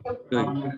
Dan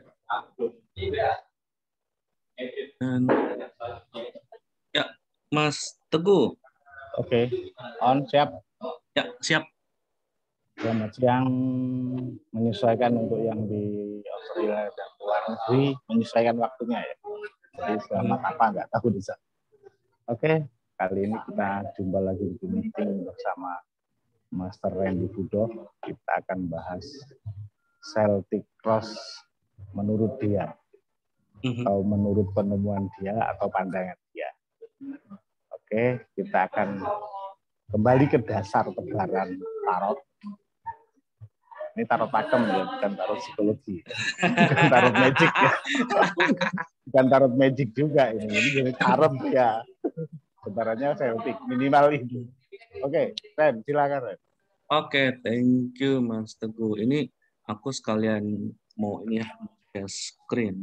ya, Mas Teguh. Oke, on, siap. Ya, siap. Selamat siang. Menyesuaikan untuk yang di Australia dan luar negeri, menyesuaikan waktunya ya. Jadi selamat apa nggak tahu di sana. Oke, kali ini kita jumpa lagi di meeting bersama Master Randy Budo. Kita akan bahas Celtic Cross menurut dia, atau menurut penemuan dia atau pandangan dia. Oke, kita akan kembali ke dasar tebaran tarot. Ini tarot pakem ya, bukan tarot psikologi, bukan tarot magic ya, bukan tarot magic juga ini jadi tarot ya. Sebarannya Celtic minimal itu. Oke, Ren, silakan Ren. Oke, thank you Mas Teguh. Ini aku sekalian mau ini ya, share screen.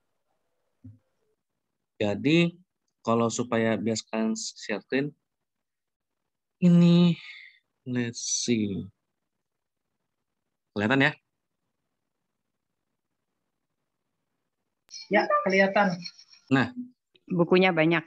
Jadi kalau supaya biar sekalian share screen, ini let's see. Kelihatan ya? Ya, kelihatan. Nah, bukunya banyak.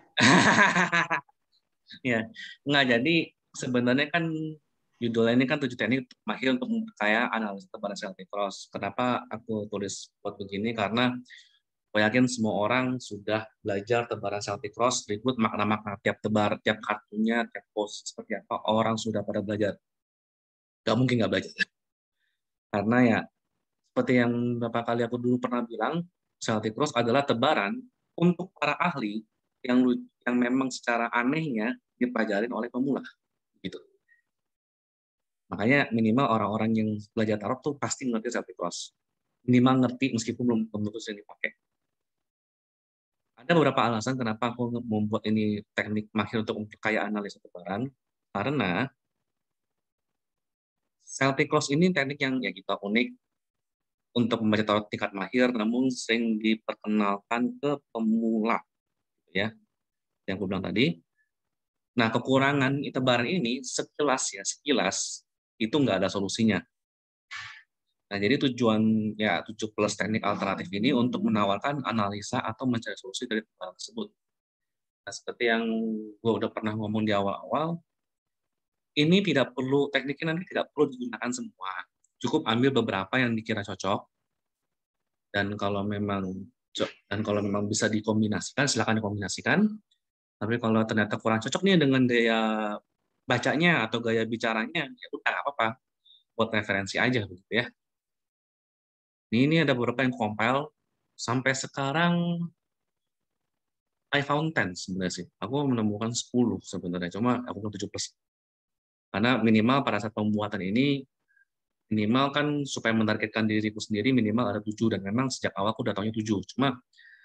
Ya, nggak, jadi sebenarnya kan judulnya ini kan 7 teknik mahir untuk memperkaya analisis tebaran Celtic Cross. Kenapa aku tulis buat begini? Karena aku yakin semua orang sudah belajar tebaran Celtic Cross, ribut makna-makna tiap tebar, tiap kartunya, tiap pose seperti apa, orang sudah pada belajar. Nggak mungkin nggak belajar. Karena ya, seperti yang beberapa kali aku dulu pernah bilang, Celtic Cross adalah tebaran untuk para ahli yang memang secara anehnya dipelajarin oleh pemula. Gitu. Makanya minimal orang-orang yang belajar tarot tuh pasti ngerti Celtic Cross. Minimal ngerti meskipun belum tentu sering dipakai. Ada beberapa alasan kenapa aku membuat ini teknik mahir untuk memperkaya analisa tebaran. Karena Celtic Cross ini teknik yang ya kita unik untuk membaca tarot tingkat mahir, namun sering diperkenalkan ke pemula, ya, yang aku bilang tadi. Nah, kekurangan tebaran ini sekilas itu nggak ada solusinya. Nah, jadi tujuan ya 7+ teknik alternatif ini untuk menawarkan analisa atau mencari solusi dari tebaran tersebut. Nah, seperti yang gue udah pernah ngomong di awal-awal, ini tekniknya nanti tidak perlu digunakan semua. Cukup ambil beberapa yang dikira cocok, dan kalau memang bisa dikombinasikan, silakan dikombinasikan. Tapi kalau ternyata kurang cocok nih dengan gaya bacanya atau gaya bicaranya, ya udah nggak apa-apa, buat referensi aja begitu ya. Ini ada beberapa yang compile sampai sekarang. I found 10 sebenarnya sih. Aku menemukan 10 sebenarnya, cuma aku belum 7+. Karena minimal pada saat pembuatan ini, minimal kan supaya menargetkan diriku sendiri minimal ada 7, dan memang sejak awal aku udah tahunya 7. Cuma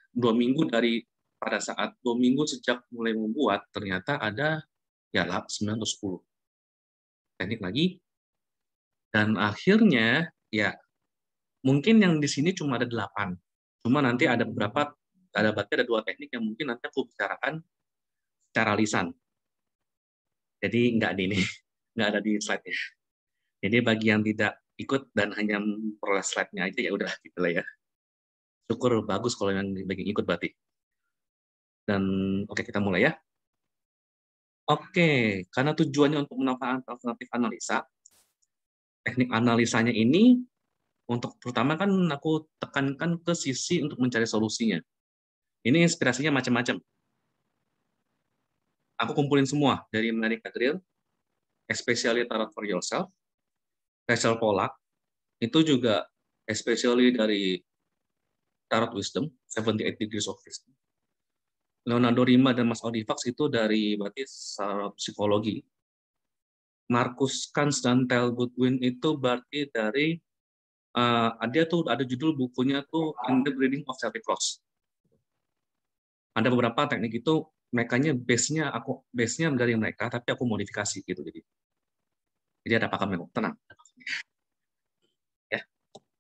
2 minggu sejak mulai membuat, ternyata ada ya 9 atau 10 teknik lagi. Dan akhirnya ya mungkin yang di sini cuma ada 8. Cuma nanti ada berarti ada 2 teknik yang mungkin nanti aku bicarakan secara lisan. Jadi nggak ada di slide-nya. Jadi bagi yang tidak ikut dan hanya memperoleh slide-nya aja, ya udah gitu lah ya. Syukur bagus kalau yang bagi ikut berarti. Dan oke, kita mulai ya. Oke, karena tujuannya untuk menawarkan alternatif analisa, teknik analisanya ini untuk pertama kan aku tekankan ke sisi untuk mencari solusinya. Ini inspirasinya macam-macam. Aku kumpulin semua dari America Grill, especially Tarot for Yourself, Rachel Pollack, itu juga especially dari Tarot Wisdom, 78 Degrees of Wisdom. Leonardo Rima dan Mas Audivax itu dari berarti psikologi. Marcus Kans dan Tel Goodwin itu berarti dari dia tuh ada judul bukunya tuh In the Breeding of Celtic Cross. Ada beberapa teknik itu base-nya dari mereka, tapi aku modifikasi gitu. Jadi ada pakemnya, tenang. Ya.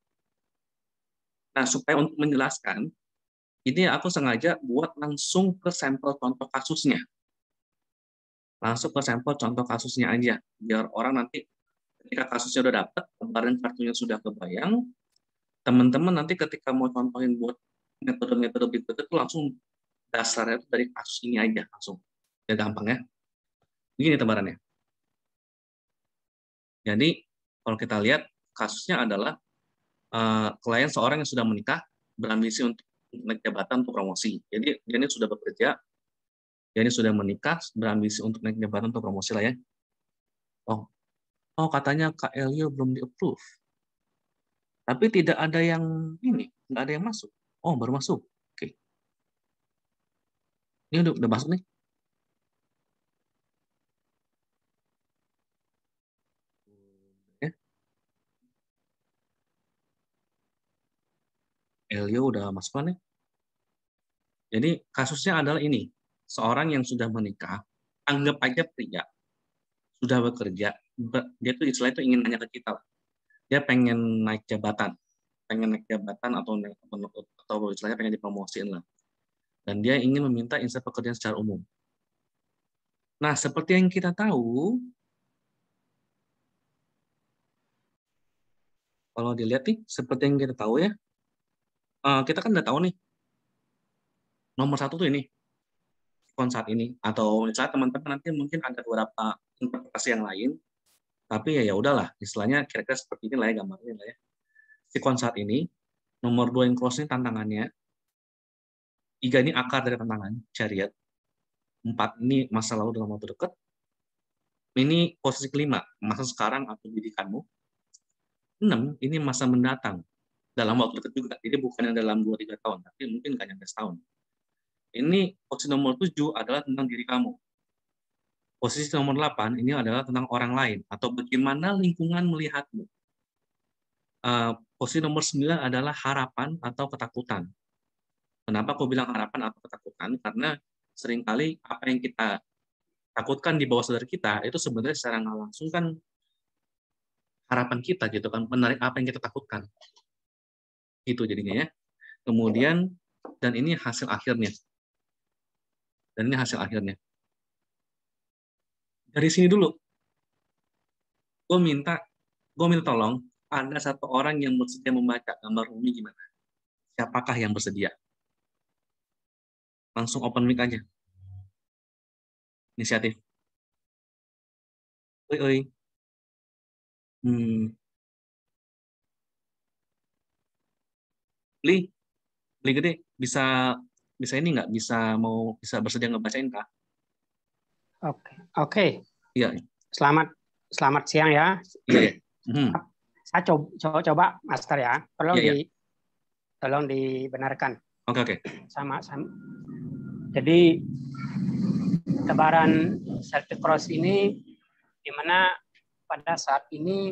Nah, supaya untuk menjelaskan, ini aku sengaja buat langsung ke sampel contoh kasusnya. Langsung ke sampel contoh kasusnya aja, biar orang nanti ketika kasusnya udah dapat, kemarin kartunya sudah kebayang, teman-teman nanti ketika mau contohin buat metode-metode berikutnya itu langsung dasarnya itu dari kasus ini aja langsung. Ya gampang ya. Begini tebarannya. Jadi kalau kita lihat kasusnya adalah klien seorang yang sudah menikah berambisi untuk naik jabatan untuk promosi. Jadi dia ini sudah bekerja, dia ini sudah menikah berambisi untuk naik jabatan untuk promosi lah ya. Oh katanya Kak Elio belum di-approve. Tapi tidak ada yang ini, nggak ada yang masuk. Oh baru masuk. Oke. Ini udah masuk nih. Ya. Elio udah masuk kan nih. Jadi kasusnya adalah ini, seorang yang sudah menikah, anggap aja pria, sudah bekerja, dia tuh istilahnya itu ingin nanya ke kita lah. Dia pengen naik jabatan atau istilahnya pengen dipromosiin lah. Dan dia ingin meminta insentif pekerjaan secara umum. Nah, seperti yang kita tahu, kalau dilihat nih, seperti yang kita tahu ya, kita kan udah tahu nih, nomor satu tuh ini, saat ini, atau misalnya teman-teman nanti mungkin ada beberapa interpretasi yang lain, tapi ya udahlah, istilahnya kira-kira seperti ini lah ya gambarnya lah ya. Sikon saat ini, nomor 2 yang close ini tantangannya, 3 ini akar dari tantangan, chariot, 4 ini masa lalu dalam waktu dekat, ini posisi kelima, masa sekarang atau didikanmu, 6 ini masa mendatang, dalam waktu dekat juga, jadi bukan yang dalam 2-3 tahun, tapi mungkin nggak nyampe setahun. Ini posisi nomor 7 adalah tentang diri kamu. Posisi nomor 8 ini adalah tentang orang lain, atau bagaimana lingkungan melihatmu. Posisi nomor 9 adalah harapan atau ketakutan. Kenapa aku bilang harapan atau ketakutan? Karena seringkali apa yang kita takutkan di bawah sadar kita, itu sebenarnya secara nggak langsung kan harapan kita gitu kan, menarik apa yang kita takutkan. Itu jadinya ya. Kemudian, dan ini hasil akhirnya. Dari sini dulu, gue minta tolong, ada satu orang yang bersedia membaca gambar Umi gimana? Siapakah yang bersedia? Langsung open mic aja. Inisiatif. Oi. Beli gede, bisa ini nggak? Bisa bersedia ngebacain Kak? Oke. Iya. Selamat siang ya. Iya. Saya coba Master ya. Tolong dibenarkan. Oke. Sama. Jadi tebaran Celtic Cross ini di mana pada saat ini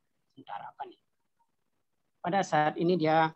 dia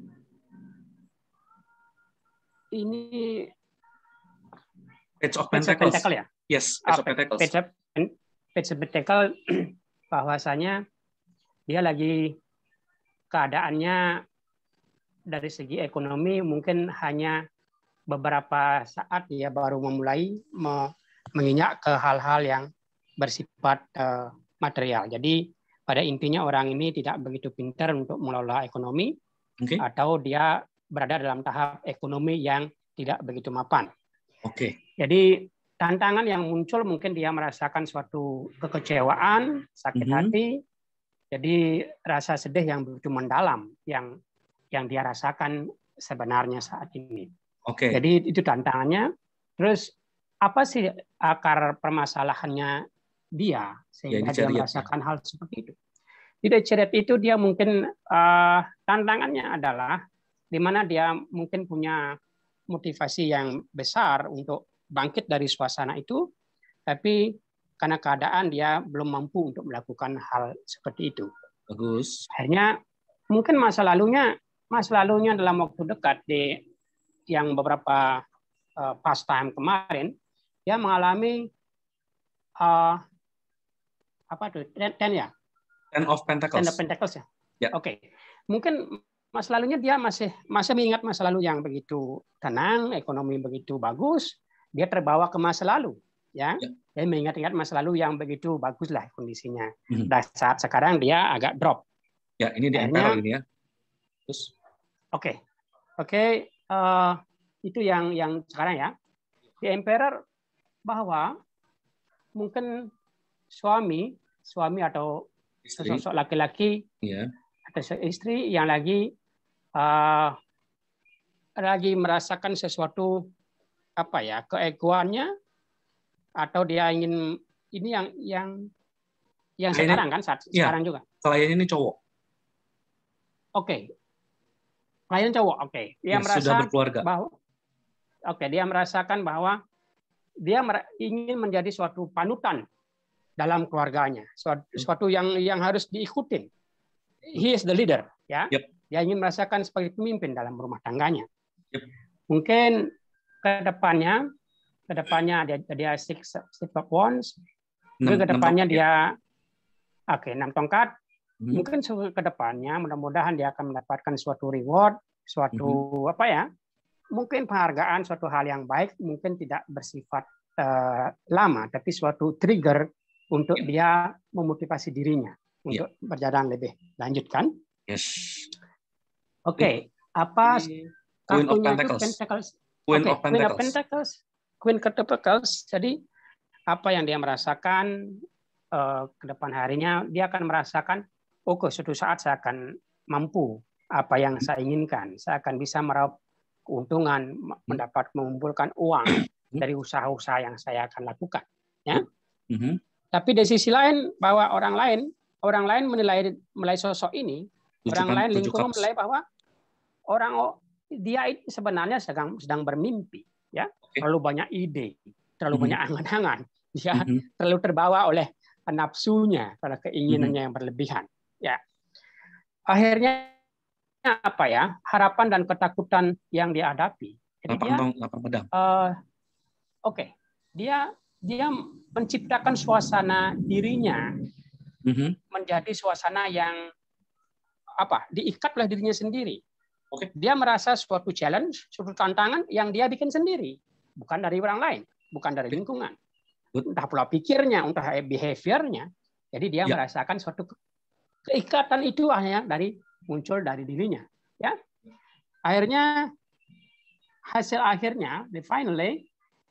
ini Page of Pentacles ya? Yes, Page of Pentacles. Page of Pentacles bahwasanya dia lagi keadaannya dari segi ekonomi mungkin hanya beberapa saat dia baru memulai menginjak ke hal-hal yang bersifat material. Jadi pada intinya orang ini tidak begitu pintar untuk mengelola ekonomi, atau dia berada dalam tahap ekonomi yang tidak begitu mapan. Jadi tantangan yang muncul mungkin dia merasakan suatu kekecewaan, sakit hati, jadi rasa sedih yang begitu mendalam yang dia rasakan sebenarnya saat ini. Jadi itu tantangannya. Terus apa sih akar permasalahannya dia sehingga dia merasakan hal seperti itu? Di chariot itu dia mungkin tantangannya adalah di mana dia mungkin punya motivasi yang besar untuk bangkit dari suasana itu, tapi karena keadaan dia belum mampu untuk melakukan hal seperti itu. Bagus. Akhirnya mungkin masa lalunya dalam waktu dekat yang beberapa pastime kemarin dia mengalami Ten of Pentacles ya. Mungkin masa lalunya dia masih mengingat masa lalu yang begitu tenang, ekonomi begitu bagus, dia terbawa ke masa lalu ya. Dia mengingat-ingat masa lalu yang begitu bagus lah kondisinya. Dan saat sekarang dia agak drop ya. Ini di Emperor ini ya. Terus Oke, itu yang sekarang ya. Di Emperor bahwa mungkin suami atau istri, sosok laki-laki ya, atau istri yang lagi merasakan sesuatu apa ya, keegoannya, atau dia ingin ini yang sekarang kan, saat ya, sekarang juga. klien ini cowok. Oke. Klien cowok, oke. Dia Ya, merasa sudah berkeluarga. bahwa dia merasakan bahwa dia ingin menjadi suatu panutan dalam keluarganya, suatu yang harus diikutin. He is the leader, ya. Yep. Dia ingin merasakan sebagai pemimpin dalam rumah tangganya. Yep. Mungkin ke depannya dia six of wands. Ke depannya dia 6 tongkat. Mungkin ke depannya mudah-mudahan dia akan mendapatkan suatu reward, suatu apa ya? Mungkin penghargaan, suatu hal yang baik, mungkin tidak bersifat lama, tapi suatu trigger untuk dia memotivasi dirinya untuk berjalan lebih lanjut, kan? Yes. Oke, apa kartunya itu? Queen of Pentacles. Queen of Pentacles. Jadi apa yang dia merasakan ke depan harinya, dia akan merasakan, oke, suatu saat saya akan mampu apa yang saya inginkan. Saya akan bisa meraup keuntungan, mengumpulkan uang dari usaha-usaha yang saya akan lakukan. Ya. Tapi di sisi lain, bahwa orang lain menilai sosok ini, orang lain lingkungan menilai bahwa dia itu sebenarnya sedang bermimpi, ya, terlalu banyak ide, terlalu banyak angan-angan, ya, terlalu terbawa oleh nafsunya, pada keinginannya yang berlebihan, ya. Akhirnya apa ya, harapan dan ketakutan yang dihadapi. Jadi dia menciptakan suasana dirinya menjadi suasana yang diikat oleh dirinya sendiri. Dia merasa suatu challenge, suatu tantangan yang dia bikin sendiri, bukan dari orang lain, bukan dari lingkungan. Entah pola pikirnya, entah behaviornya. Jadi dia merasakan suatu keikatan itu hanya muncul dari dirinya. Ya, akhirnya hasil akhirnya, finally,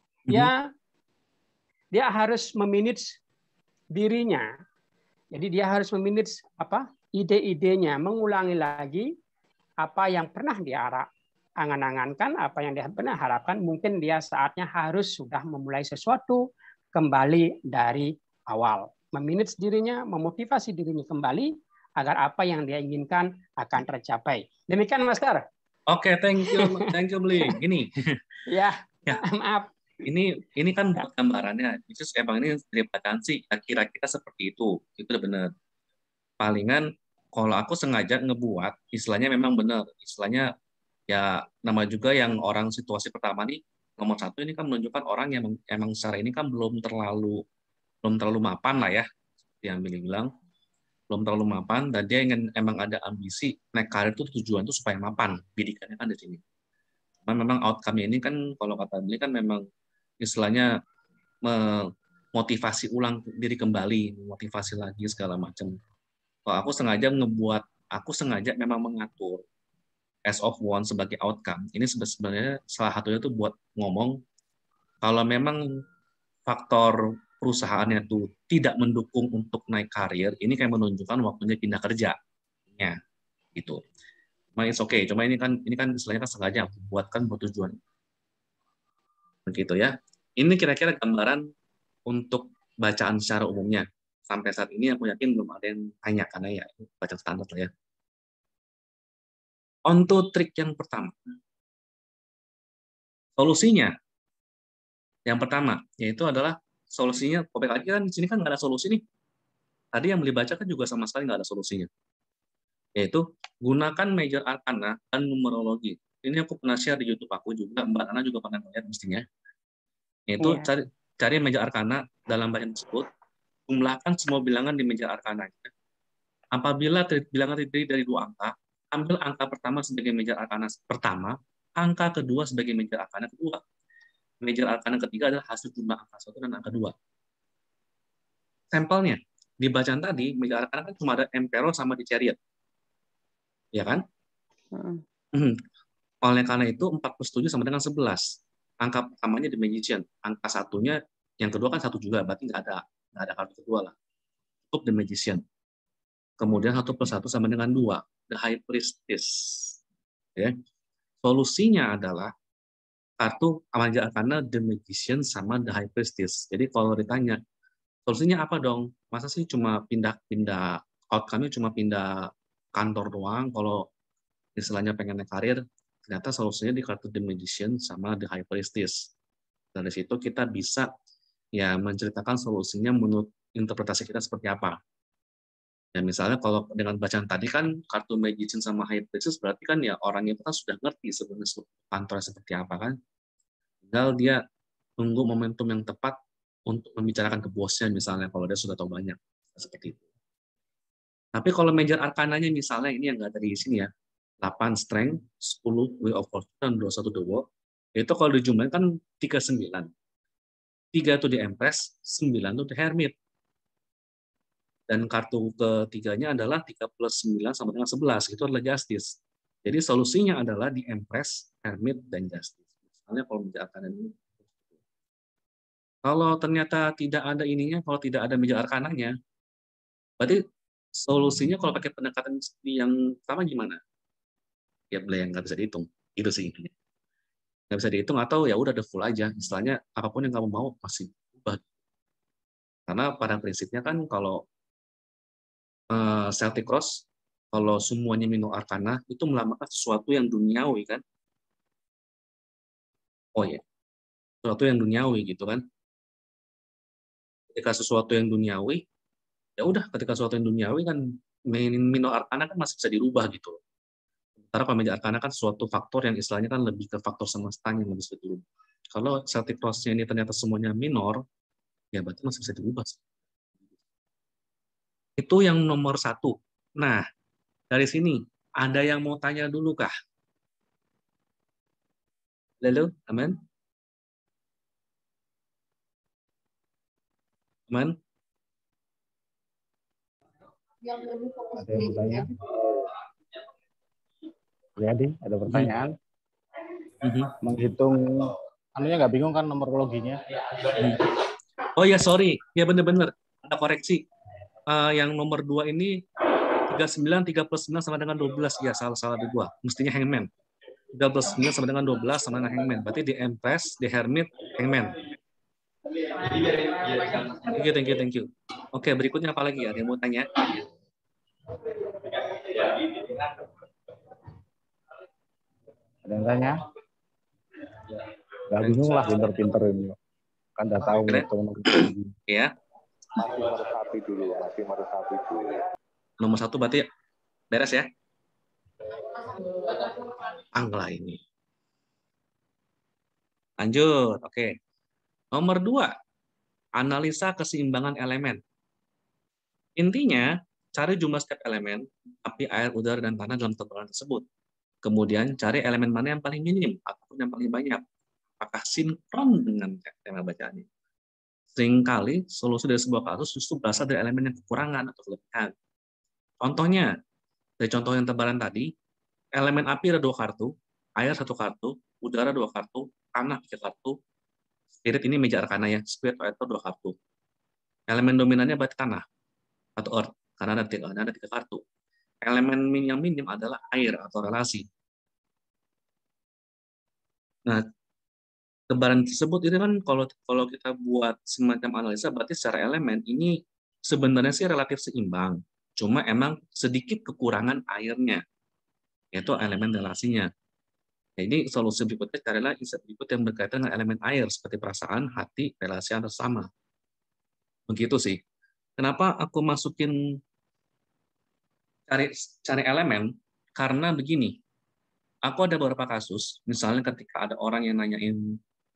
dia harus memanage dirinya. Jadi dia harus memanage ide-idenya, mengulangi lagi apa yang pernah dia angan-angankan, apa yang dia pernah harapkan. Mungkin dia saatnya harus sudah memulai sesuatu kembali dari awal, memanage dirinya, memotivasi dirinya kembali agar apa yang dia inginkan akan tercapai. Demikian, Master. Oke, thank you, Bli. Ini. Ya, maaf. Ini kan gambarannya. Emang ini dari bacaan sih, kira-kira seperti itu. Itu udah benar. Palingan kalau aku sengaja ngebuat, istilahnya memang benar. Istilahnya ya, nama juga yang orang situasi pertama nih, nomor 1 ini kan menunjukkan orang yang emang secara ini kan belum terlalu mapan lah ya, seperti yang Billy bilang, belum terlalu mapan, dan dia emang ada ambisi naik karir itu, tujuan itu supaya mapan, bidikannya kan di sini. Memang outcome ini kan kalau kata Billy kan memang istilahnya memotivasi ulang diri kembali, motivasi lagi segala macam. Kalau aku sengaja memang mengatur As of One sebagai outcome. Ini sebenarnya salah satunya itu buat ngomong kalau memang faktor perusahaannya itu tidak mendukung untuk naik karir, ini kayak menunjukkan waktunya pindah kerja. Ya, gitu. Cuma it's okay. Cuma ini kan istilahnya kan sengaja buatkan buat tujuan. Begitu ya. Ini kira-kira gambaran untuk bacaan secara umumnya. Sampai saat ini aku yakin belum ada yang tanya, karena ya baca standar lah ya. Untuk trik yang pertama. Solusinya. Yang pertama, yaitu adalah solusinya, kopek lagi kan di sini kan nggak ada solusi nih. Tadi yang beli baca kan juga sama sekali nggak ada solusinya. Yaitu gunakan major arcana dan numerologi. Ini aku pernah share di YouTube aku juga, Mbak Nana juga pernah lihat mestinya. Yaitu cari major arcana dalam bacaan tersebut, jumlahkan semua bilangan di major arcana. Apabila bilangan terdiri dari 2 angka, ambil angka pertama sebagai major arcana pertama, angka kedua sebagai major arcana kedua. Major arcana ketiga adalah hasil jumlah angka 1 dan angka 2. Sampelnya, di bacaan tadi, major arcana kan cuma ada Emperor sama di Chariot. Ya kan? Oleh karena itu 4 plus 7 sama dengan 11. Angka pertamanya the magician. Angka satunya, yang kedua kan 1 juga, berarti nggak ada kartu kedua lah. Cukup the magician. Kemudian 1 plus 1 sama dengan 2. The high priestess. Ya. Solusinya adalah kartu Amaja Arcana the magician sama the high priestess. Jadi kalau ditanya, solusinya apa dong? Masa sih cuma pindah outcome-nya cuma pindah kantor doang, kalau istilahnya pengen naik karir, ternyata solusinya di kartu The Magician sama The High Priestess. Dari situ kita bisa ya menceritakan solusinya menurut interpretasi kita seperti apa. Ya misalnya kalau dengan bacaan tadi kan kartu Magician sama High Priestess berarti kan ya orangnya itu kan sudah ngerti sebenarnya kantornya seperti apa kan. Tinggal dia tunggu momentum yang tepat untuk membicarakan ke bosnya misalnya kalau dia sudah tahu banyak seperti itu. Tapi kalau major arkananya misalnya ini yang nggak ada di sini ya, 8 strength, 10 wheel of fortune, dan 21 the world, itu kalau dijumlahin kan 39. 3 itu di empress, 9 itu di hermit. Dan kartu ketiganya adalah 3 plus 9 sama dengan 11, itu adalah justice. Jadi solusinya adalah di empress, hermit, dan justice. Misalnya kalau major arkana ini. Kalau ternyata tidak ada ininya, kalau tidak ada major arkananya, berarti solusinya kalau pakai pendekatan yang sama gimana? Ya beli yang nggak bisa dihitung, itu sih intinya. Nggak bisa dihitung atau ya udah the full aja, istilahnya apapun yang kamu mau masih ubah. Karena pada prinsipnya kan kalau Celtic Cross, kalau semuanya minor arcana itu melambangkan sesuatu yang duniawi kan. Oh ya, sesuatu yang duniawi gitu kan. Ketika sesuatu yang duniawi, ya udah ketika sesuatu yang duniawi kan minor arcana kan masih bisa dirubah gitu. Karena kalau major arcana kan suatu faktor yang istilahnya kan lebih ke faktor semesta yang lebih bisa dirubah. Kalau Celtic Cross-nya ini ternyata semuanya minor, ya berarti masih bisa dirubah. Itu yang nomor 1. Nah, dari sini, ada yang mau tanya dulu kah? Lalu, aman? Aman? Ada yang bertanya? Jadi, ada pertanyaan? Menghitung, anunya nggak bingung kan nomorologinya? Oh ya, sorry. Ya benar-benar. Ada koreksi. Yang nomor 2 ini 39, 3 plus 9 sama dengan 12. Ya, salah di gua. Mestinya hangman. 3 plus 9 sama dengan 12 sama dengan hangman. Berarti di empress, di hermit, hangman. Thank you. Oke, berikutnya apa lagi ya? Ada yang mau tanya? Ada yang tanya? Gak bingung lah, pinter-pinter ini. Kan udah tahu nomorologi. Ya. Masih meresapi dulu. Nomor 1 berarti beres ya? Angla ini. Lanjut, oke. Nomor 2, analisa keseimbangan elemen. Intinya, cari jumlah setiap elemen, api, air, udara, dan tanah dalam tataran tersebut. Kemudian, cari elemen mana yang paling minim, ataupun yang paling banyak. Apakah sinkron dengan tema bacaannya? Seringkali, solusi dari sebuah kasus justru berasal dari elemen yang kekurangan atau kelebihan. Contohnya, dari contoh yang tebaran tadi, elemen api ada 2 kartu, air 1 kartu, udara 2 kartu, tanah 3 kartu, spirit ini meja arkana ya, spirit atau 2 kartu. Elemen dominannya berarti tanah atau earth, karena ada 3 kartu. Elemen yang minim adalah air atau relasi. Nah, tebaran tersebut itu kan kalau kita buat semacam analisa, berarti secara elemen ini sebenarnya sih relatif seimbang. Cuma emang sedikit kekurangan airnya, yaitu elemen relasinya. Jadi solusi berikutnya carilah insight berikut yang berkaitan dengan elemen air, seperti perasaan, hati, relasi antar sesama. Begitu sih. Kenapa aku masukin cari elemen? Karena begini, aku ada beberapa kasus, misalnya ketika ada orang yang nanyain,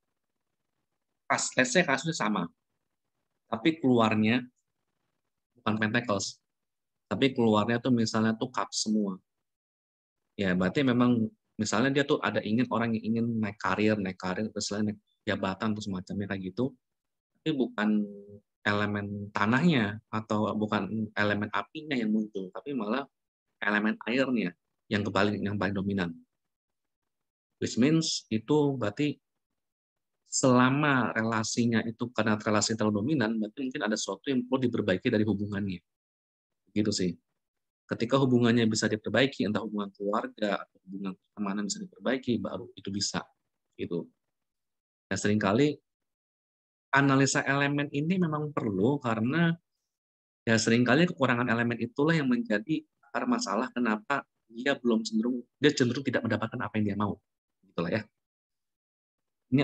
let's say kasusnya sama, tapi keluarnya bukan pentacles, tapi keluarnya tuh misalnya tuh cup semua. Ya berarti memang misalnya dia tuh ada orang yang ingin naik karir, terus naik jabatan terus semacamnya kayak gitu, tapi bukan elemen tanahnya atau bukan elemen apinya yang muncul, tapi malah elemen airnya yang paling dominan. Which means itu berarti selama relasinya itu karena relasi terlalu dominan, berarti mungkin ada sesuatu yang perlu diperbaiki dari hubungannya. Gitu sih. Ketika hubungannya bisa diperbaiki, entah hubungan keluarga atau hubungan pertemanan bisa diperbaiki, baru itu bisa. Gitu. Nah, seringkali analisa elemen ini memang perlu karena ya seringkali kekurangan elemen itulah yang menjadi akar masalah kenapa dia cenderung tidak mendapatkan apa yang dia mau. Gitulah ya. Ini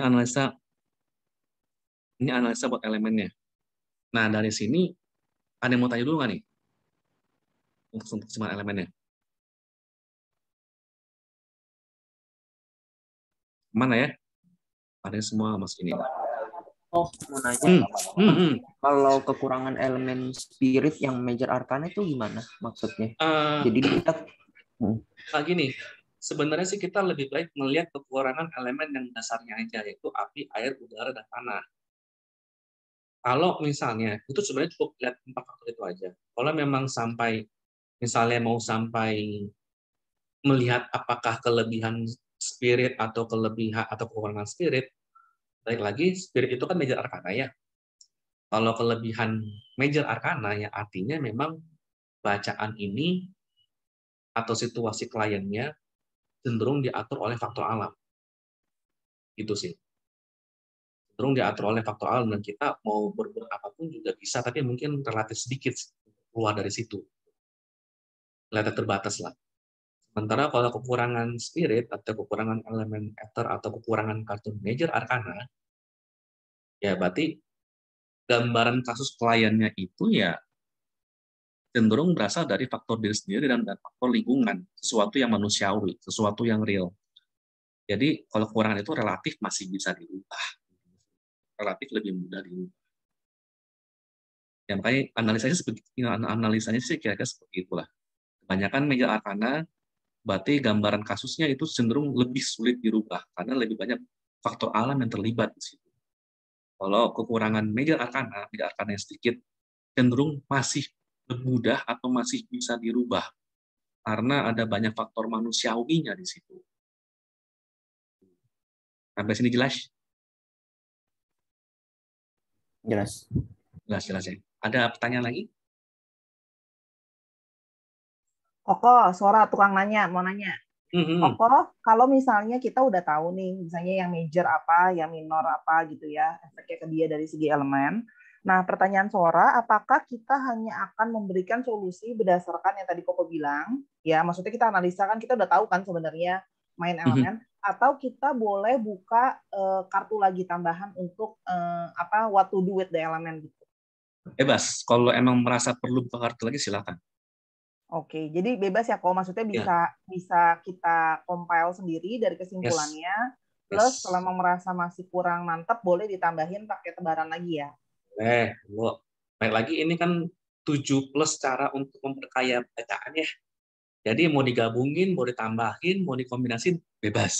analisa buat elemennya. Nah, dari sini ada yang mau tanya dulu nggak nih? Untuk keseimbangan elemennya. Mana ya? Ada yang semua mas ini. Oh, mau nanya. Kalau kekurangan elemen spirit yang major arcana itu gimana maksudnya? Jadi kita gini, sebenarnya sih kita lebih baik melihat kekurangan elemen yang dasarnya aja, yaitu api, air, udara, dan tanah. Kalau misalnya, itu sebenarnya cukup lihat 4 faktor itu aja. Kalau memang misalnya mau sampai melihat apakah kelebihan spirit atau kekurangan spirit, balik lagi, spirit itu kan major arcana ya. Kalau kelebihan major arcana ya artinya memang bacaan ini atau situasi kliennya cenderung diatur oleh faktor alam. Itu sih. Cenderung diatur oleh faktor alam dan kita mau berbuat apapun juga bisa, tapi mungkin relatif sedikit keluar dari situ. Relatif terbatas lah. Sementara kalau kekurangan spirit atau kekurangan elemen ether atau kekurangan kartu major arcana, ya berarti gambaran kasus kliennya itu ya cenderung berasal dari faktor diri sendiri dan faktor lingkungan, sesuatu yang manusiawi, sesuatu yang real. Jadi kalau kekurangan itu relatif masih bisa dirubah, relatif lebih mudah dirubah. Ya, makanya analisanya sih kira-kira seperti itulah. Kebanyakan major arcana berarti gambaran kasusnya itu cenderung lebih sulit dirubah karena lebih banyak faktor alam yang terlibat di situ. Kalau kekurangan major arcana yang sedikit, cenderung masih mudah atau masih bisa dirubah karena ada banyak faktor manusiawinya di situ. Sampai sini jelas? jelas. Jelas ya. Ada pertanyaan lagi? Koko, suara tukang nanya, mau nanya. Koko, kalau misalnya kita udah tahu nih, misalnya yang major apa, yang minor apa gitu ya, efeknya ke dia dari segi elemen. Nah, pertanyaan Sora, apakah kita hanya akan memberikan solusi berdasarkan yang tadi Koko bilang, ya maksudnya kita analisa kan kita udah tahu kan sebenarnya main elemen, atau kita boleh buka kartu lagi tambahan untuk what to do with the element gitu? Bebas, kalau emang merasa perlu buka kartu lagi silakan. Oke, jadi bebas ya kok. Maksudnya bisa kita compile sendiri dari kesimpulannya. Plus kalau merasa masih kurang mantap, boleh ditambahin pakai tebaran lagi ya. Baik lagi ini kan 7+ cara untuk memperkaya bacaan ya. Jadi mau digabungin, mau ditambahin, mau dikombinasin, bebas.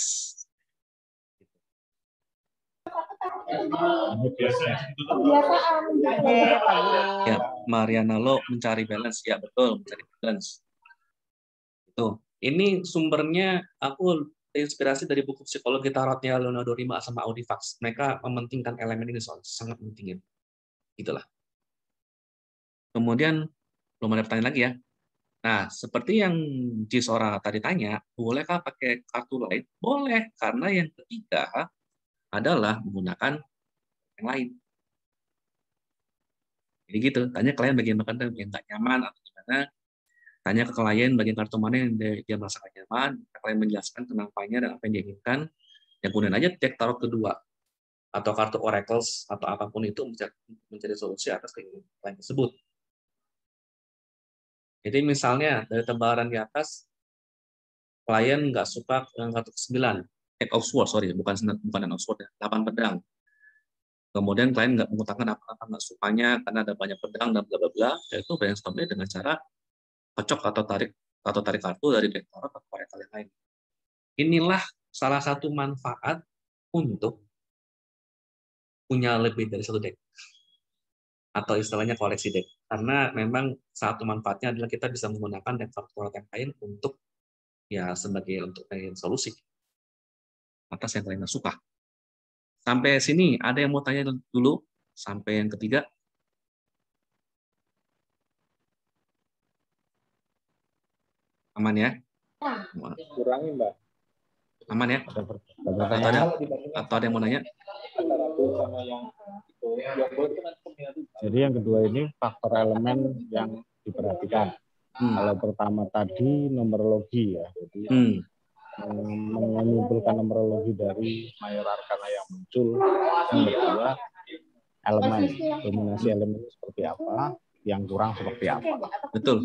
Ya, Mariana Lo mencari balance, ya betul, mencari balance. Itu. Ini sumbernya aku inspirasi dari buku psikologi tarotnya Leonardo Rima sama Audifax. Mereka mementingkan elemen ini soal sangat pentingin. Itulah. Kemudian belum ada pertanyaan lagi ya. Nah, seperti yang Cisora tadi tanya, bolehkah pakai kartu lain? Boleh, karena yang ketiga adalah menggunakan yang lain. Jadi gitu, tanya klien bagian yang nggak nyaman atau gimana, tanya ke klien bagian kartu mana yang dia merasa nggak nyaman, klien menjelaskan kenapanya dan apa yang dia inginkan, ya kemudian aja cek tarot kedua, atau kartu oracles, atau apapun itu mencari solusi atas keinginan klien tersebut. Jadi misalnya, dari tebaran di atas, klien nggak suka dengan kartu ke-9, 8 of Swords, bukan 8 of Swords, 8 pedang. Kemudian klien nggak mengutarakan apa-apa nggak sukanya karena ada banyak pedang dan bla bla bla, yaitu brainstorming dengan cara kocok atau tarik kartu dari deck tarot atau oracle yang lain. Inilah salah satu manfaat untuk punya lebih dari satu deck atau istilahnya koleksi deck, karena memang satu manfaatnya adalah kita bisa menggunakan deck tarot yang lain untuk ya sebagai untuk solusi atas yang kalian suka. Sampai sini ada yang mau tanya dulu sampai yang ketiga? Aman ya? Kurangi, Mbak. Aman ya? Atau ada yang mau nanya? Jadi yang kedua ini faktor elemen yang diperhatikan. Kalau pertama tadi numerologi ya, jadi menyimpulkan numerologi dari mayor arkana yang muncul. Yang kedua elemen, dominasi elemen seperti apa, yang kurang seperti apa. Betul.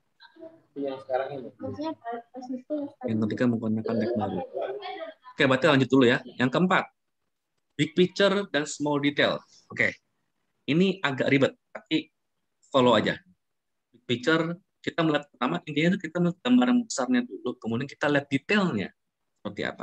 Yang ketiga menggunakan deck baru. Oke, berarti lanjut dulu ya. Yang keempat, big picture dan small detail. Oke, ini agak ribet, tapi follow aja. Big picture, kita melihat pertama, intinya itu kita melihat gambaran besarnya dulu, kemudian kita lihat detailnya seperti apa.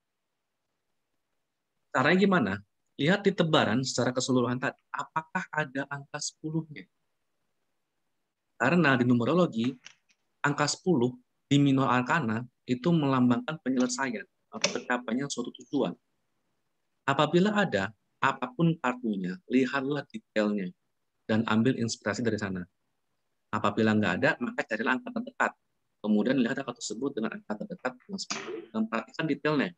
Caranya gimana? Lihat di tebaran secara keseluruhan tadi, apakah ada angka 10-nya? Karena di numerologi, angka 10 di minor arkana itu melambangkan penyelesaian atau pencapaian suatu tujuan. Apabila ada, apapun kartunya, lihatlah detailnya dan ambil inspirasi dari sana. Apabila nggak ada, maka carilah angka terdekat. Kemudian lihat angka tersebut dengan angka terdekat dengan 10 dan perhatikan detailnya.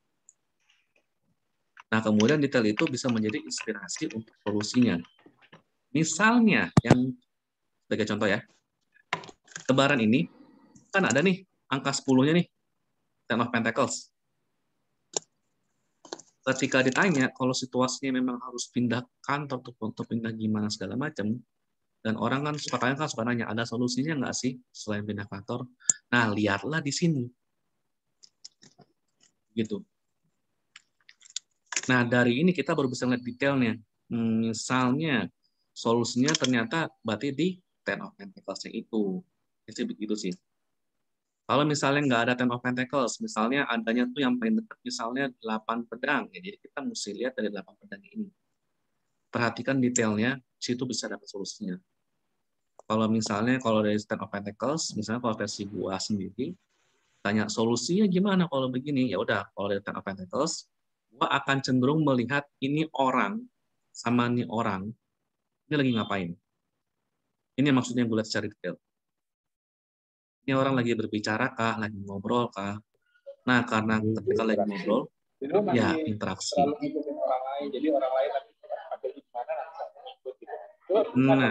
Nah, kemudian detail itu bisa menjadi inspirasi untuk solusinya. Misalnya, yang sebagai contoh ya, tebaran ini kan ada nih angka 10-nya nih, Ten of Pentacles. Ketika ditanya kalau situasinya memang harus pindah kantor untuk pindah gimana segala macam, dan orang kan suka nanya ada solusinya nggak sih selain pindah kantor? Nah, lihatlah di sini, gitu. Nah, dari ini kita baru bisa lihat detailnya. Misalnya solusinya ternyata berarti di Ten of Pentacles itu. Jadi begitu sih. Kalau misalnya nggak ada Ten of Pentacles, misalnya adanya tuh yang paling dekat, misalnya 8 pedang. Ya, jadi kita mesti lihat dari 8 pedang ini. Perhatikan detailnya, situ bisa dapat solusinya. Kalau misalnya kalau dari Ten of Pentacles, misalnya kalau versi gua sendiri, tanya solusinya gimana kalau begini, ya udah kalau dari Ten of Pentacles, gua akan cenderung melihat ini orang sama ini orang, ini lagi ngapain. Ini maksudnya gue lihat secara detail. Ini orang lagi berbicara kah, lagi ngobrol kah? Nah, karena ketika lagi ngobrol, ya interaksi. Jadi orang lain ada di mana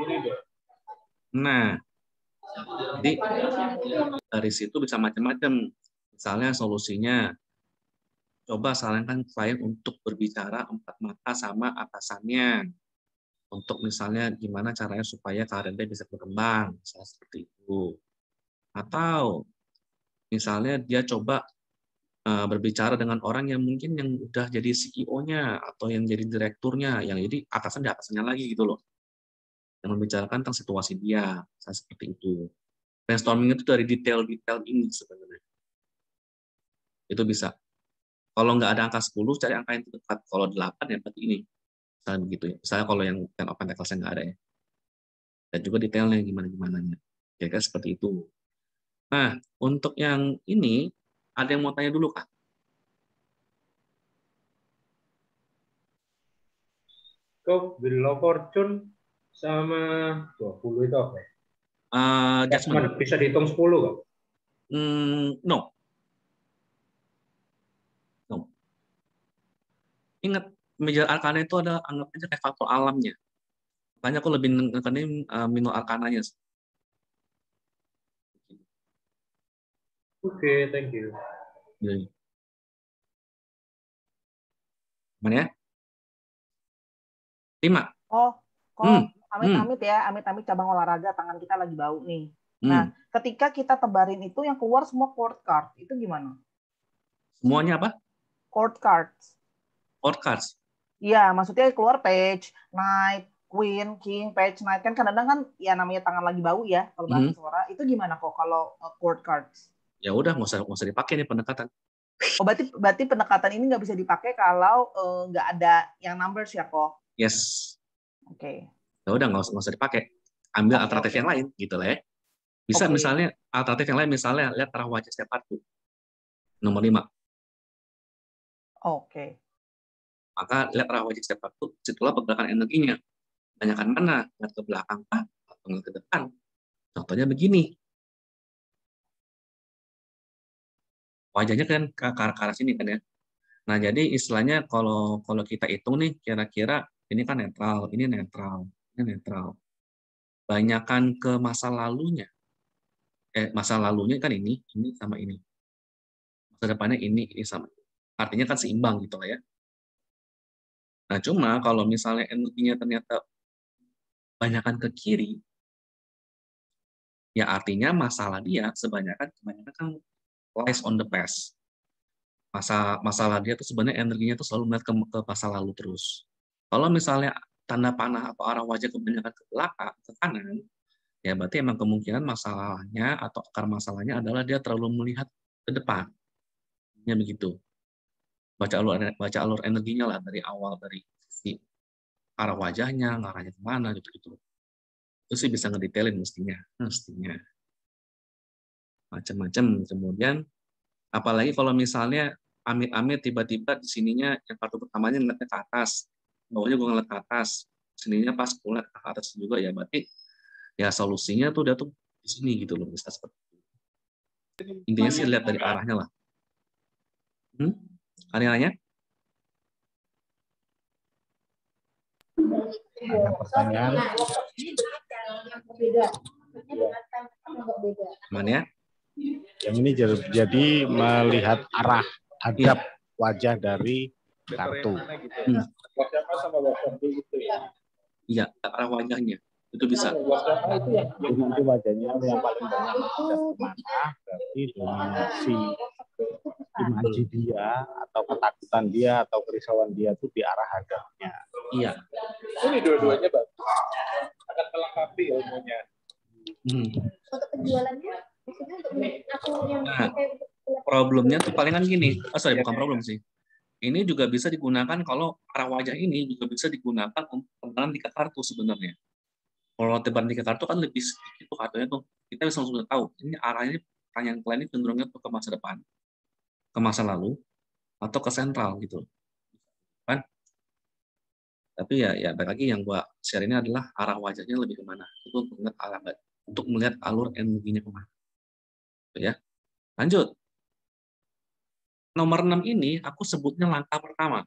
Nah, jadi dari situ bisa macam-macam. Misalnya solusinya, coba sarankan klien untuk berbicara 4 mata sama atasannya. Untuk misalnya gimana caranya supaya karirnya bisa berkembang, misalnya seperti itu. Atau misalnya dia coba berbicara dengan orang yang mungkin yang udah jadi CEO-nya atau yang jadi direkturnya, yang jadi atasannya lagi gitu loh. Yang membicarakan tentang situasi dia, seperti itu. Brainstorming itu dari detail-detail ini sebenarnya. Itu bisa. Kalau nggak ada angka 10, cari angka yang terdekat. Kalau 8 ya berarti ini. Misalnya begitu ya. Misalnya kalau yang Ten of Pentacles nggak ada ya. Dan juga detailnya gimana-gimananya. Kira-kira seperti itu. Nah, untuk yang ini, ada yang mau tanya dulu, Kak? Kok Wheel of Fortune sama 20 itu apa ya? Judgment. Bisa dihitung 10, kok? No. Ingat, Major Arcana itu ada, anggap aja kayak faktor alamnya. Makanya aku lebih ngekenin minor arkananya. Oke, thank you. Mana ya? 5. Oh, amit-amit ya, amit-amit cabang olahraga tangan kita lagi bau nih. Nah, ketika kita tebarin itu yang keluar semua court card, itu gimana? Semuanya apa? Court cards. Court cards? Iya, maksudnya keluar page, knight, queen, king, page, knight. Kan kadang-kadang kan ya namanya tangan lagi bau ya, kalau bahasa suara. Itu gimana kok kalau court cards? Ya udah, nggak usah dipakai nih pendekatan. Oh, berarti pendekatan ini nggak bisa dipakai kalau nggak ada yang numbers ya kok? Yes. Oke. Ya udah, nggak usah dipakai. Ambil alternatif yang lain, gitu lah ya. Bisa misalnya alternatif yang lain, misalnya lihat arah wajah setiap kartu. Nomor 5. Oke. Maka lihat arah wajah setiap kartu, situlah pergerakan energinya. Banyakan mana? Lihat ke belakang kah? Atau lihat ke depan? Contohnya begini. Wajahnya kan ke arah sini kan ya. Nah, jadi istilahnya kalau kita hitung nih, kira-kira ini kan netral, ini netral, ini netral. Banyakan ke masa lalunya. Masa lalunya kan ini sama ini. Masa depannya ini sama. Artinya kan seimbang gitu lah ya. Nah, cuma kalau misalnya energinya ternyata banyakan ke kiri, ya artinya masalah dia kebanyakan kan lies on the past. Masalah dia tuh sebenarnya energinya tuh selalu melihat ke masa lalu terus. Kalau misalnya tanda panah atau arah wajah kebanyakan ke belakang, ke kanan, ya berarti emang kemungkinan masalahnya atau akar masalahnya adalah dia terlalu melihat ke depan. Ya begitu. Baca alur energinya lah dari awal, dari sisi arah wajahnya, ngarahnya kemana gitu. Itu sih bisa ngedetailin mestinya. Macam-macam. Kemudian apalagi kalau misalnya amit-amit tiba-tiba di sininya yang kartu pertamanya ngeliatnya ke atas, bawahnya gue ngeliat ke atas, sininya pas gue ngeliat ke atas juga, ya berarti ya solusinya tuh dia tuh di sini gitu loh, bisa seperti itu. Intinya sih lihat dari arahnya lah. Ada yang nanya? Ada pertanyaan? Mana ya? Yang ini jadi melihat arah hadap wajah dari kartu. Wajah A sama wajah B gitu ya. Iya, arah wajahnya. Itu bisa. Wajah A itu yang Nanti wajahnya yang paling banyak hadap kemana, berarti dominasi imaji dia atau ketakutan dia atau kerisauan dia itu di arah hadapnya. Iya. Ini dua-duanya bagus. Akan melengkapi ilmunya. Untuk penjualannya, maksudnya untuk aku yang problemnya tuh palingan gini. Bukan problem sih. Ini juga bisa digunakan kalau arah wajah ini juga bisa digunakan untuk tebaran tiket kartu sebenarnya. Kalau tebaran tiket kartu kan lebih sedikit tuh kartunya tuh. Kita bisa langsung tahu ini arahnya pertanyaan klien ini cenderungnya tuh ke masa depan, ke masa lalu, atau ke sentral gitu. Kan? Tapi ya balik lagi yang gua share ini adalah arah wajahnya lebih kemana. Itu untuk melihat alur energinya kemana. Ya. Lanjut. Nomor 6 ini aku sebutnya langkah pertama.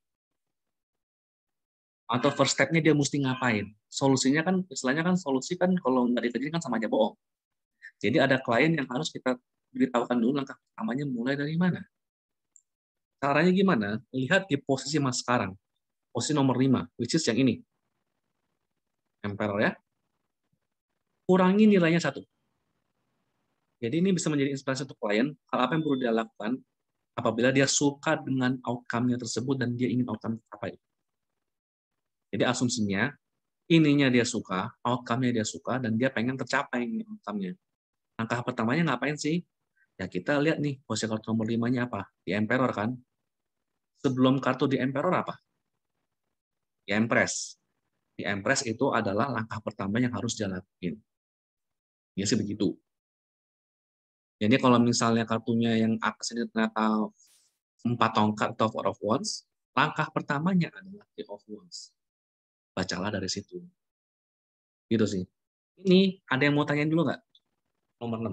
Atau first step-nya dia mesti ngapain. Solusinya kan, istilahnya kan solusi kan kalau nggak dikerjain kan sama aja bohong. Jadi ada klien yang harus kita beritahukan dulu langkah pertamanya mulai dari mana. Caranya gimana? Lihat di posisi mas sekarang. Posisi nomor 5, which is yang ini. Emperor ya. Kurangi nilainya 1. Jadi ini bisa menjadi inspirasi untuk klien, hal apa yang perlu dia lakukan apabila dia suka dengan outcome-nya tersebut dan dia ingin outcome tercapai. Jadi asumsinya, ininya dia suka, outcome-nya dia suka, dan dia pengen tercapai outcome-nya. Langkah pertamanya ngapain sih? Ya kita lihat nih, posisi kartu nomor 5-nya apa? Di Emperor kan? Sebelum kartu di Emperor apa? Di Empress. Di Empress itu adalah langkah pertama yang harus dia lakuin. Ya sih begitu. Jadi kalau misalnya kartunya yang atas ini ternyata 4 tongkat atau 4 of Wands, langkah pertamanya adalah 3 of Wands. Bacalah dari situ. Gitu sih. Ini ada yang mau tanyain dulu nggak? Nomor 6.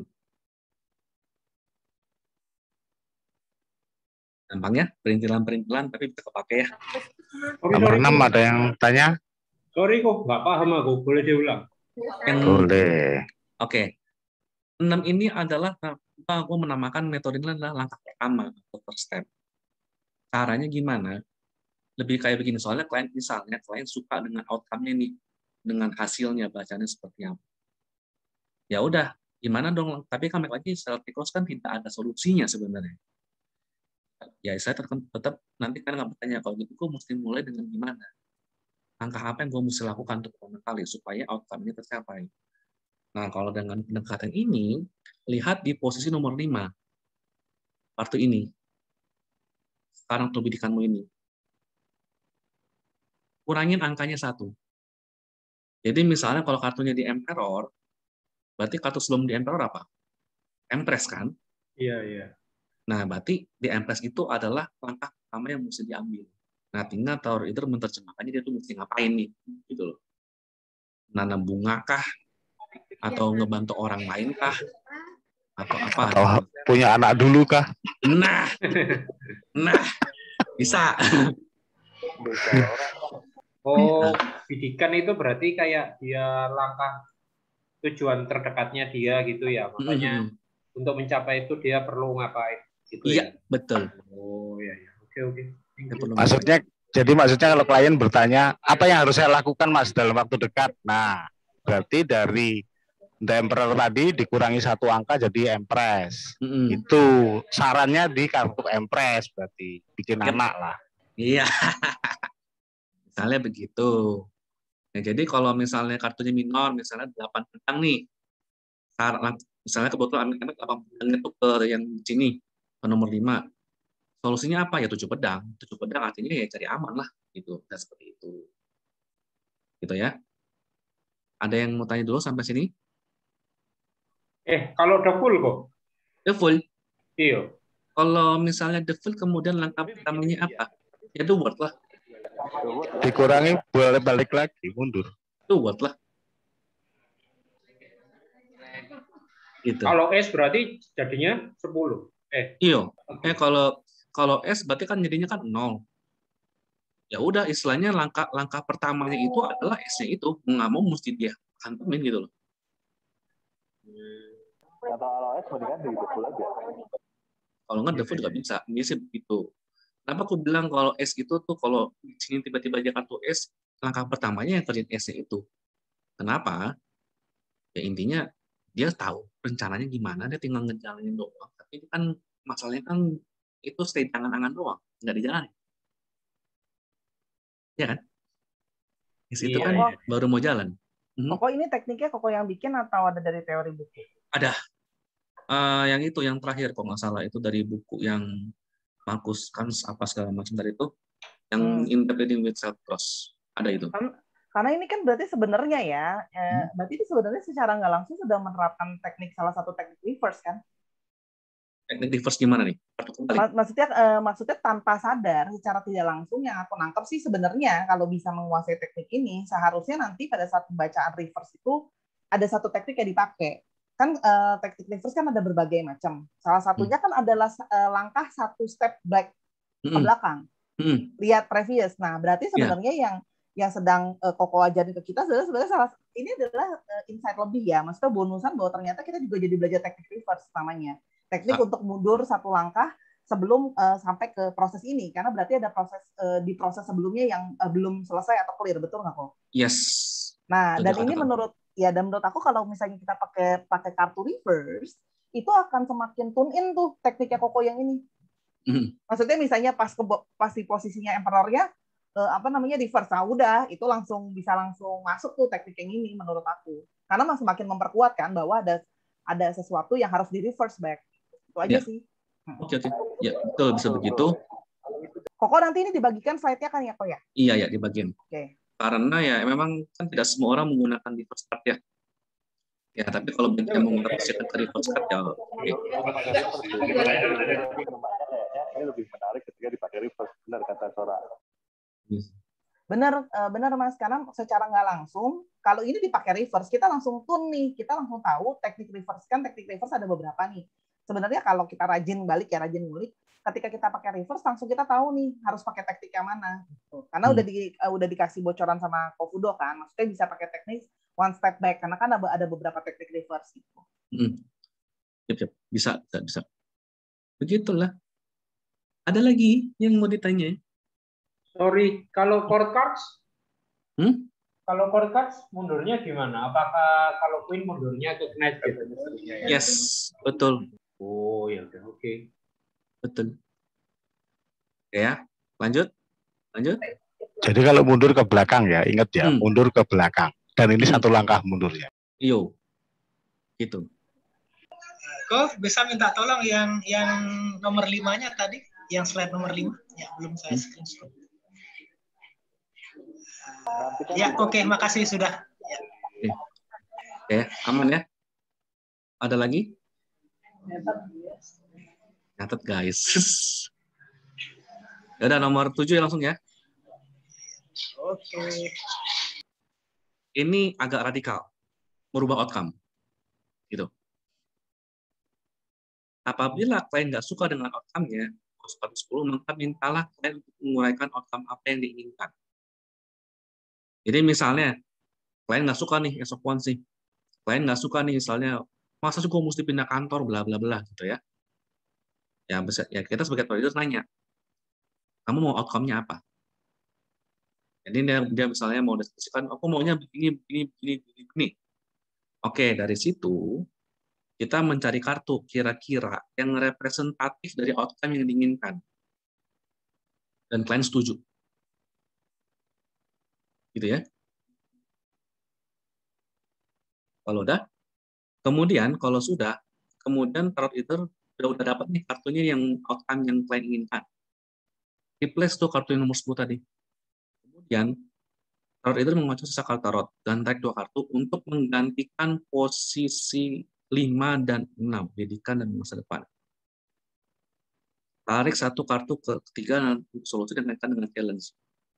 Gampang ya, perintilan-perintilan tapi bisa kepake ya. Nomor 6 ada yang tanya? Sorry kok, nggak paham aku. Boleh diulang? Boleh. Oke. 6 ini adalah, aku menamakan metode ini adalah langkah pertama atau first step. Caranya gimana? Lebih kayak begini, soalnya klien suka dengan outcome-nya nih, dengan hasilnya bacanya seperti apa. Ya udah, gimana dong? Tapi kan lagi self-close kan tidak ada solusinya sebenarnya. Ya saya tetap nanti kan nggak bertanya, kalau gitu gue mesti mulai dengan gimana? Langkah apa yang gue mesti lakukan untuk pertama kali supaya outcome-nya tercapai? Nah, kalau dengan pendekatan ini, lihat di posisi nomor 5. Kartu ini. Sekarang tuh bidikanmu ini. Kurangin angkanya 1. Jadi misalnya kalau kartunya di Emperor, Berarti kartu sebelum di Emperor apa? Empress kan? Iya, iya. Nah, berarti di Empress itu adalah langkah pertama yang mesti diambil. Nah, tinggal Tower Eater menerjemahkannya dia tuh mesti ngapain nih, gitu loh. Nanam bunga kah? Atau ngebantu orang lain kah? Atau apa? Atau punya anak dulu kah? Nah, bisa. Oh, bidikan itu berarti kayak dia langkah tujuan terdekatnya dia gitu ya. Makanya untuk mencapai itu dia perlu ngapain gitu ya. Iya, betul. Oh, iya, iya. Oke. Maksudnya kalau klien bertanya, apa yang harus saya lakukan Mas dalam waktu dekat? Nah, berarti dari The Emperor tadi dikurangi 1 angka jadi Empress. Itu sarannya di kartu Empress berarti bikin anak lah. Iya. Misalnya begitu. Nah, jadi kalau misalnya kartunya minor, misalnya 8 pedang nih. Misalnya kebetulan 8 pedang itu ke yang sini, ke nomor 5. Solusinya apa? Ya 7 pedang. 7 pedang artinya ya cari aman lah. Gitu. Dan seperti itu. Gitu ya. Ada yang mau tanya dulu sampai sini? Kalau the full kok? The full? Iya. Kalau misalnya the full kemudian langkah pertamanya apa? Ya the word lah. Dikurangi boleh balik lagi, mundur. The word lah. Gitu. Kalau S berarti jadinya 10. Iya. Kalau S berarti kan jadinya kan 0. Ya udah istilahnya langkah pertamanya itu adalah S-nya itu. Nggak mau mesti dia kantemin gitu loh. Atau kalau S mendingan di default aja. Kalau nggak default juga bisa. Ini sih begitu. Kenapa aku bilang kalau S itu tuh kalau di sini tiba-tiba aja kartu S, langkah pertamanya yang kerjain S-nya itu. Kenapa? Ya intinya dia tahu rencananya gimana, dia tinggal ngejalanin doang. Tapi kan masalahnya kan itu stay tangan-tangan doang, nggak dijalanin. Ya kan? Di situ kan baru mau jalan. Koko ini tekniknya Koko yang bikin atau ada dari teori buku? Ada. Yang itu yang terakhir kalau nggak salah itu dari buku yang Markus Kans apa segala macam dari itu yang Interpreting with Self-Trust ada itu. Karena ini kan berarti sebenarnya ya, berarti itu sebenarnya secara nggak langsung sudah menerapkan salah satu teknik reverse kan? Teknik reverse gimana nih? Maksudnya tanpa sadar, secara tidak langsung yang aku nangkep sih sebenarnya kalau bisa menguasai teknik ini, seharusnya nanti pada saat pembacaan reverse itu ada satu teknik yang dipakai. Kan teknik reverse kan ada berbagai macam. Salah satunya kan adalah langkah 1 step back ke belakang. Lihat previous. Nah, berarti sebenarnya yang sedang Koko ajarin ke kita sebenarnya ini adalah insight lebih ya. Maksudnya bonusan bahwa ternyata kita juga jadi belajar teknik reverse namanya. Teknik untuk mundur 1 langkah sebelum sampai ke proses ini. Karena berarti ada proses di proses sebelumnya yang belum selesai atau clear. Betul nggak, Kok? Yes. Nah, dan ini menurut aku kalau misalnya kita pakai kartu reverse, itu akan semakin tune in tuh tekniknya Koko yang ini. Maksudnya misalnya pas di posisinya Emperor-nya reverse. Nah, udah itu bisa langsung masuk tuh teknik yang ini menurut aku. Karena semakin memperkuatkan bahwa ada sesuatu yang harus di reverse back. Itu aja sih. Oke. Ya, betul bisa begitu. Koko nanti ini dibagikan slide-nya kan ya, Kok ya? Iya, ya dibagiin. Oke. Karena ya memang kan tidak semua orang menggunakan reverse card ya. Ya, tapi kalau banyak yang menggunakan reverse card ya oke. Ini lebih menarik ketika dipakai reverse, benar kata Sora. Benar Mas, karena secara nggak langsung kalau ini dipakai reverse kita langsung tune nih, kita langsung tahu teknik reverse ada beberapa nih. Sebenarnya kalau kita rajin ngulik, ketika kita pakai reverse langsung kita tahu nih harus pakai teknik yang mana. Karena udah dikasih bocoran sama Kofudo kan, maksudnya bisa pakai teknik 1 step back karena kan ada beberapa teknik reverse gitu. Bisa. Begitulah. Ada lagi yang mau ditanya? Sorry, kalau core cards? Kalau core cards mundurnya gimana? Apakah kalau queen mundurnya ke knight gitu? Yes, betul. Oh ya udah, oke. Betul. Ya, lanjut. Jadi kalau mundur ke belakang ya, ingat ya, mundur ke belakang. Dan ini 1 langkah mundurnya. Iyo. Gitu. Kok bisa minta tolong yang nomor 5-nya tadi, yang slide nomor 5 ya belum saya screenshot. Ya, oke, makasih sudah. Oke, aman ya? Ada lagi? Nyatet guys. Ya udah nomor 7 ya langsung ya. Oke. Ini agak radikal, merubah outcome. Gitu. Apabila klien nggak suka dengan outcome-nya, 10, maka mintalah klien untuk menguraikan outcome apa yang diinginkan. Jadi misalnya, klien nggak suka nih esok sih. Klien nggak suka nih misalnya, masa sih gue mesti pindah kantor, bla bla bla gitu ya. Ya kita sebagai trader nanya, kamu mau outcome-nya apa? Jadi dia misalnya mau diskusikan, aku maunya begini. Oke, dari situ kita mencari kartu kira-kira yang representatif dari outcome yang diinginkan. Dan klien setuju. Gitu ya. Kalau udah, kemudian kalau sudah, kemudian tarot itu udah dapat nih kartunya yang outcome yang klien inginkan. Replace tuh kartu yang nomor 10 tadi. Kemudian tarot itu mengacu sisa kartu tarot dan tarik 2 kartu untuk menggantikan posisi 5 dan 6, pendidikan dan masa depan. Tarik 1 kartu ke ketiga dan solusi dan kaitkan dengan challenge.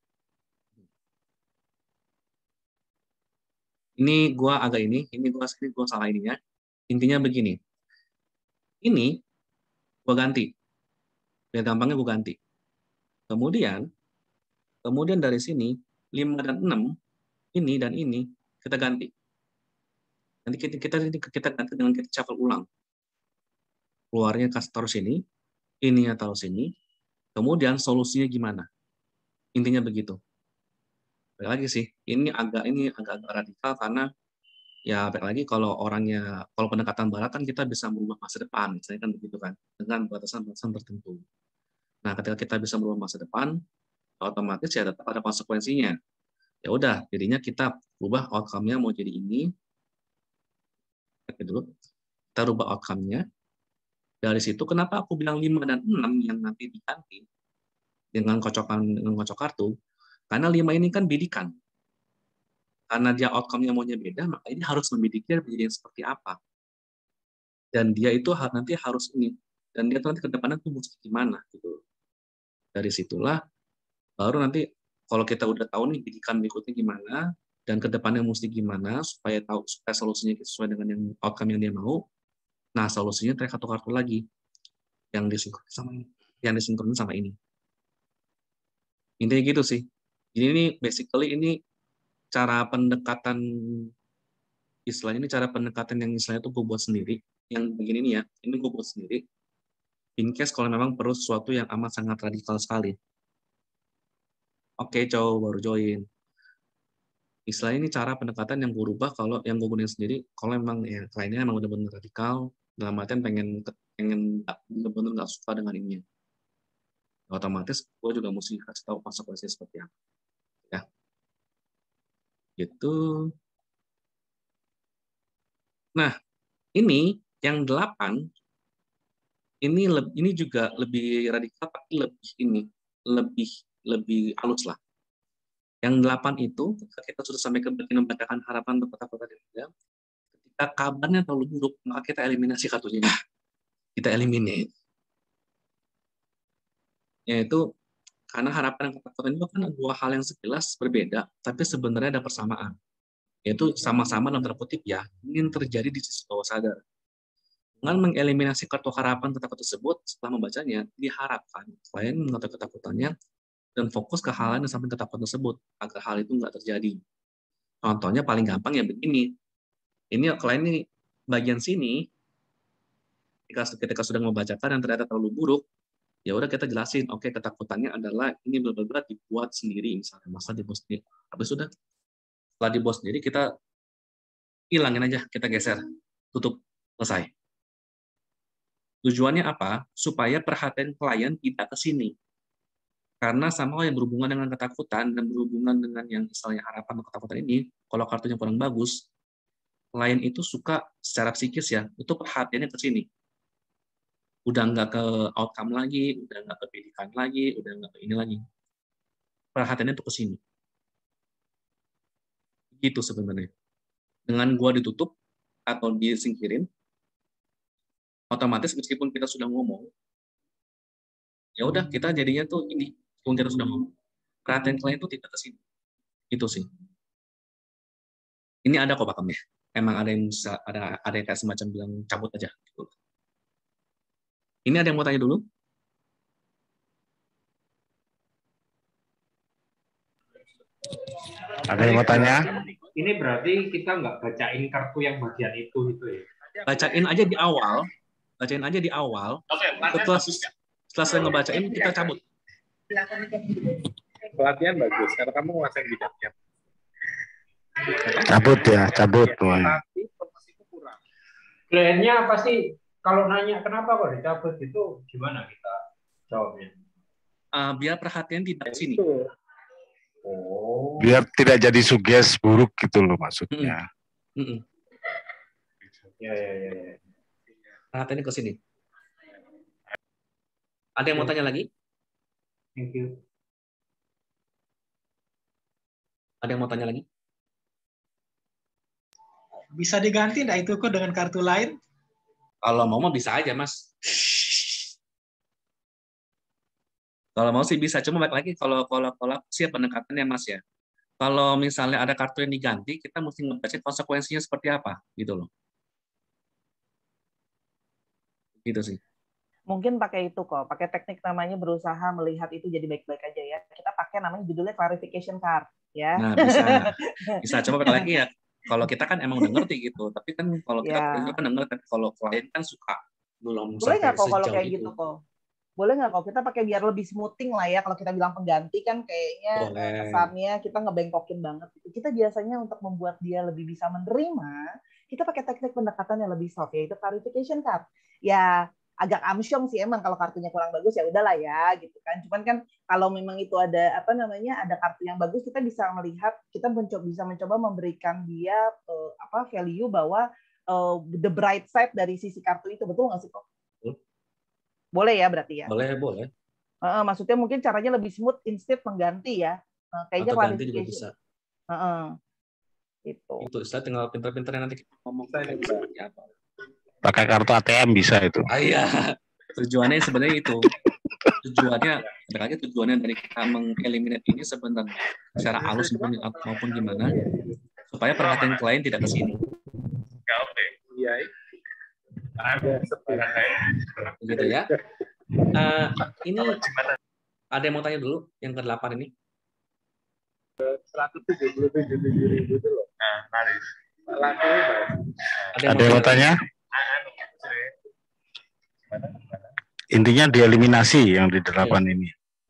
Ini gua agak ini gua salah ininya. Intinya begini. Ini gua ganti. Biar gampangnya gua ganti. Kemudian dari sini 5 dan 6 ini dan ini kita ganti. Nanti kita ganti dengan kita shuffle ulang. Keluarnya taruh sini, ininya taruh sini. Kemudian solusinya gimana? Intinya begitu. Balik lagi sih, ini agak radikal karena ya balik lagi kalau pendekatan barat kan kita bisa merubah masa depan, misalnya kan begitu kan, dengan batasan-batasan tertentu. Nah, ketika kita bisa merubah masa depan, otomatis ya tetap ada konsekuensinya. Ya udah, jadinya kita rubah outcome-nya mau jadi ini. Dulu, kita rubah outcome-nya. Dari situ kenapa aku bilang 5 dan 6 yang nanti diganti dengan kocok kartu? Karena 5 ini kan bidikan. Karena dia outcome-nya maunya beda, maka ini harus membidiknya menjadi seperti apa. Dan dia itu nanti harus ini. Dan dia tuh nanti ke depannya tuh mesti gimana gitu. Dari situlah baru nanti kalau kita udah tahu nih bidikan berikutnya gimana dan ke depannya mesti gimana supaya solusinya sesuai dengan yang outcome yang dia mau. Nah, solusinya tarik 1 kartu lagi yang disinkronin sama ini. Intinya gitu sih. Jadi ini basically ini cara pendekatan yang istilahnya tuh gue buat sendiri. Yang begini nih ya, ini gue buat sendiri. In case kalau memang perlu sesuatu yang amat sangat radikal sekali. Oke, baru join. Istilah ini cara pendekatan yang gue rubah kalau yang gue gunain sendiri, kalau memang ya kliennya emang benar-benar radikal, dalam artian pengen benar-benar nggak suka dengan ini. Otomatis gue juga mesti kasih tahu konsekuensinya seperti apa. Ya. Gitu. Nah, ini yang 8 ini juga lebih radikal tapi lebih halus lah. Yang 8 itu ketika kita sudah sampai ke bagian membacakan harapan untuk kota-kota dan ketika kabarnya terlalu buruk, maka kita eliminasi kartunya. Kita eliminate. Yaitu karena harapan dan ketakutan itu kan 2 hal yang sekilas berbeda, tapi sebenarnya ada persamaan. Yaitu sama-sama dalam tanda kutip ya, ingin terjadi di sisi bawah sadar. Dengan mengeliminasi kartu harapan ketakutan tersebut, setelah membacanya, diharapkan klien mengetahui ketakutannya dan fokus ke hal lain yang samping ketakutan tersebut, agar hal itu nggak terjadi. Contohnya paling gampang ya begini. Ini klien ini bagian sini, ketika sudah membacakan yang ternyata terlalu buruk, ya udah kita jelasin, oke, ketakutannya adalah ini benar-benar dibuat sendiri, misalnya masalah dibuat sendiri. Habis sudah, setelah dibuat sendiri, kita hilangin aja, kita geser, tutup, selesai. Tujuannya apa? Supaya perhatian klien tidak ke sini. Karena sama yang berhubungan dengan ketakutan dan berhubungan dengan yang misalnya harapan atau ketakutan ini, kalau kartunya kurang bagus, klien itu suka secara psikis ya, itu perhatiannya ke sini. Udah nggak ke outcome lagi, udah nggak ke pendidikan lagi, udah nggak ke ini lagi. Perhatiannya itu ke sini. Gitu sebenarnya. Dengan gua ditutup atau disingkirin, Otomatis meskipun kita sudah ngomong, ya udah kita jadinya tuh ini, meskipun kita sudah ngomong, perhatian klien itu tidak ke sini. Itu sih. Ini ada kok pakemnya. Emang ada yang bisa, ada yang kayak semacam bilang cabut aja. Gitu. Ini ada yang mau tanya dulu? Ada yang mau tanya? Ini berarti kita nggak bacain kartu yang bagian itu ya? Bacain aja di awal. Bacain aja di awal. Setelah saya ngebacain, kita cabut. Pelatihan bagus, karena kamu menguasai bidangnya. Cabut ya, cabut. Kliennya pasti kalau nanya kenapa kok dicabut itu gimana kita jawabnya? Biar perhatian tidak sini. Oh. Biar tidak jadi suges buruk gitu loh maksudnya. Ya. Perhatiannya ke sini. Ada yang mau tanya lagi? Thank you. Ada yang mau tanya lagi? Bisa diganti nggak itu kok dengan kartu lain? Kalau mau bisa aja, Mas. Kalau mau sih bisa, cuma balik lagi kalau siap pendekatannya, Mas ya. Kalau misalnya ada kartu yang diganti, kita mesti ngebaca konsekuensinya seperti apa, gitu loh. Gitu sih. Mungkin pakai itu kok, pakai teknik namanya berusaha melihat itu jadi baik-baik aja ya. Kita pakai namanya judulnya clarification card, ya. Nah, bisa. Coba balik lagi ya. Kalau kita kan emang udah ngerti gitu, tapi kan kalau kita kan denger, kalau klien kan suka belum boleh nggak kok kalau kayak itu. gitu kok? Boleh nggak kok kita pakai biar lebih smoothing lah ya. Kalau kita bilang pengganti kan kayaknya kesannya kita ngebengkokin banget. Kita biasanya untuk membuat dia lebih bisa menerima, kita pakai teknik pendekatan yang lebih soft, yaitu clarification card. Ya agak amsyong sih emang kalau kartunya kurang bagus ya udahlah ya gitu kan. Cuman kan kalau memang itu ada ada kartu yang bagus, kita bisa melihat, kita bisa mencoba memberikan dia value bahwa the bright side dari sisi kartu itu. Betul nggak sih kok? Boleh ya berarti ya? Boleh. Maksudnya mungkin caranya lebih smooth instead mengganti ya. Kayaknya atau ganti juga bisa. Itu saya tinggal pinter-pinternya nanti kita ngomong seperti apa. Pakai kartu ATM bisa itu. Iya. Tujuannya sebenarnya itu. Tujuannya dari kita mengeliminate ini sebenarnya secara halus maupun gimana, supaya perhatian klien tidak ke sini. Iya. Gitu ya. Ini ada yang mau tanya dulu yang ke-8 ini? 177.000 itu loh. Nah, mari. Ada yang mau tanya? Intinya dieliminasi yang di 8 ini.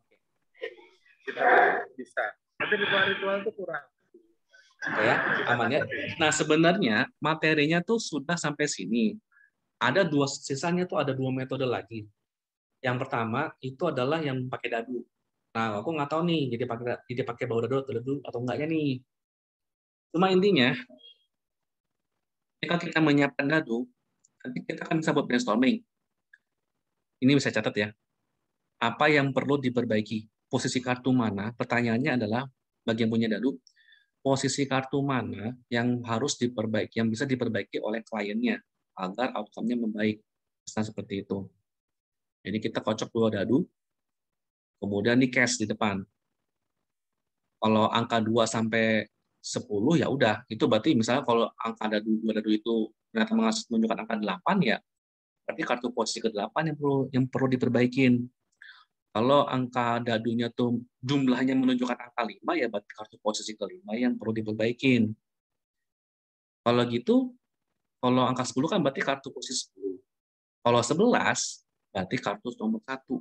Bisa. Tapi ritual itu kurang. Ya, aman ya. Nah, sebenarnya materinya tuh sudah sampai sini. Ada sisanya tuh ada 2 metode lagi. Yang pertama itu adalah yang pakai dadu. Nah, aku nggak tahu nih, jadi pakai bau dadu atau enggaknya nih. Cuma intinya, ketika kita menyiapkan dadu, nanti kita kan bisa buat brainstorming. Ini bisa catat ya. Apa yang perlu diperbaiki? Posisi kartu mana? Pertanyaannya adalah, bagi yang punya dadu, posisi kartu mana yang harus diperbaiki, yang bisa diperbaiki oleh kliennya, agar outcome-nya membaik. Nah, seperti itu. Jadi kita kocok 2 dadu, kemudian di cash di depan. Kalau angka 2 sampai 10 ya udah, itu berarti misalnya kalau angka dadu itu ternyata menunjukkan angka 8 ya, berarti kartu posisi ke-8 yang perlu diperbaikin. Kalau angka dadunya tuh jumlahnya menunjukkan angka 5 ya berarti kartu posisi ke-5 yang perlu diperbaikin. Kalau gitu, kalau angka 10 kan berarti kartu posisi 10. Kalau 11 berarti kartu nomor 1.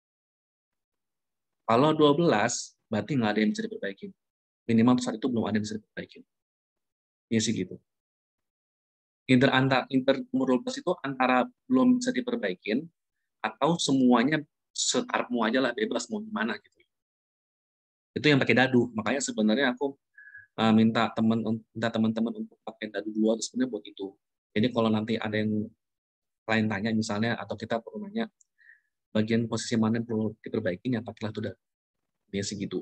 Kalau 12 berarti nggak ada yang bisa diperbaiki. Minimal saat itu belum ada yang bisa diperbaiki. Ya sih gitu. Inter nomor 12 itu antara belum bisa diperbaikin atau semuanya sekarepmu aja lah, bebas mau gimana gitu. Itu yang pakai dadu. Makanya sebenarnya aku minta teman-teman untuk pakai dadu 2 itu sebenarnya buat itu. Jadi kalau nanti ada yang klien tanya misalnya, atau kita perlu nanya bagian posisi mana yang perlu diperbaiki, ya pakailah itu dadu. Biasa gitu.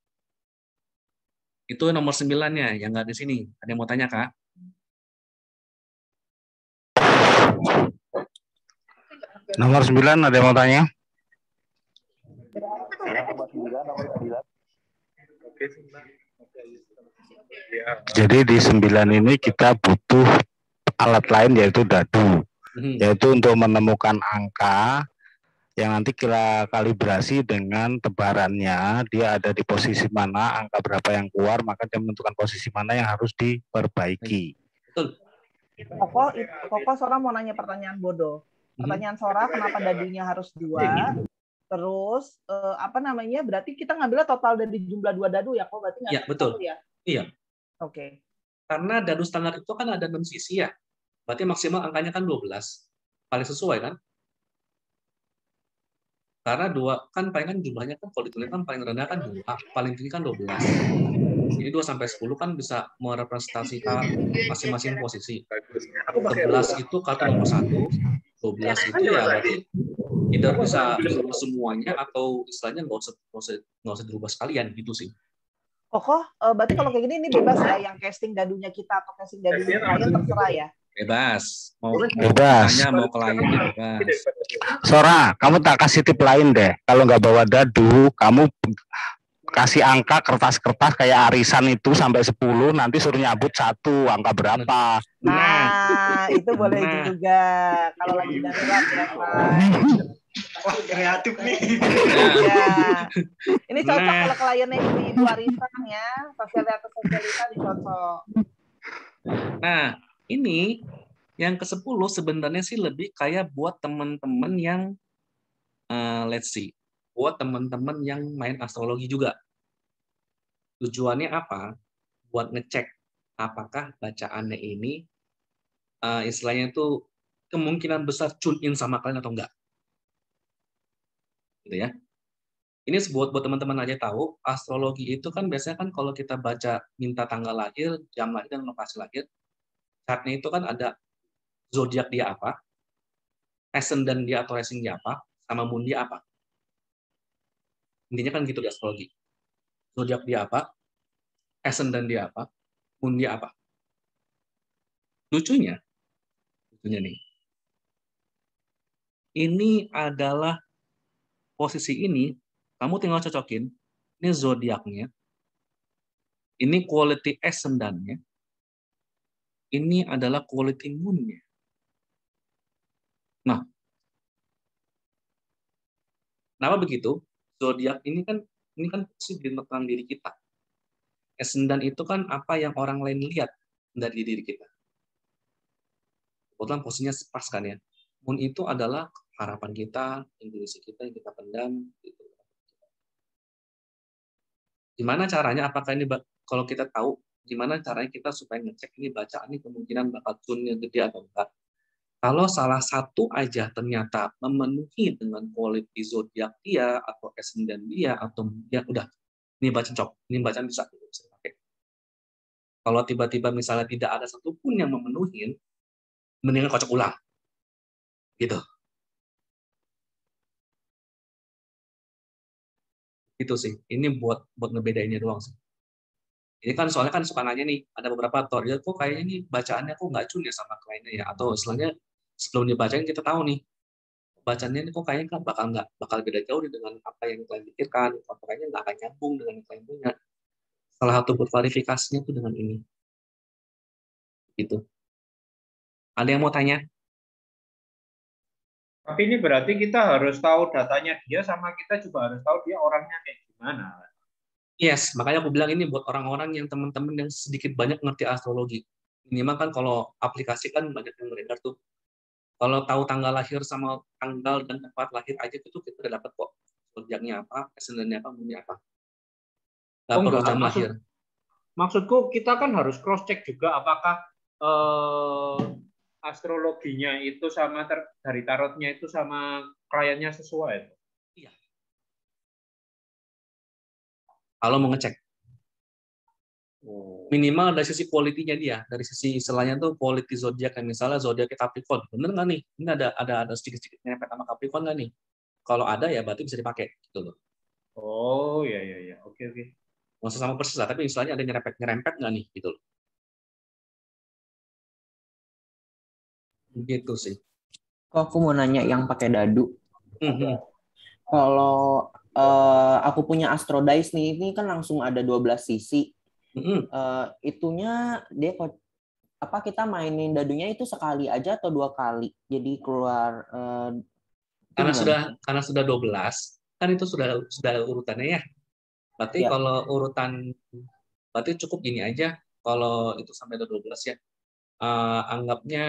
Itu nomor 9-nya yang nggak di sini. Ada yang mau tanya, Kak? Nomor 9 ada yang mau tanya? Jadi di 9 ini kita butuh alat lain yaitu dadu, yaitu untuk menemukan angka yang nanti kita kalibrasi dengan tebarannya, dia ada di posisi mana, angka berapa yang keluar, maka dia menentukan posisi mana yang harus diperbaiki. Betul. Koko Sora mau nanya pertanyaan bodoh. Pertanyaan Sora, kenapa dadunya harus 2? Terus berarti kita ngambilnya total dari jumlah 2 dadu ya, kok berarti nggak? Iya, betul. Ya? Iya. Oke. Karena dadu standar itu kan ada 6 sisi ya. Berarti maksimal angkanya kan 12. Paling sesuai kan? Karena 2 kan paling kan jumlahnya kan kalau ditulis kan paling rendah kan 2, paling tinggi kan 12. Jadi 2 sampai 10 kan bisa merepresentasikan masing-masing posisi. 11 itu kartu nomor 1, 12 itu ya berarti tidak bisa semuanya atau istilahnya nggak usah dirubah sekalian gitu sih. Koko, berarti kalau kayak gini ini bebas ya, yang casting dadunya kita atau casting dadunya klien terserah ya? Bebas. Bebas. Mau kliennya bebas. Sora, kamu tak kasih tip lain deh. Kalau nggak bawa dadu, kamu kasih angka kertas-kertas kayak arisan itu sampai 10, nanti suruh nyabut 1, angka berapa. Nah, itu boleh juga. Kalau lagi darurat ya, Pak. Wah, kreatif nih. Ya. Ini cocok kalau kliennya ibu-ibu arisan ya. Sosialita dicocok. Nah, ini yang ke-10 sebenarnya sih lebih kayak buat teman-teman yang let's see, buat teman-teman yang main astrologi juga. Tujuannya apa? Buat ngecek apakah bacaannya ini istilahnya itu kemungkinan besar tune in sama kalian atau enggak. Gitu ya. Ini buat teman-teman aja tahu, astrologi itu kan biasanya kan kalau kita baca minta tanggal lahir, jam lahir dan lokasi lahir, chartnya itu kan ada zodiak dia apa, ascendant dia atau rising dia apa, sama moon dia apa. Intinya kan gitu di astrologi. Zodiak dia apa, ascendant dia apa, moon dia apa. Lucunya nih, ini adalah posisi ini, kamu tinggal cocokin, ini zodiaknya, ini quality ascendant-nya, ini adalah quality moon-nya. Nah, kenapa begitu? Zodiak ini kan posisi di tentang diri kita. Ascendant itu kan apa yang orang lain lihat dari diri kita. Kebetulan posisinya pas kan ya. Moon itu adalah harapan kita, intuisi kita yang kita pendam. Gitu. Gimana caranya? Apakah ini kalau kita tahu, gimana caranya kita supaya ngecek ini bacaan ini kemungkinan bakal tune-nya gede atau enggak? Kalau salah satu aja ternyata memenuhi dengan quality zodiak dia atau ascendant dia atau dia udah ini bacaan bisa dipakai. Kalau tiba-tiba misalnya tidak ada satupun yang memenuhi, mendingan kocok ulang, gitu. Itu sih. Ini buat ngebedainnya doang sih. Ini kan soalnya kan suka nanya nih, ada beberapa aktor ya kok kayaknya nih bacaannya kok nggak cun ya sama kliennya ya, atau istilahnya sebelum dibacain kita tahu nih bacanya ini kok kayaknya kan bakal beda jauh nih dengan apa yang klien pikirkan, atau kayaknya nggak akan nyambung dengan yang klien punya. Salah satu klarifikasinya itu dengan ini. Gitu. Ada yang mau tanya? Tapi ini berarti kita harus tahu datanya dia, sama kita juga harus tahu dia orangnya kayak gimana. Yes, makanya aku bilang ini buat orang-orang yang teman-teman yang sedikit banyak ngerti astrologi. Minimal kan kalau aplikasi kan banyak yang beredar tuh. Kalau tahu tanggal lahir sama tanggal dan tempat lahir aja itu kita udah dapat kok. Zodiaknya apa, ascendant-nya apa, moon-nya apa. Nggak perlu jam lahir. Maksudku kita kan harus cross check juga apakah astrologinya itu sama dari tarotnya itu sama kliennya sesuai. Iya. Kalau mau ngecek. Minimal dari sisi quality-nya dia, dari sisi istilahnya tuh quality zodiak, misalnya zodiaknya Capricorn, bener nggak nih? Ini ada sedikit-sedikit nyerempet sama Capricorn nggak nih? Kalau ada ya berarti bisa dipakai gitu loh. Oh iya, oke. Nggak usah sama persis lah, tapi istilahnya ada nyerempet nggak nih gitu loh. Gitu sih. Kok aku mau nanya yang pakai dadu. Kalau aku punya Astro Dice nih, ini kan langsung ada 12 sisi. Itunya dia apa kita mainin dadunya itu sekali aja atau 2 kali? Jadi keluar karena sudah 12, kan itu sudah urutannya ya. Berarti Ya. kalau urutan berarti cukup gini aja. Kalau itu sampai ada 12 ya. Anggapnya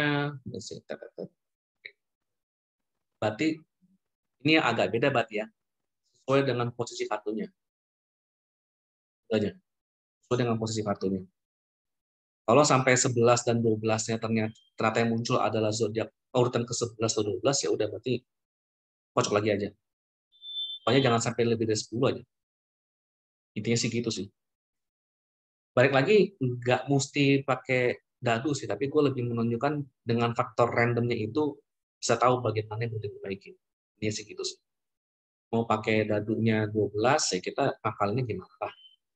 berarti ini agak beda berarti ya. Sesuai dengan posisi kartunya. Itu aja. Sesuai dengan posisi kartunya. Kalau sampai 11 dan 12-nya ternyata yang muncul adalah zodiak urutan ke-11 atau 12, ya udah berarti kocok lagi aja. Pokoknya jangan sampai lebih dari 10 aja. Intinya sih gitu sih. Balik lagi, nggak mesti pakai dadu sih, tapi gue lebih menunjukkan dengan faktor randomnya itu bisa tahu bagaimana yang mau diperbaiki. Intinya sih gitu sih. Mau pakai dadunya 12, ya kita ngakalinnya gimana lah.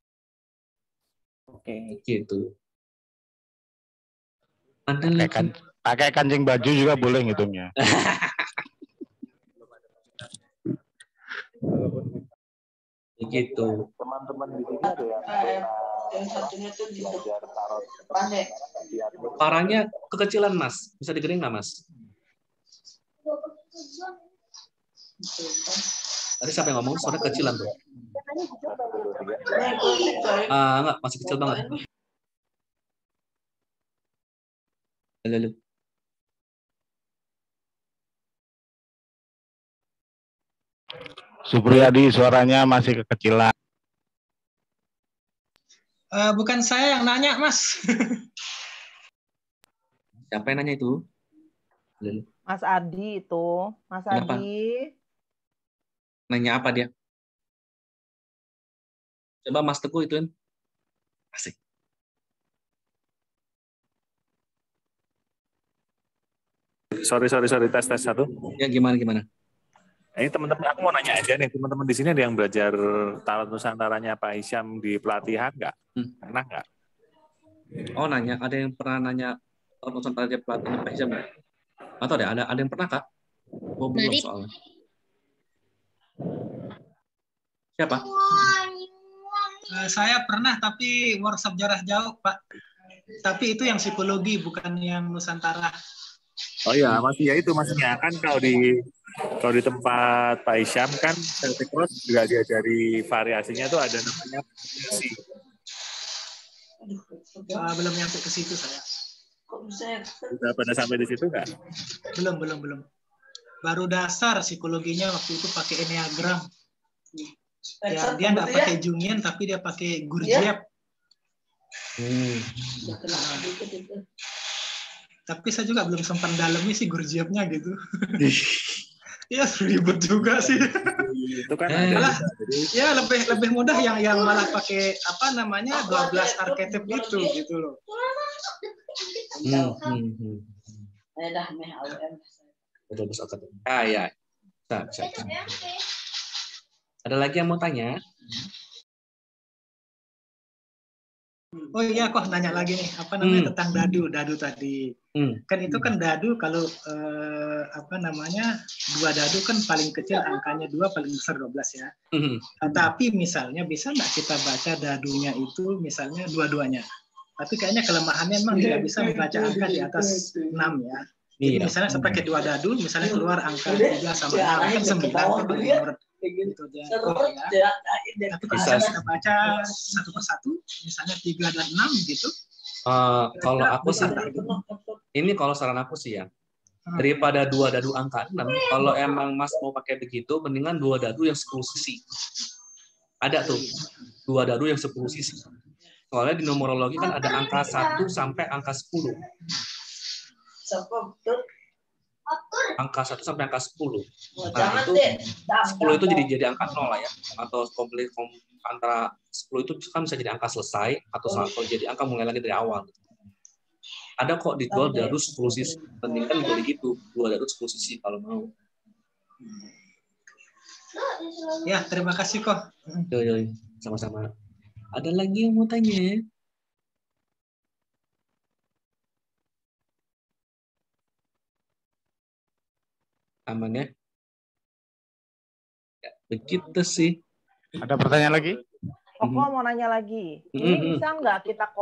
Oke. Gitu. Pakai kancing baju juga boleh ngitungnya. Begitu. Teman-teman di sini ada yang satunya tuh di belajar tarot. Parahnya kekecilan, Mas. Bisa digedein nggak, Mas? Tadi siapa yang ngomong? Soalnya kecilan tuh. Enggak, masih kecil banget. Halo. Supriyadi suaranya masih kekecilan. Bukan saya yang nanya, Mas. Siapa yang nanya itu? Mas Adi itu. Mas Kenapa? Adi. Nanya apa dia? Coba Mas Teguh ituin. Asik. Sorry, tes 1. Ya gimana? Ini teman-teman, aku mau nanya aja nih, teman-teman di sini ada yang belajar tarot Nusantaranya Pak Hisyam di pelatihan nggak? Pernah nggak? Oh nanya, ada yang pernah nanya tarot Nusantara di pelatihan Pak Hisyam nggak? Atau ada yang pernah Kak? Oh, belum soalnya. Siapa? Saya pernah, tapi workshop jarak jauh, Pak. Tapi itu yang psikologi, bukan yang Nusantara. Oh iya, masih ya itu maksudnya kan kalau di tempat Pak Hisyam kan Celtic Cross juga diajari variasinya tuh ada namanya variasi. Belum nyampe ke situ saya. Sudah pada sampai di situ nggak? Belum. Baru dasar psikologinya waktu itu pakai Enneagram. Ya, dia nggak pakai Jungian, tapi dia pakai Gurdjieff. Tapi saya juga belum sempat dalemi sih Gurdjieff-nya gitu. Ya ribet juga sih. Itu kan ada. Ya lebih mudah yang malah pakai 12 arketip gitu loh. Ya. Bisa. Ada lagi yang mau tanya? Oh iya, kok nanya lagi nih, tentang dadu tadi. Kan itu kan dadu kalau 2 dadu kan paling kecil angkanya 2, paling besar 12 ya. Tapi misalnya bisa nggak kita baca dadunya itu misalnya dua-duanya? Tapi kayaknya kelemahannya memang tidak bisa membaca angka di atas 6 ya. Jadi misalnya saya pakai 2 dadu, misalnya keluar angka 3 sama 6 kan 9 kan gitu aja. Tapi bisa kita baca satu persatu, misalnya 3 dan 6 gitu. Kalau aku sih, ini kalau saran aku sih ya, daripada 2 dadu angka 6, kalau emang Mas mau pakai begitu, mendingan 2 dadu yang 10 sisi. Ada tuh 2 dadu yang 10 sisi. Soalnya di numerologi kan ada angka 1 sampai angka 10. Angka 1 sampai angka 10. Nah, itu 10 itu jadi angka 0 lah ya. Atau komplit antara 10 itu kan bisa jadi angka selesai atau jadi angka mulai lagi dari awal. Ada kok dijual dadu 10 sisi. Mendingan jadi gitu, 2 dadu 10 sisi kalau mau. Ya, terima kasih kok. Yo, sama-sama. Ada lagi yang mau tanya? Aman ya? Ya, begitu sih. Ada pertanyaan lagi? Koko mau nanya lagi. Ini bisa nggak kita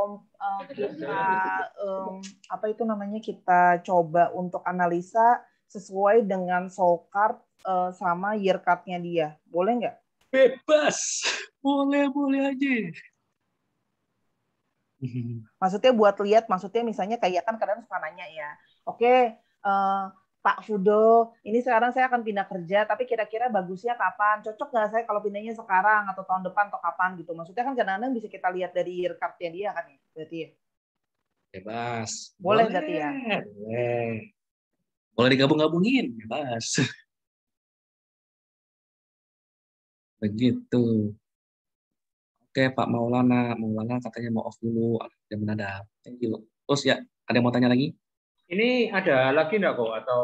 apa itu namanya, kita coba untuk analisa sesuai dengan soul card sama year card-nya dia. Boleh nggak? Bebas. Boleh aja. Maksudnya buat lihat, maksudnya misalnya kayak kan kadang suka nanya ya. Oke, Pak Fudo, ini sekarang saya akan pindah kerja, tapi kira-kira bagusnya kapan? Cocok nggak saya kalau pindahnya sekarang atau tahun depan atau kapan gitu? Maksudnya kan kadang-kadang bisa kita lihat dari year card-nya dia kan ya, berarti ya? Bebas. Boleh berarti ya? Boleh digabung-gabungin, bebas. Begitu. Oke, Pak Maulana katanya mau off dulu, ada mendadak. Thank you. Terus ya, ada yang mau tanya lagi? Ini ada lagi nggak kok atau?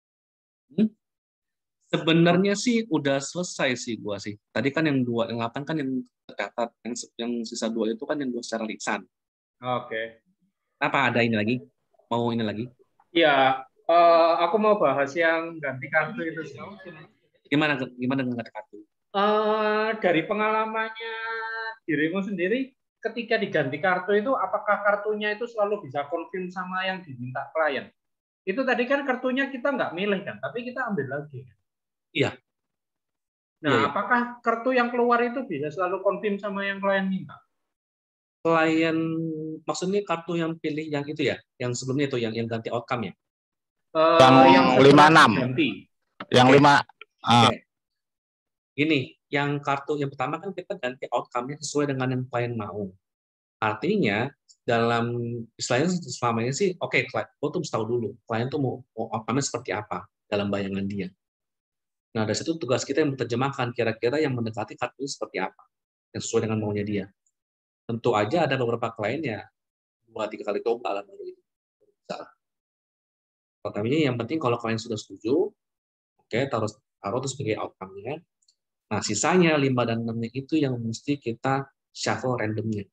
Sebenarnya sih udah selesai sih gua sih. Tadi kan yang 8 kan yang tercatat, yang sisa 2 itu kan yang gua secara lisan. Oke. Apa ada ini lagi? Mau ini lagi? Ya, aku mau bahas yang ganti kartu itu sih. Gimana dengan ganti kartu? Dari pengalamannya dirimu sendiri, ketika diganti kartu itu, apakah kartunya itu selalu bisa confirm sama yang diminta klien? Itu tadi kan kartunya kita nggak milih kan, tapi kita ambil lagi. Iya. Nah, iya. Apakah kartu yang keluar itu bisa selalu confirm sama yang klien minta? Klien, maksudnya kartu yang pilih yang itu ya, yang sebelumnya itu yang ganti outcome ya? Yang 56. Ganti. Yang 5. Oke. Gini, yang kartu yang pertama kan kita ganti outcome-nya sesuai dengan yang klien mau. Artinya dalam istilahnya selama ini sih, oke, klien tuh mesti tahu dulu klien tuh mau outcome-nya seperti apa dalam bayangan dia. Nah, dari situ tugas kita yang menerjemahkan kira-kira yang mendekati kartu seperti apa, yang sesuai dengan maunya dia. Tentu aja ada beberapa klien ya 2-3 kali coba lah baru itu. Tapi yang penting kalau klien sudah setuju, oke, taruh itu sebagai outcome-nya. Nah, sisanya 5 dan 6-nya itu yang mesti kita shuffle randomnya.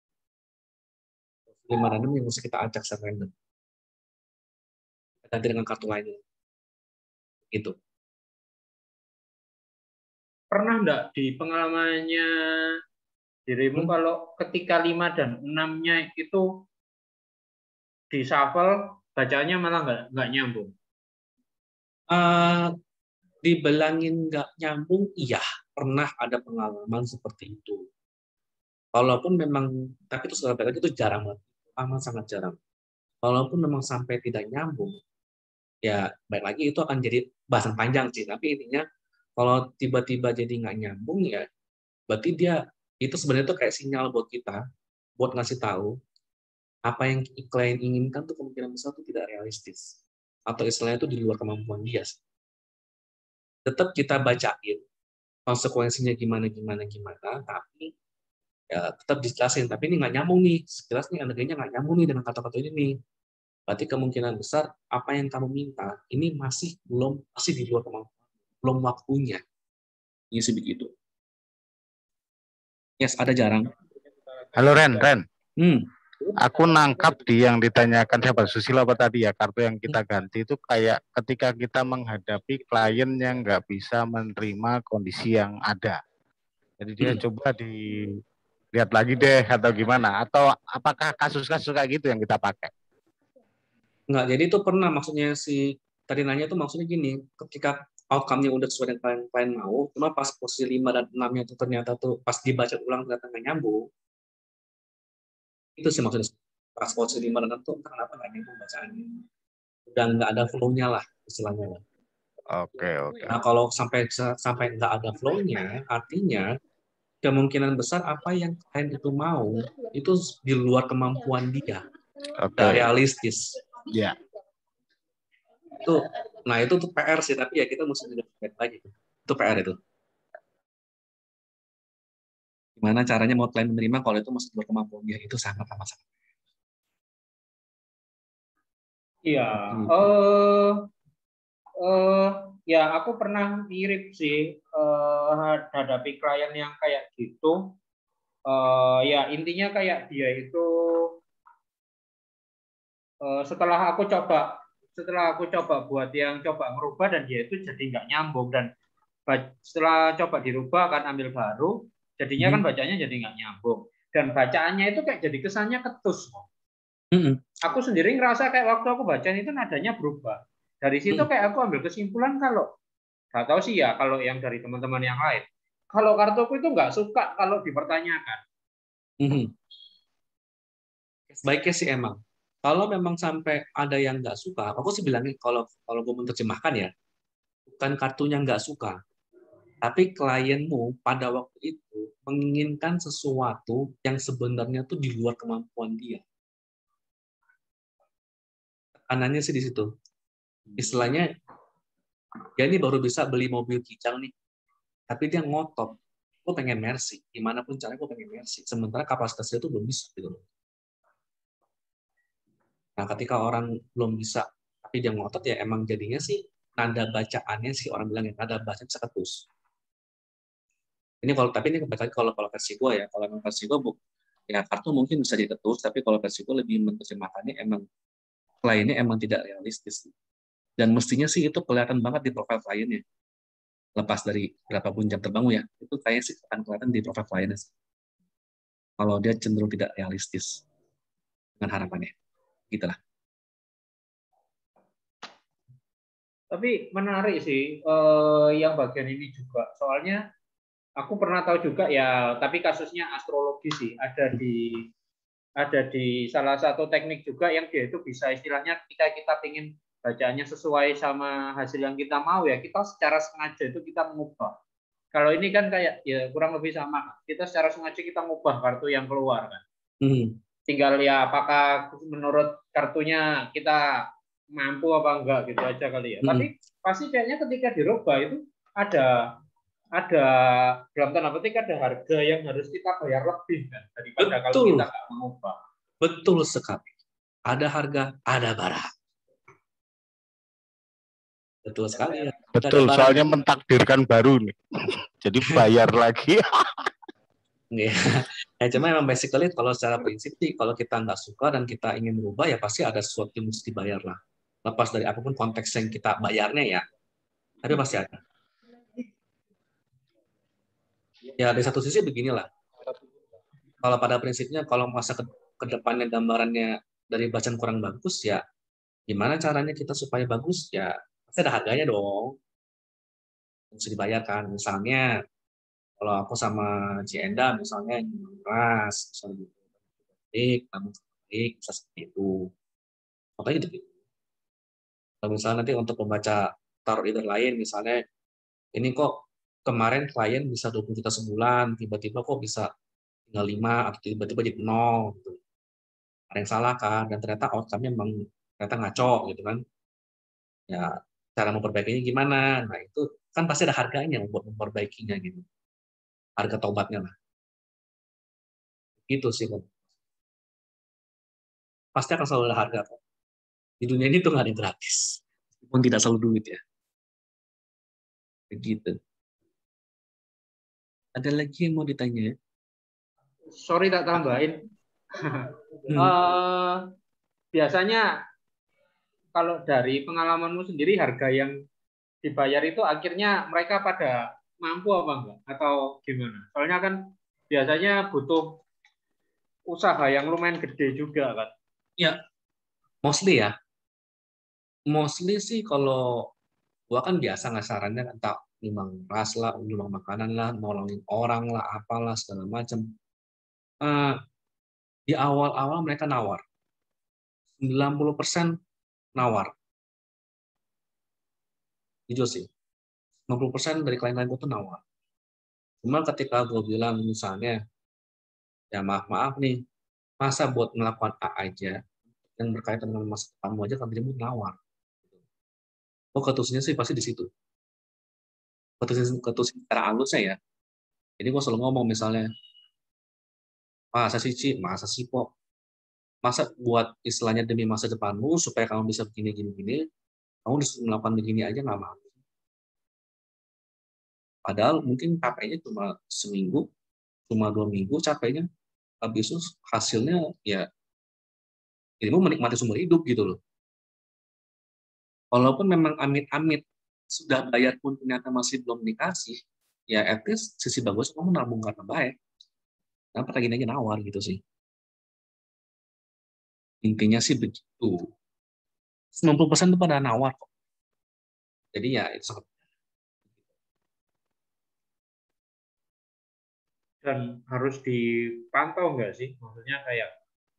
5 dan 6 yang mesti kita acak secara random. Ganti dengan kartu lainnya. Gitu. Pernah enggak di pengalamannya dirimu kalau ketika 5 dan 6-nya itu di shuffle, bacanya malah nggak nyambung? Dibilangin nggak nyambung, iya. Pernah ada pengalaman seperti itu. Walaupun memang, tapi itu sekali lagi itu jarang banget. Amat sangat jarang. Walaupun memang sampai tidak nyambung, ya baik lagi itu akan jadi bahasan panjang sih. Tapi intinya kalau tiba-tiba jadi nggak nyambung ya, berarti dia itu sebenarnya tuh kayak sinyal buat kita, buat ngasih tahu apa yang klien inginkan tuh kemungkinan besar tuh tidak realistis atau istilahnya itu di luar kemampuan dia. Tetap kita bacain konsekuensinya gimana, tapi ya tetap dijelasin. Tapi ini nggak nyambung nih, jelas nih energinya nggak nyambung nih dengan kata-kata ini nih. Berarti kemungkinan besar apa yang kamu minta ini masih di luar kemampuan, belum waktunya. Ini sih begitu. Yes, ada jarang. Halo Ren. Aku nangkap di yang ditanyakan siapa, Susilo apa tadi ya, kartu yang kita ganti itu kayak ketika kita menghadapi klien yang nggak bisa menerima kondisi yang ada. Jadi dia coba dilihat lagi deh atau gimana, atau apakah kasus-kasus kayak gitu yang kita pakai? Nggak, jadi itu pernah maksudnya si tadi nanya itu maksudnya gini, ketika outcome-nya udah sesuai dengan klien mau, cuma pas posisi 5 dan 6-nya itu ternyata tuh pas dibaca ulang ternyata nggak nyambung. Itu sih maksudnya pas posisi 5 dan 6 tuh kenapa nggak nyambung bacaannya. Udah nggak ada flow-nya lah istilahnya lah. Oke. Nah, kalau sampai nggak ada flow-nya, artinya kemungkinan besar apa yang klien itu mau itu di luar kemampuan dia. Nggak realistis. Ya. Itu tuh PR sih, tapi ya kita mesti lihat lagi. Itu PR itu. Gimana caranya mau klien menerima kalau itu masih luar kemampuan dia, itu sangat amat sangat. Iya. Ya aku pernah mirip sih hadapi klien yang kayak gitu. Ya intinya kayak dia itu setelah aku coba setelah aku coba buat yang coba merubah dan dia itu jadi nggak nyambung, dan setelah coba dirubah kan ambil baru, jadinya kan bacanya jadi nggak nyambung, dan bacaannya itu kayak jadi kesannya ketus. Aku sendiri ngerasa kayak waktu aku bacain itu nadanya berubah. Dari situ kayak aku ambil kesimpulan kalau nggak tahu sih ya kalau yang dari teman-teman yang lain, kalau kartuku itu nggak suka kalau dipertanyakan. Sebaiknya sih emang. Kalau memang sampai ada yang nggak suka, aku sih bilangnya kalau gue menerjemahkan ya, bukan kartunya nggak suka, tapi klienmu pada waktu itu menginginkan sesuatu yang sebenarnya tuh di luar kemampuan dia. Tekanannya sih di situ. Istilahnya, dia ini baru bisa beli mobil kijang nih, tapi dia ngotot, gue pengen Mercy, gimana pun caranya gue pengen Mercy, sementara kapasitasnya itu belum bisa gitu loh. Nah, ketika orang belum bisa, tapi dia ngotot, ya emang jadinya sih nada bacaannya sih orang bilang ya nada bacaan bisa ketus. Ini tapi ini kembali kalau versi gue ya, kalau versi gue ya kartu mungkin bisa diketus, tapi kalau versi gue lebih menerjemahkannya emang kliennya emang tidak realistis. Dan mestinya sih itu kelihatan banget di profil kliennya. Lepas dari berapapun jam terbang ya, itu kayaknya sih akan kelihatan di profil kliennya. Kalau dia cenderung tidak realistis dengan harapannya. Gitulah. Tapi menarik sih yang bagian ini juga. Soalnya aku pernah tahu juga ya, tapi kasusnya astrologi sih. Ada di salah satu teknik juga yang dia itu bisa istilahnya ketika kita ingin bacaannya sesuai sama hasil yang kita mau ya, kita secara sengaja itu kita mengubah. Kalau ini kan kayak ya kurang lebih sama. Kita secara sengaja kita mengubah kartu yang keluar kan. Tinggal ya apakah menurut kartunya kita mampu apa enggak gitu aja kali ya. Tapi pasti kayaknya ketika dirubah itu ada dalam tanda petik ada harga yang harus kita bayar lebih kan daripada kalau kita nggak mengubah. Betul sekali. Ada harga, ada barang. Betul sekali ya. Betul, soalnya mentakdirkan baru nih. Jadi bayar lagi. Ya, cuma memang basically kalau secara prinsip sih kalau kita nggak suka dan kita ingin berubah ya pasti ada sesuatu yang mesti dibayar lah. Lepas dari apapun konteks yang kita bayarnya ya, tapi pasti ada. Ya dari satu sisi beginilah. Kalau pada prinsipnya kalau masa ke depannya gambarannya dari bacaan kurang bagus ya, gimana caranya kita supaya bagus ya pasti ada harganya dong. Mesti dibayarkan. Misalnya kalau aku sama Cienda misalnya keras, misalnya baik, namun baik, bisa seperti itu. Makanya gitu. Kalau misalnya nanti untuk membaca tarot leader lain, misalnya ini kok kemarin klien bisa 20 juta sebulan, tiba-tiba kok bisa tinggal 5 atau tiba-tiba jadi 0 gitu. Ada yang salah kan, dan ternyata outcome-nya memang ternyata ngaco gitu kan. Ya cara memperbaikinya gimana? Nah itu kan pasti ada harganya buat memperbaikinya gitu. Harga tobatnya lah. Gitu sih. Pasti akan selalu ada harga kok. Di dunia ini tuh nggak ada yang gratis. Meskipun tidak selalu duit ya. Begitu. Ada lagi yang mau ditanya? Sorry tak tambahin. Biasanya kalau dari pengalamanmu sendiri harga yang dibayar itu akhirnya mereka pada mampu apa enggak? Atau gimana? Soalnya kan biasanya butuh usaha yang lumayan gede juga kan? Ya, mostly ya. Mostly sih kalau gua kan biasa ngasarannya kan tak nyumbang ras lah, nyumbang makanan lah, nolongin orang lah, apalah segala macam. Di awal-awal mereka nawar. 90% nawar. Jujur sih. 90% dari klien-klien gue tuh nawar. Cuma ketika gue bilang misalnya, ya maaf nih, masa buat melakukan A aja, yang berkaitan dengan masa depanmu aja kan dia nawar. Oh ketusnya sih pasti di situ. Ketusin secara halusnya ya. Jadi gue selalu ngomong misalnya, masa sih kok, masa buat istilahnya demi masa depanmu supaya kamu bisa begini, kamu disuruh melakukan begini aja nggak mau. Padahal mungkin capeknya cuma seminggu, cuma 2 minggu capeknya, habis itu hasilnya ya, dirimu menikmati seumur hidup gitu loh. Walaupun memang amit-amit sudah bayar pun ternyata masih belum dikasih, ya at least sisi bagus kamu nabung karena baik. Kenapa lagi aja nawar gitu sih. Intinya sih begitu. 90% itu pada nawar kok. Jadi ya itu sangat. Dan harus dipantau nggak sih? Maksudnya kayak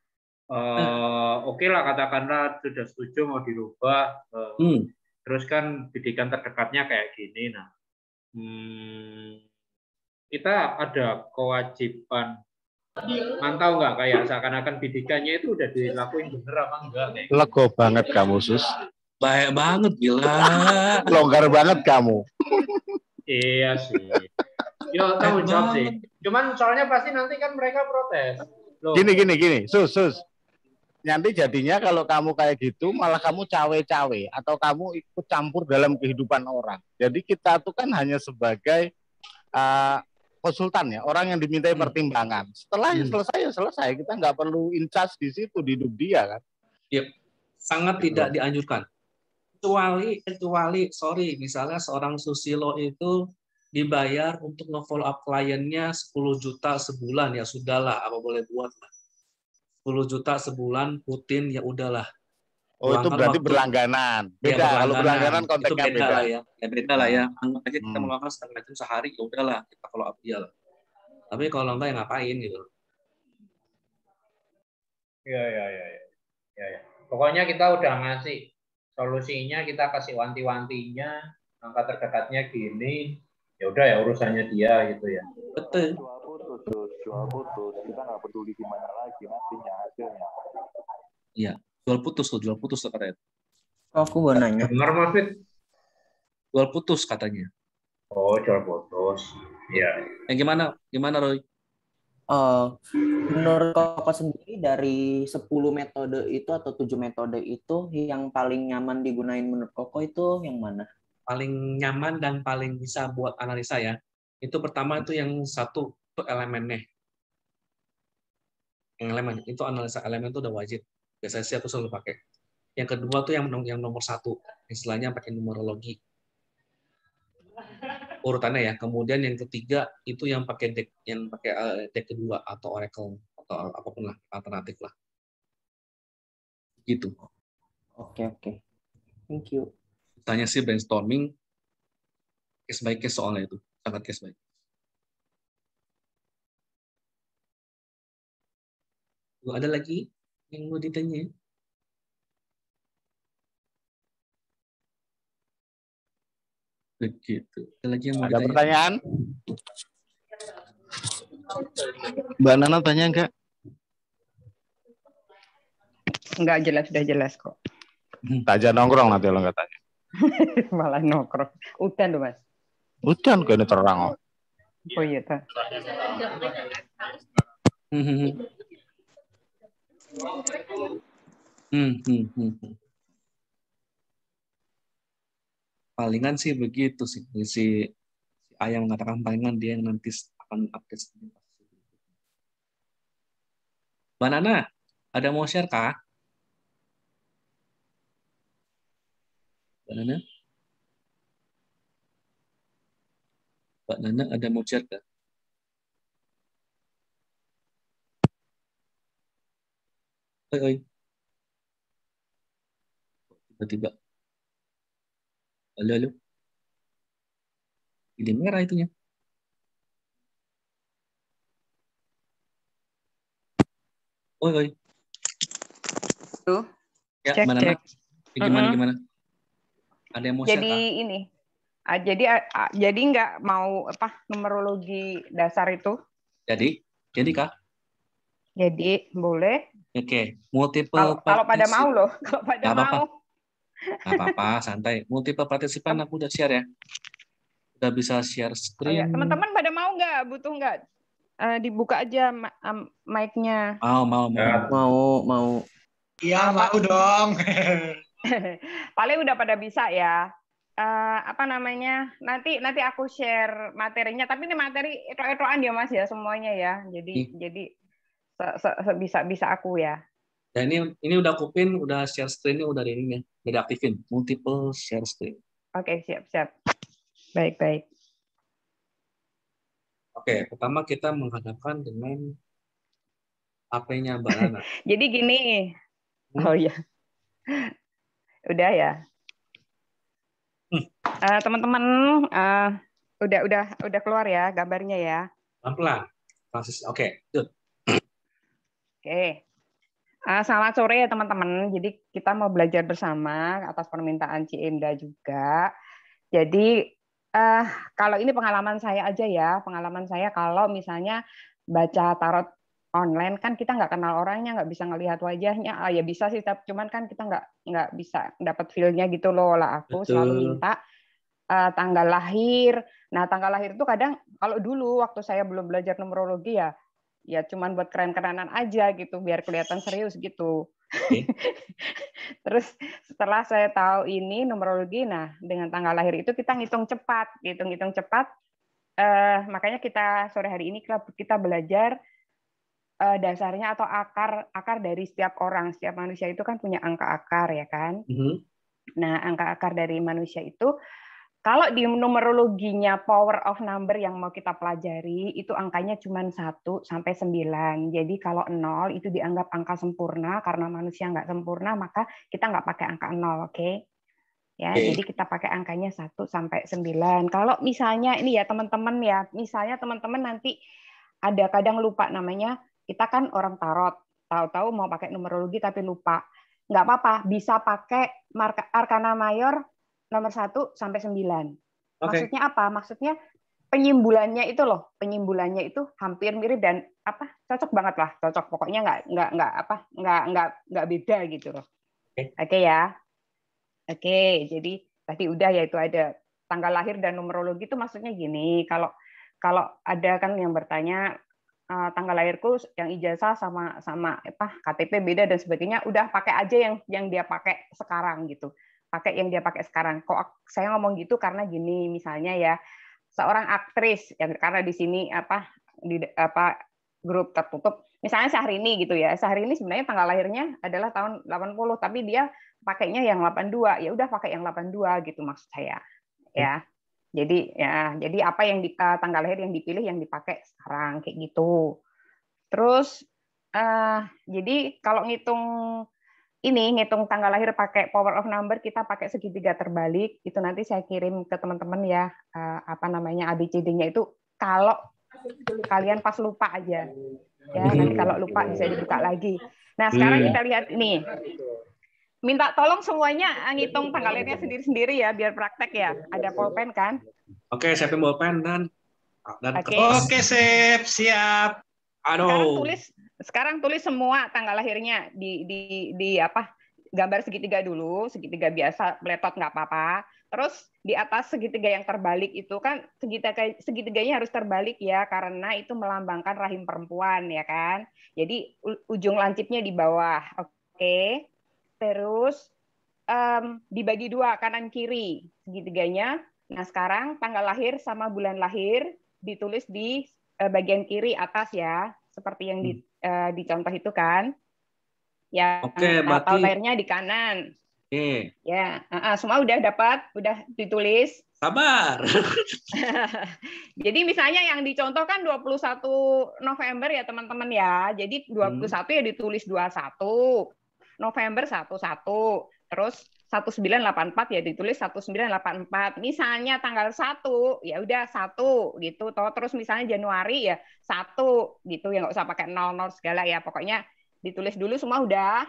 oke lah katakanlah sudah setuju mau dirubah, terus kan bidikan terdekatnya kayak gini. Nah, kita ada kewajiban mantau nggak, kayak seakan-akan bidikannya itu udah dilakuin bener apa enggak? Lego banget kamu, Sus. Baik banget, gila. Longgar banget kamu. Iya sih. Yo, tanggung jawab sih. Cuman soalnya pasti nanti kan mereka protes. Loh. Gini. Sus. Nanti jadinya kalau kamu kayak gitu, malah kamu cawe-cawe. Atau kamu ikut campur dalam kehidupan orang. Jadi kita tuh kan hanya sebagai konsultan ya, orang yang dimintai pertimbangan. Setelah selesai. Kita nggak perlu in charge di situ, di hidup dia kan. Yep. Sangat tidak dianjurkan. Kecuali, sorry, misalnya seorang Susilo itu dibayar untuk nge-follow up kliennya 10 juta sebulan, ya sudahlah, apa boleh buat lah. 10 juta sebulan rutin, ya udahlah. Oh, itu berarti berlangganan. Beda, ya, kalau berlangganan konteksnya beda. Lah ya. Beda lah ya. Anggap aja kita melakukan setengah jam sehari, ya udahlah, kita follow up dia lah. Tapi kalau enggak, ya ngapain gitu. Ya. Pokoknya kita udah ngasih solusinya, kita kasih wanti-wantinya, angka terdekatnya gini, ya udah ya urusannya dia gitu ya. Betul. Jual putus, kita nggak peduli gimana lagi nantinya hasilnya. Iya, jual putus katanya. Oh, aku mau nanya. Dengar Mas Fit? Jual putus katanya. Oh, jual putus. Iya. Gimana Roy? Menurut Koko sendiri dari 10 metode itu atau 7 metode itu yang paling nyaman digunain menurut Koko itu yang mana? Paling nyaman dan paling bisa buat analisa ya. Itu pertama itu yang satu itu elemennya. Yang elemen itu analisa elemen itu udah wajib. Biasanya sih aku selalu pakai. Yang kedua tuh yang nomor 1, istilahnya pakai numerologi. Urutannya ya. Kemudian yang ketiga itu yang pakai deck kedua atau oracle atau apapun lah, alternatif lah. Gitu. Oke. Thank you. Tanya sih brainstorming case by case soalnya itu, sangat case by case. Ada lagi yang mau ditanya? Begitu. Ada lagi yang mau ditanya? Pertanyaan? Mbak Nana tanya enggak? Enggak jelas, sudah jelas kok. Tanya nongkrong nanti lo nggak tanya. Malah nongkrong. Udan tuh Mas. Udan kayaknya terang. Oh iya ta. Palingan sih begitu sih. Si Ayah mengatakan palingan dia yang nanti akan update. Mbak Nana, ada mau share kah? Mbak Nana ada mau share kah? Oi. Tiba-tiba. Halo. Ini merah itunya. Oi. Tuh. Ya, cek. Gimana? Ada yang mau share jadi kah? Ini. Jadi nggak mau numerologi dasar itu? Jadi kah? Jadi boleh. Oke, multiple kalau pada mau loh, kalau pada mau. Nggak apa-apa, santai. Multiple partisipan aku udah share ya. Udah bisa share screen. Oh, ya. Teman-teman pada mau nggak? Butuh nggak? Dibuka aja mic-nya. Mau. Iya, mau dong. Paling udah pada bisa ya. Nanti aku share materinya, tapi ini materi etok-etokan ya Mas ya semuanya ya. Jadi sebisa aku ya. Dan ini udah kupin, udah share screen-nya udah ini ya, udah diaktifin, multiple share screen. Oke, siap. Baik. Oke, pertama kita menghadapkan dengan HP-nya Mbak Rana. Jadi gini. Oh iya. Udah ya. Teman-teman, udah keluar ya gambarnya ya. Pelan-pelan. Oke, good. Oke. Selamat sore ya teman-teman. Jadi kita mau belajar bersama atas permintaan Ci Enda juga. Jadi kalau ini pengalaman saya aja ya. Pengalaman saya kalau misalnya baca tarot online kan kita nggak kenal orangnya, nggak bisa ngelihat wajahnya. Ya bisa sih, cuman kan kita nggak bisa dapat feel-nya gitu loh. Lah aku selalu minta tanggal lahir. Nah tanggal lahir itu kadang kalau dulu waktu saya belum belajar numerologi ya cuman buat keren-kerenan aja gitu biar kelihatan serius gitu. Okay. Terus setelah saya tahu ini numerologi, nah dengan tanggal lahir itu kita ngitung cepat. Makanya kita sore hari ini kita belajar dasarnya atau akar dari setiap orang. Setiap manusia itu kan punya angka akar ya kan. Nah angka akar dari manusia itu kalau di numerologinya power of number yang mau kita pelajari, itu angkanya cuma 1 sampai 9. Jadi kalau 0 itu dianggap angka sempurna, karena manusia nggak sempurna, maka kita nggak pakai angka 0, oke? Ya, jadi kita pakai angkanya 1 sampai 9. Kalau misalnya, ini ya teman-teman ya, misalnya teman-teman nanti ada kadang lupa namanya, kita kan orang tarot, tahu-tahu mau pakai numerologi tapi lupa. Nggak apa-apa, bisa pakai Arkana Mayor, nomor 1 sampai 9. Maksudnya apa? Maksudnya penyimbulannya itu loh, penyimbulannya itu hampir mirip dan cocok banget lah, cocok. Pokoknya nggak beda gitu loh. Oke ya. Oke, jadi tadi udah ya itu ada tanggal lahir dan numerologi itu maksudnya gini. Kalau ada kan yang bertanya tanggal lahirku yang ijazah sama KTP beda dan sebagainya, udah pakai aja yang dia pakai sekarang gitu. Pakai yang dia pakai sekarang. Kok saya ngomong gitu karena gini, misalnya ya seorang aktris yang karena di sini grup tertutup, misalnya Syahrini gitu ya. Syahrini sebenarnya tanggal lahirnya adalah tahun 80 tapi dia pakainya yang 82. Ya udah pakai yang 82 gitu maksud saya. Ya. Jadi apa yang tanggal lahir yang dipilih yang dipakai sekarang kayak gitu. Terus jadi kalau ngitung tanggal lahir pakai power of number, kita pakai segitiga terbalik. Itu nanti saya kirim ke teman-teman ya, ABCD-nya itu kalau kalian pas lupa aja. Ya, nanti kalau lupa bisa dibuka lagi. Nah, sekarang kita lihat ini. Minta tolong semuanya ngitung tanggal lahirnya sendiri-sendiri ya, biar praktek ya. Ada pulpen kan? Oke, siapin pulpen dan Oke, siap. Aduh. Sekarang tulis semua tanggal lahirnya di gambar segitiga dulu, segitiga biasa, meletot nggak apa-apa. Terus di atas segitiga yang terbalik itu kan segitiganya harus terbalik ya, karena itu melambangkan rahim perempuan ya kan. Jadi ujung lancipnya di bawah, oke. Terus dibagi 2 kanan kiri segitiganya. Nah sekarang tanggal lahir sama bulan lahir ditulis di bagian kiri atas ya. Seperti yang di contoh itu kan, ya. Tanggal lahirnya di kanan. Ya, semua udah dapat, udah ditulis. Sabar. Jadi misalnya yang dicontoh kan 21 November ya teman-teman ya. Jadi 21 ya ditulis 21, November 11, terus 1984 ya ditulis 1984. Misalnya tanggal 1 ya udah 1 gitu toh. Terus misalnya Januari ya 1 gitu ya, nggak usah pakai 00 segala ya. Pokoknya ditulis dulu semua udah.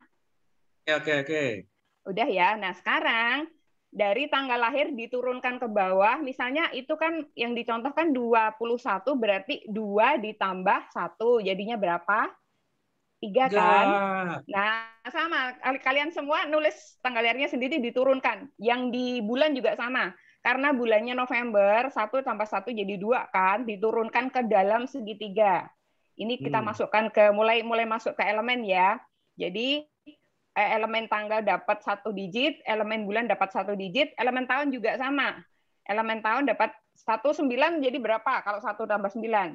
Oke. Udah ya. Nah, sekarang dari tanggal lahir diturunkan ke bawah, misalnya itu kan yang dicontohkan 21 berarti 2 ditambah 1 jadinya berapa? 3 kan? Nah, sama. Kalian semua nulis tanggal lahirnya sendiri diturunkan. Yang di bulan juga sama. Karena bulannya November, 1 tambah 1 jadi 2 kan? Diturunkan ke dalam segitiga. Ini kita masukkan ke mulai masuk ke elemen ya. Jadi elemen tanggal dapat 1 digit, elemen bulan dapat 1 digit, elemen tahun juga sama. Elemen tahun dapat 19 jadi berapa? Kalau 1 tambah 9? 10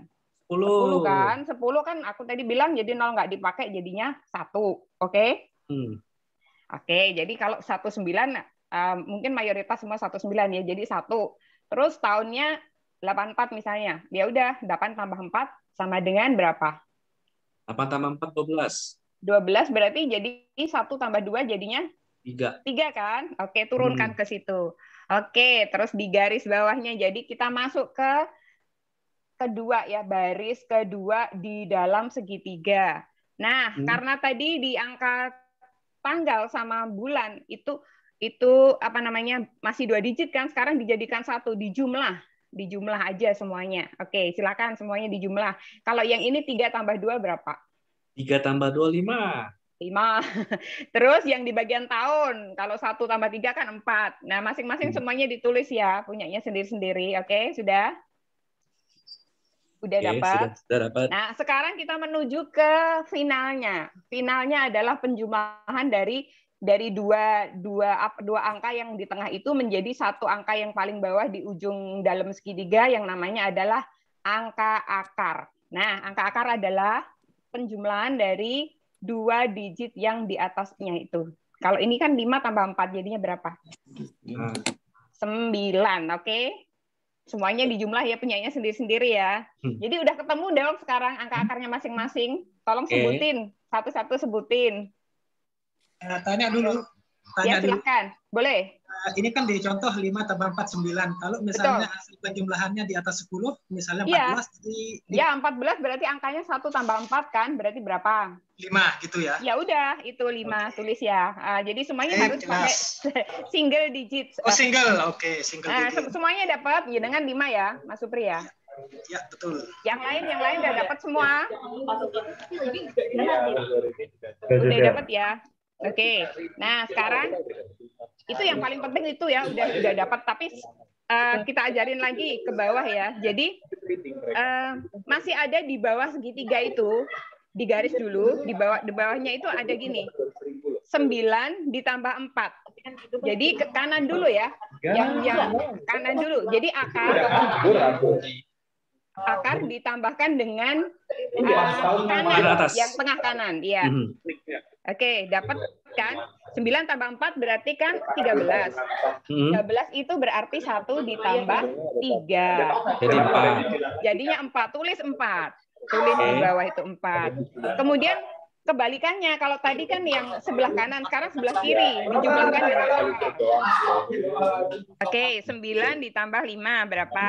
10 kan? 10 kan aku tadi bilang jadi 0 nggak dipakai jadinya 1. Oke? Oke, jadi kalau 19 mungkin mayoritas semua 19 ya, jadi 1. Terus tahunnya 84 misalnya. Ya udah, 8 tambah 4 sama dengan berapa? 8 tambah 4 12. 12 berarti jadi 1 tambah 2 jadinya 3 kan? Oke, turunkan ke situ. Oke, terus di garis bawahnya jadi kita masuk ke kedua ya, baris kedua di dalam segitiga. Nah, karena tadi di angka tanggal sama bulan itu apa namanya masih 2 digit kan, sekarang dijadikan 1, dijumlah aja semuanya. Oke, silakan semuanya dijumlah. Kalau yang ini 3 tambah 2 berapa? 3 tambah 2 5. 5. Terus yang di bagian tahun, kalau 1 tambah 3 kan 4. Nah, masing-masing semuanya ditulis ya, punyanya sendiri-sendiri. Oke, sudah? Udah dapat? Sudah dapat. Nah, sekarang kita menuju ke finalnya. Finalnya adalah penjumlahan dari dua angka yang di tengah itu menjadi satu angka yang paling bawah di ujung dalam segitiga yang namanya adalah angka akar. Nah, angka akar adalah penjumlahan dari 2 digit yang di atasnya itu. Kalau ini kan 5 tambah 4 jadinya berapa? 9, oke? Semuanya dijumlah ya, punyanya sendiri-sendiri ya. Jadi udah ketemu dong sekarang angka akarnya masing-masing. Tolong sebutin, satu-satu sebutin. Tanya dulu. Ya, silakan. Boleh. Ini kan di contoh 5 tambah 4, 9. Kalau misalnya hasil penjumlahannya di atas 10, misalnya 14. Ya, 14 berarti angkanya 1 tambah 4 kan, berarti berapa? 5 gitu ya? Ya udah, itu 5 tulis ya. Jadi semuanya harus pakai single digit. Oh, single. Oke, single digit. Semuanya dapat ya dengan 5 ya, Mas Supri ya? Ya, betul. Yang lain udah dapat semua? Udah dapat ya? Oke. Nah, sekarang itu yang paling penting itu ya, udah dapat, tapi kita ajarin lagi ke bawah ya. Jadi masih ada di bawah segitiga itu, di garis dulu, di bawahnya itu ada gini. 9 ditambah 4. Jadi ke kanan dulu ya. Yang kanan dulu. Jadi akar ditambahkan dengan kanan, yang tengah kanan, iya. Oke, dapat kan? 9 tambah 4 berarti kan 13. 13 itu berarti 1 ditambah 3. Jadi 4. Jadinya 4. Tulis 4. Tulis di bawah itu 4. Kemudian kebalikannya, kalau tadi kan yang sebelah kanan, sekarang sebelah kiri dijumlahkan dengan apa? Oke, 9 ditambah 5 berapa?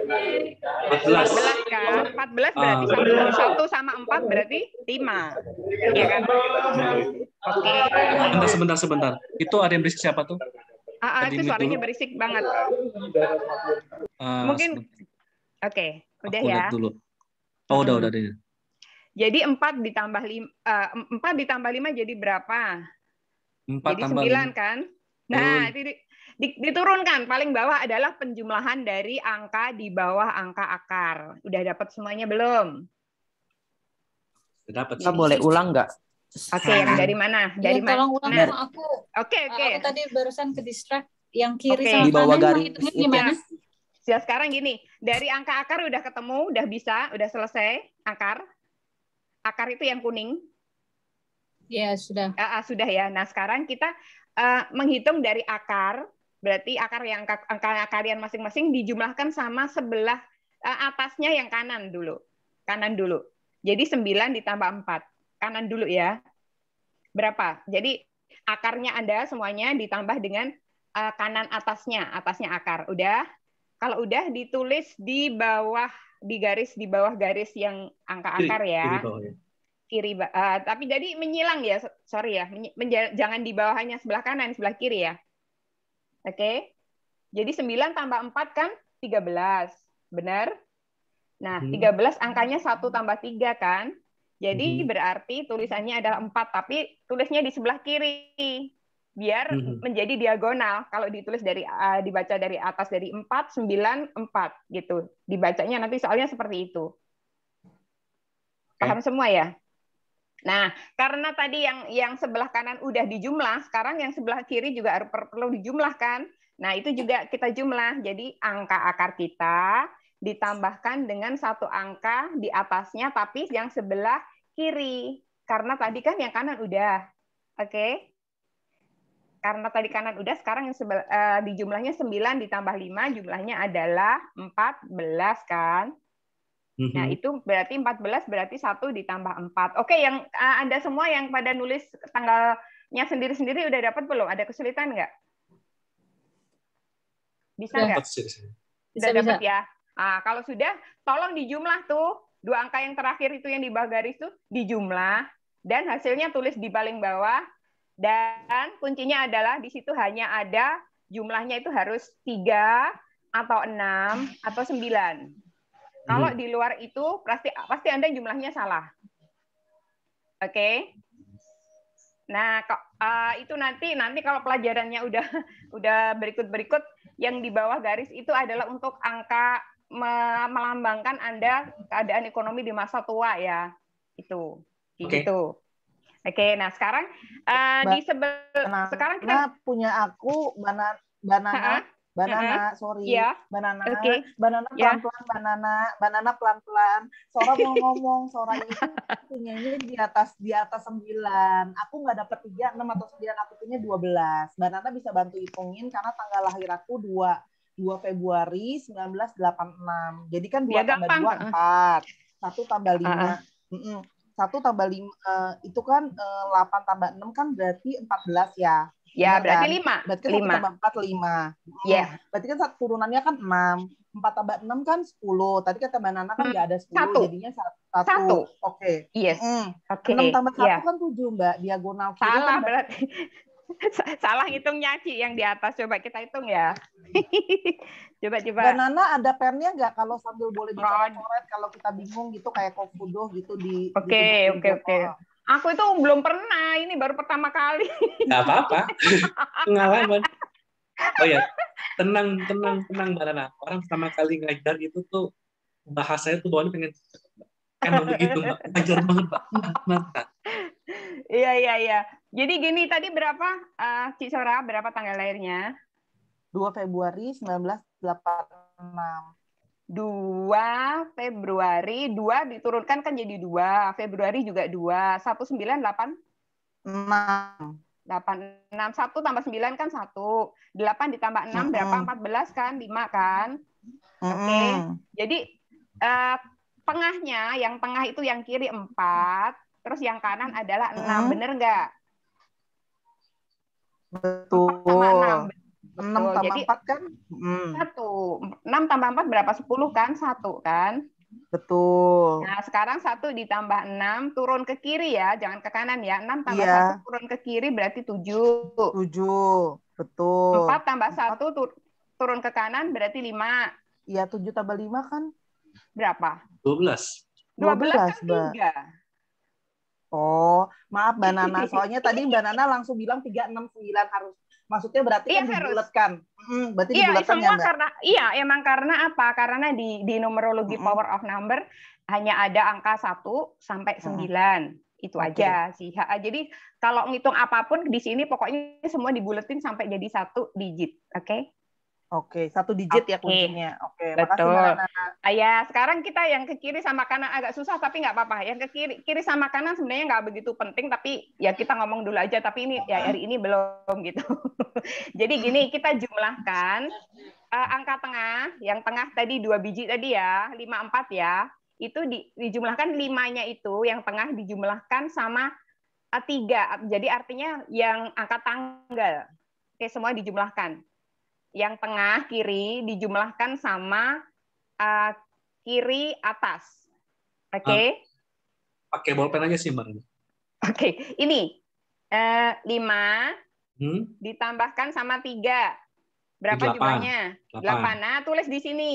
14 kan? 14 berarti 1 sama 4 berarti 5. Ya kan? Oke. Sebentar. Itu ada yang berisik siapa tuh? Itu suaranya berisik banget. Mungkin oke, udah ya. Dulu. Oh, udah. Jadi 4 ditambah 5 jadi berapa? 4 jadi 9 kan? Nah, diturunkan. Paling bawah adalah penjumlahan dari angka di bawah angka akar. Udah dapat semuanya belum? Dapat. Kita boleh ulang nggak? Oke, yang dari mana? Dari mana? Tolong ulang sama aku. Oke. Aku tadi barusan ke distract yang kiri sama di bawah kanan. garis Gimana? Ya, sekarang gini, dari angka akar udah ketemu, udah selesai angkar. Akar itu yang kuning. Ya, sudah. Sudah ya. Nah, sekarang kita menghitung dari akar, berarti akar yang angka kalian masing-masing dijumlahkan sama sebelah atasnya yang kanan dulu. Jadi 9 ditambah 4. Kanan dulu ya. Berapa? Jadi akarnya Anda semuanya ditambah dengan kanan atasnya akar. Udah? Kalau udah ditulis di bawah di bawah garis yang angka akar ya. Kiri, tapi jadi menyilang ya, sorry ya, jangan di bawahnya sebelah kanan, sebelah kiri ya. Oke. Jadi 9 tambah 4 kan 13. Benar? Nah, 13 angkanya 1 tambah 3 kan? Jadi berarti tulisannya adalah 4, tapi tulisnya di sebelah kiri. Biar menjadi diagonal. Kalau ditulis dibaca dari atas dari 4, 9, 4 gitu. Dibacanya nanti soalnya seperti itu. Paham semua ya? Nah, karena tadi yang sebelah kanan udah dijumlah, sekarang yang sebelah kiri juga perlu dijumlahkan. Nah, itu juga kita jumlah. Jadi angka akar kita ditambahkan dengan satu angka di atasnya, tapi yang sebelah kiri. Karena tadi kan yang kanan udah. Oke? Karena tadi kanan udah, sekarang yang di jumlahnya 9 ditambah 5, jumlahnya adalah 14 kan? Nah, itu berarti 14 berarti 1 ditambah 4. Oke, yang Anda semua yang pada nulis tanggalnya sendiri-sendiri udah dapat belum? Ada kesulitan nggak? Bisa nggak? Sudah dapat ya? Nah, kalau sudah, tolong dijumlah tuh. 2 angka yang terakhir itu yang di bawah garis tuh dijumlah. Dan hasilnya tulis di paling bawah. Dan kuncinya adalah di situ hanya ada jumlahnya itu harus 3 atau 6 atau 9. Kalau di luar itu pasti Anda jumlahnya salah. Oke? Nah, itu nanti kalau pelajarannya udah berikut yang di bawah garis itu adalah untuk angka melambangkan Anda keadaan ekonomi di masa tua ya. Itu. Gitu. Oke, nah sekarang sekarang kita punya aku banana, sorry. Yeah. Banana Okay. pelan-pelan, banana pelan-pelan. Sora mau ngomong, Sora itu punyanya di atas 9. Aku nggak dapat 3, 6 atau 9, aku punya 12. Banana bisa bantu hitungin karena tanggal lahir aku 2 Februari 1986. Jadi kan 2 tambah 2, 4. 1 tambah 5. 1 tambah 5 itu kan 8 tambah 6 kan berarti 14 ya. Ya, berarti kan? 5. Berarti kan 1 tambah 4, 5. Ya. Berarti kan turunannya kan 6. 4 tambah 6 kan 10. Tadi kata Mbak Nana kan nggak ada 10, jadinya 1. Oke. Yes. Oke. 6 tambah 1 kan 7, Mbak. Diagonal kiri. Salah kan berarti. Salah hitungnya, Ci, yang di atas. Coba kita hitung ya. Coba. Mbak Nana ada pennya nggak kalau sambil boleh dicoret-coret kalau kita bingung gitu kayak Kofudo gitu di. Oke. Aku itu belum pernah, ini baru pertama kali. Nggak apa-apa, pengalaman. Oh ya, tenang Mbak Nana. Orang pertama kali ngajar itu tuh bahasanya tuh bawahnya pengen emang begitu Mbak. Ngajar banget Mbak. Iya. Jadi gini, tadi berapa, Cik Sora, berapa tanggal lahirnya? 2 Februari 1986. 2 Februari, 2 diturunkan kan jadi 2. Februari juga 2. 1986. 1 tambah 9 kan 1. 8 ditambah 6 berapa? 14 kan? 5 kan? Oke. Jadi tengahnya, yang tengah itu yang kiri 4, terus yang kanan adalah 6. Bener nggak? Betul. 4 tambah 6. 6 tambah jadi, 4 kan? 1. 6 tambah 4 berapa? 10 kan? 1 kan? Betul. Nah, sekarang 1 ditambah 6 turun ke kiri ya, jangan ke kanan ya. 6 tambah 1 turun ke kiri berarti 7. 7. Betul. 4 tambah 1 turun ke kanan berarti 5. Iya, 7 tambah 5 kan? Berapa? 12. 12 kan 3. Oh, maaf Mbak Nana. Soalnya tadi Mbak Nana langsung bilang 3, 6, 9 harus. Maksudnya berarti kan dibulatkan. Berarti dibulatkan ya, Mbak? Emang karena apa? Karena di numerologi power of number hanya ada angka 1 sampai 9. Itu aja sih. Jadi kalau ngitung apapun di sini pokoknya semua dibuletin sampai jadi 1 digit. Oke? Oke, 1 digit ya kuncinya. Oke, betul. Makasih Mbak Nana. Ya, sekarang kita yang ke kiri sama kanan agak susah tapi nggak apa-apa. Yang ke kiri sama kanan sebenarnya nggak begitu penting tapi ya kita ngomong dulu aja. Tapi ini ya hari ini belum gitu. Jadi gini, kita jumlahkan angka tengah. Yang tengah tadi 2 biji tadi ya, 5, 4 ya. Itu dijumlahkan 5-nya itu, yang tengah dijumlahkan sama 3. Jadi artinya yang angka tanggal. Oke, semua dijumlahkan. Yang tengah kiri dijumlahkan sama kiri atas. Oke? Pakai bolpen aja sih, Mbak. Oke, ini 5 ditambahkan sama 3. Berapa 8. jumlahnya? 8. Nah, tulis di sini.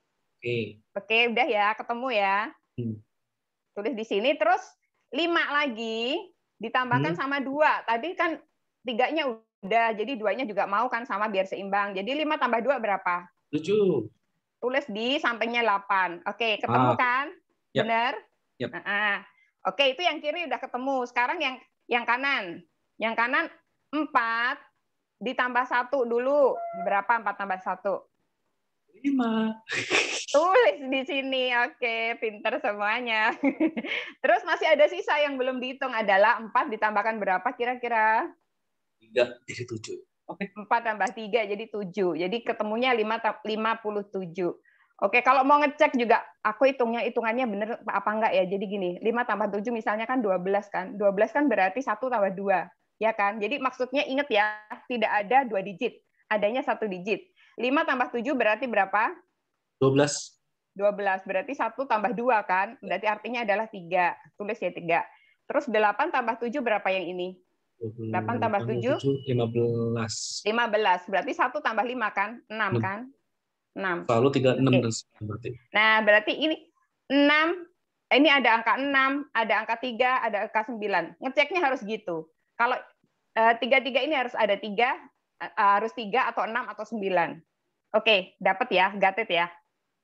Oke, udah ya, ketemu ya. Tulis di sini, terus 5 lagi ditambahkan sama 2. Tadi kan 3-nya udah, jadi 2-nya juga mau kan sama biar seimbang. Jadi 5 tambah 2 berapa? 7. Tulis di sampingnya 8. Oke, ketemu kan? Yep. Benar? Yep. Oke, itu yang kiri udah ketemu. Sekarang yang kanan. Yang kanan 4 ditambah 1 dulu. Berapa 4 tambah 1? Tulis di sini. Oke, pinter semuanya. Terus masih ada sisa yang belum dihitung adalah 4 ditambahkan berapa kira-kira? 3 jadi 7. Oke. 4 tambah 3 jadi 7. Jadi ketemunya 57. Oke, kalau mau ngecek juga aku hitungannya bener apa enggak ya. Jadi gini, 5 tambah 7 misalnya kan 12 kan. 12 kan berarti 1 tambah 2. Ya kan? Jadi maksudnya ingat ya, tidak ada 2 digit. Adanya 1 digit. 5 tambah 7 berarti berapa? 12. 12 berarti 1 tambah 2 kan? Berarti artinya adalah 3. Tulis ya 3. Terus 8 tambah 7 berapa yang ini? 8 tambah 7? 15. 15. Berarti 1 tambah 5 kan? 6 kan? 6. Lalu 3, 6 Oke. dan 9 berarti. Nah, berarti ini 6. Ini ada angka 6, ada angka 3, ada angka 9. Ngeceknya harus gitu. Kalau 3 ini harus ada 3, harus 3 atau 6 atau 9. Oke, dapat ya, got it ya.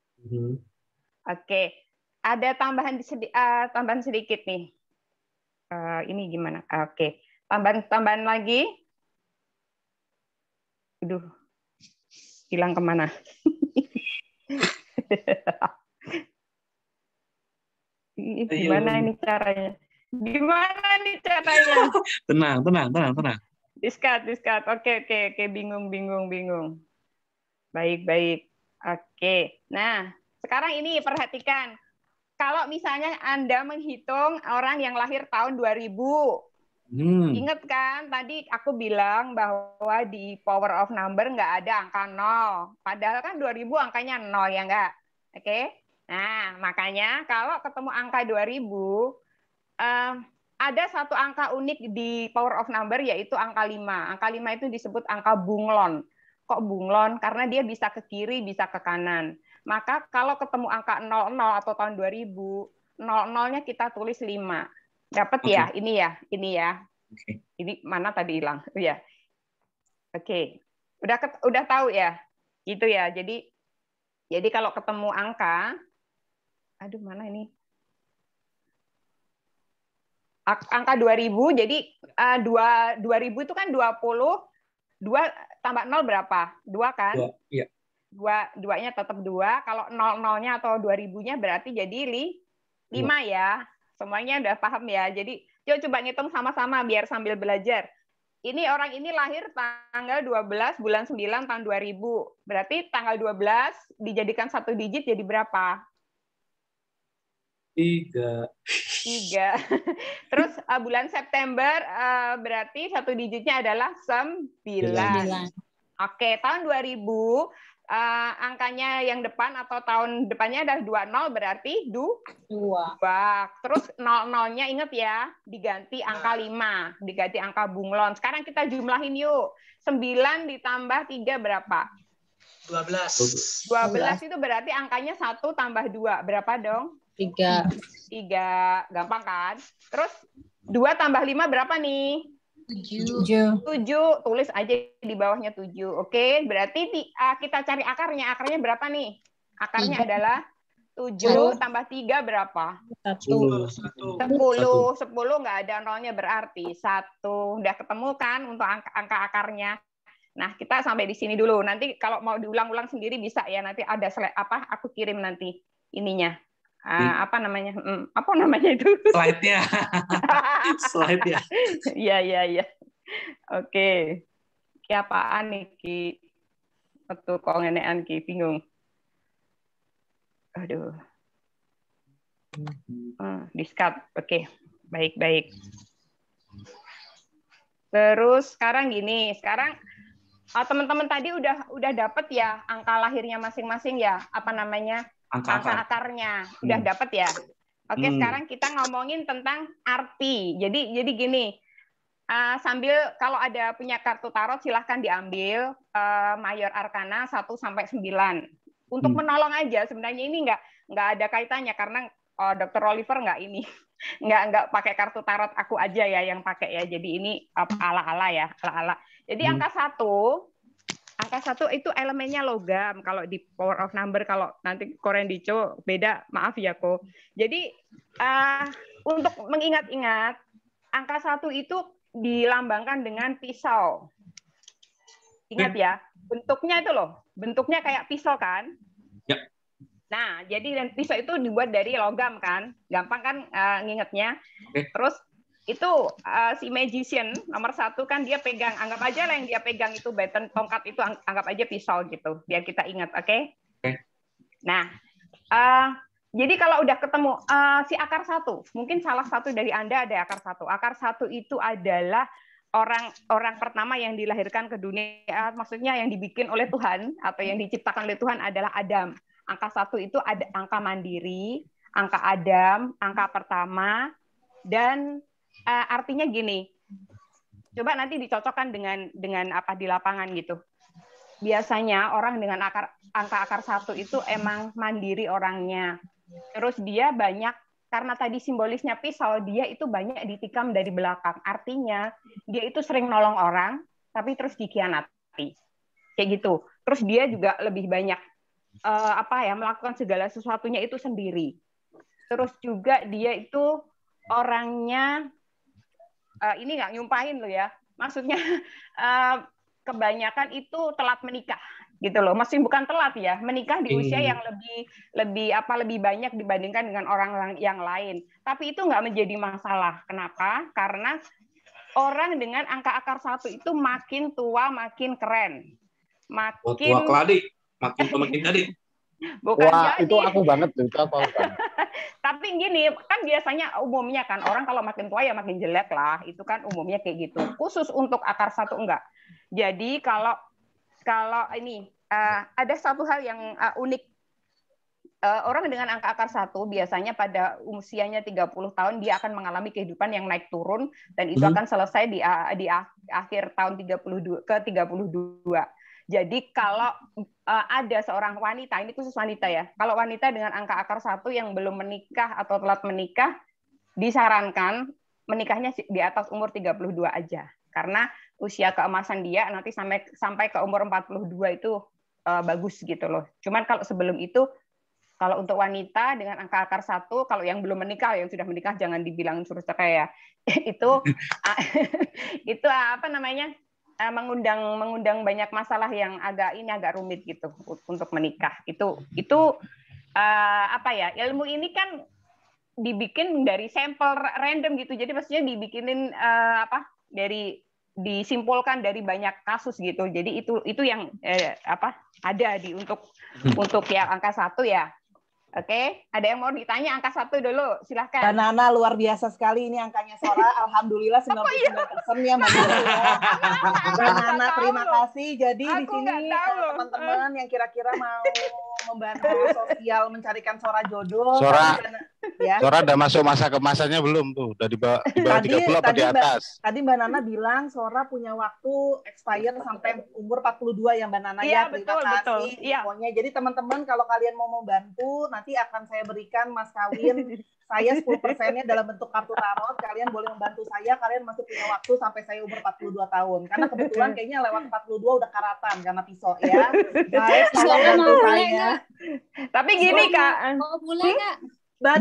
Oke, ada tambahan sedikit nih. Ini gimana? Oke, tambahan lagi. Aduh, hilang kemana? Gimana ini caranya? Gimana nih caranya? Tenang. Diskat. Oke, bingung. Baik. Oke. Nah, sekarang ini perhatikan. Kalau misalnya Anda menghitung orang yang lahir tahun 2000. Ingat kan, tadi aku bilang bahwa di power of number nggak ada angka 0. Padahal kan 2000 angkanya 0, ya nggak? Oke. Nah, makanya kalau ketemu angka 2000, ada satu angka unik di power of number, yaitu angka 5. Angka 5 itu disebut angka bunglon. Kok bunglon? Karena dia bisa ke kiri, bisa ke kanan. Maka kalau ketemu angka 00 atau tahun 2000, 00-nya kita tulis 5. Dapat ya? Ini ya. Ini mana tadi hilang? Oh ya. Oke. Udah tahu ya? Gitu ya. Jadi kalau ketemu angka, aduh mana ini? Angka 2000, jadi 2000 itu kan 20, 2 tambah 0 berapa? 2 kan? 2, iya. 2-nya tetap 2, kalau 00-nya atau 2000-nya berarti jadi 5 ya. Semuanya udah paham ya. Jadi coba ngitung sama-sama biar sambil belajar. Ini orang ini lahir tanggal 12 bulan 9 tahun 2000. Berarti tanggal 12 dijadikan 1 digit jadi berapa? 3. Terus bulan September berarti 1 digitnya adalah 9. Oke, tahun 2000 angkanya yang depan atau tahun depannya adalah 20 berarti 2. Terus 00-nya ingat ya, diganti angka 5, diganti angka bunglon. Sekarang kita jumlahin yuk. 9 ditambah 3 berapa? 12. 12 itu berarti angkanya 1 tambah 2. Berapa dong? 3. Gampang kan? Terus 2 tambah 5 berapa nih? 7. Tulis aja di bawahnya 7. Oke, berarti kita cari akarnya. Akarnya berapa nih? Akarnya adalah 7 tambah 3 berapa? 10. 10 nggak ada nolnya berarti 1. Udah ketemu kan untuk angka akarnya. Nah, kita sampai di sini dulu. Nanti kalau mau diulang-ulang sendiri bisa ya. Nanti ada aku kirim nanti ininya. Apa namanya itu? Slide-nya. Slide-nya. Iya. Oke. Ki apaan nih, Ki? Betul kok ngenean Ki, bingung. Aduh. Diskat. Oke. Baik. Terus sekarang gini, teman-teman tadi udah dapat ya angka lahirnya masing-masing ya, apa namanya? Angka akarnya udah dapat ya. Oke, sekarang kita ngomongin tentang arti. Jadi gini, sambil kalau ada punya kartu tarot silahkan diambil Mayor Arkana 1 sampai 9 untuk menolong aja. Sebenarnya ini nggak ada kaitannya karena Dr. Oliver nggak pakai kartu tarot, aku aja ya yang pakai ya. Jadi ini ala-ala ya, ala-ala. Jadi angka 1 itu elemennya logam kalau di power of number. Kalau nanti Korean Dicho beda, maaf ya kok. Jadi untuk mengingat-ingat angka 1 itu dilambangkan dengan pisau. Ingat ya, bentuknya itu loh, bentuknya kayak pisau kan? Nah, jadi dan pisau itu dibuat dari logam kan, gampang kan ngingetnya. Terus itu si magician nomor 1 kan dia pegang, anggap aja lah yang dia pegang itu baton tongkat itu anggap aja pisau gitu, biar kita ingat, oke? Nah, jadi kalau udah ketemu si akar 1, mungkin salah satu dari Anda ada akar 1. Akar 1 itu adalah orang pertama yang dilahirkan ke dunia, maksudnya yang dibikin oleh Tuhan atau yang diciptakan oleh Tuhan adalah Adam. Angka 1 itu ada angka mandiri, angka Adam, angka pertama, dan artinya gini. Coba nanti dicocokkan dengan apa di lapangan gitu. Biasanya orang dengan angka akar 1 itu emang mandiri orangnya. Terus dia banyak, karena tadi simbolisnya pisau, dia itu banyak ditikam dari belakang. Artinya dia itu sering nolong orang, tapi terus dikhianati. Kayak gitu. Terus dia juga lebih banyak melakukan segala sesuatunya itu sendiri. Terus juga dia itu orangnya ini nggak nyumpahin loh ya. Maksudnya kebanyakan itu telat menikah gitu loh. Masih bukan telat ya, menikah di usia yang lebih banyak dibandingkan dengan orang yang lain. Tapi itu nggak menjadi masalah. Kenapa? Karena orang dengan angka akar 1 itu makin tua makin keren. Makin tua keladi. Makin jadi. Bukan wah, jadi. itu aku banget tuh, itu aku banget. Tapi gini, kan biasanya umumnya kan orang kalau makin tua ya makin jelek lah. Itu kan umumnya kayak gitu. Khusus untuk akar 1 enggak. Jadi kalau ini ada satu hal yang unik. Orang dengan angka akar 1 biasanya pada usianya 30 tahun dia akan mengalami kehidupan yang naik turun dan itu akan selesai di akhir tahun 32. Jadi kalau ada seorang wanita, ini khusus wanita ya, kalau wanita dengan angka akar 1 yang belum menikah atau telat menikah, disarankan menikahnya di atas umur 32 aja. Karena usia keemasan dia nanti sampai ke umur 42 itu bagus gitu loh. Cuman kalau sebelum itu, kalau untuk wanita dengan angka akar 1, kalau yang belum menikah, yang sudah menikah jangan dibilang suruh cerai ya. Itu apa namanya? Mengundang banyak masalah yang agak rumit gitu untuk menikah. Itu ilmu ini kan dibikin dari sampel random gitu. Jadi maksudnya dibikinin disimpulkan dari banyak kasus gitu. Jadi itu yang ada untuk yang angka 1 ya. Oke, ada yang mau ditanya angka 1 dulu, silahkan. Mbak Nana luar biasa sekali ini angkanya Sora. Alhamdulillah 99% ya Mbak Nana. Mbak Nana terima kasih. Jadi di sini teman-teman yang kira-kira mau membantu sosial mencarikan Sora jodoh. Sora ya. udah masuk masa kemasannya belum tuh? Udah di bawah 30 apa di atas? Tadi Mbak Nana bilang Sora punya waktu expire sampai umur 42 ya Mbak Nana ya. Terima kasih. Pokoknya jadi teman-teman kalau kalian mau membantu nanti akan saya berikan mas kawin saya 10%-nya dalam bentuk kartu tarot. Kalian boleh membantu saya, kalian masih punya waktu sampai saya umur 42 tahun. Karena kebetulan kayaknya lewat 42 udah karatan karena pisau ya. Guys, tolong bantu saya. Tapi gini Kak, mau bule nggak? Mbak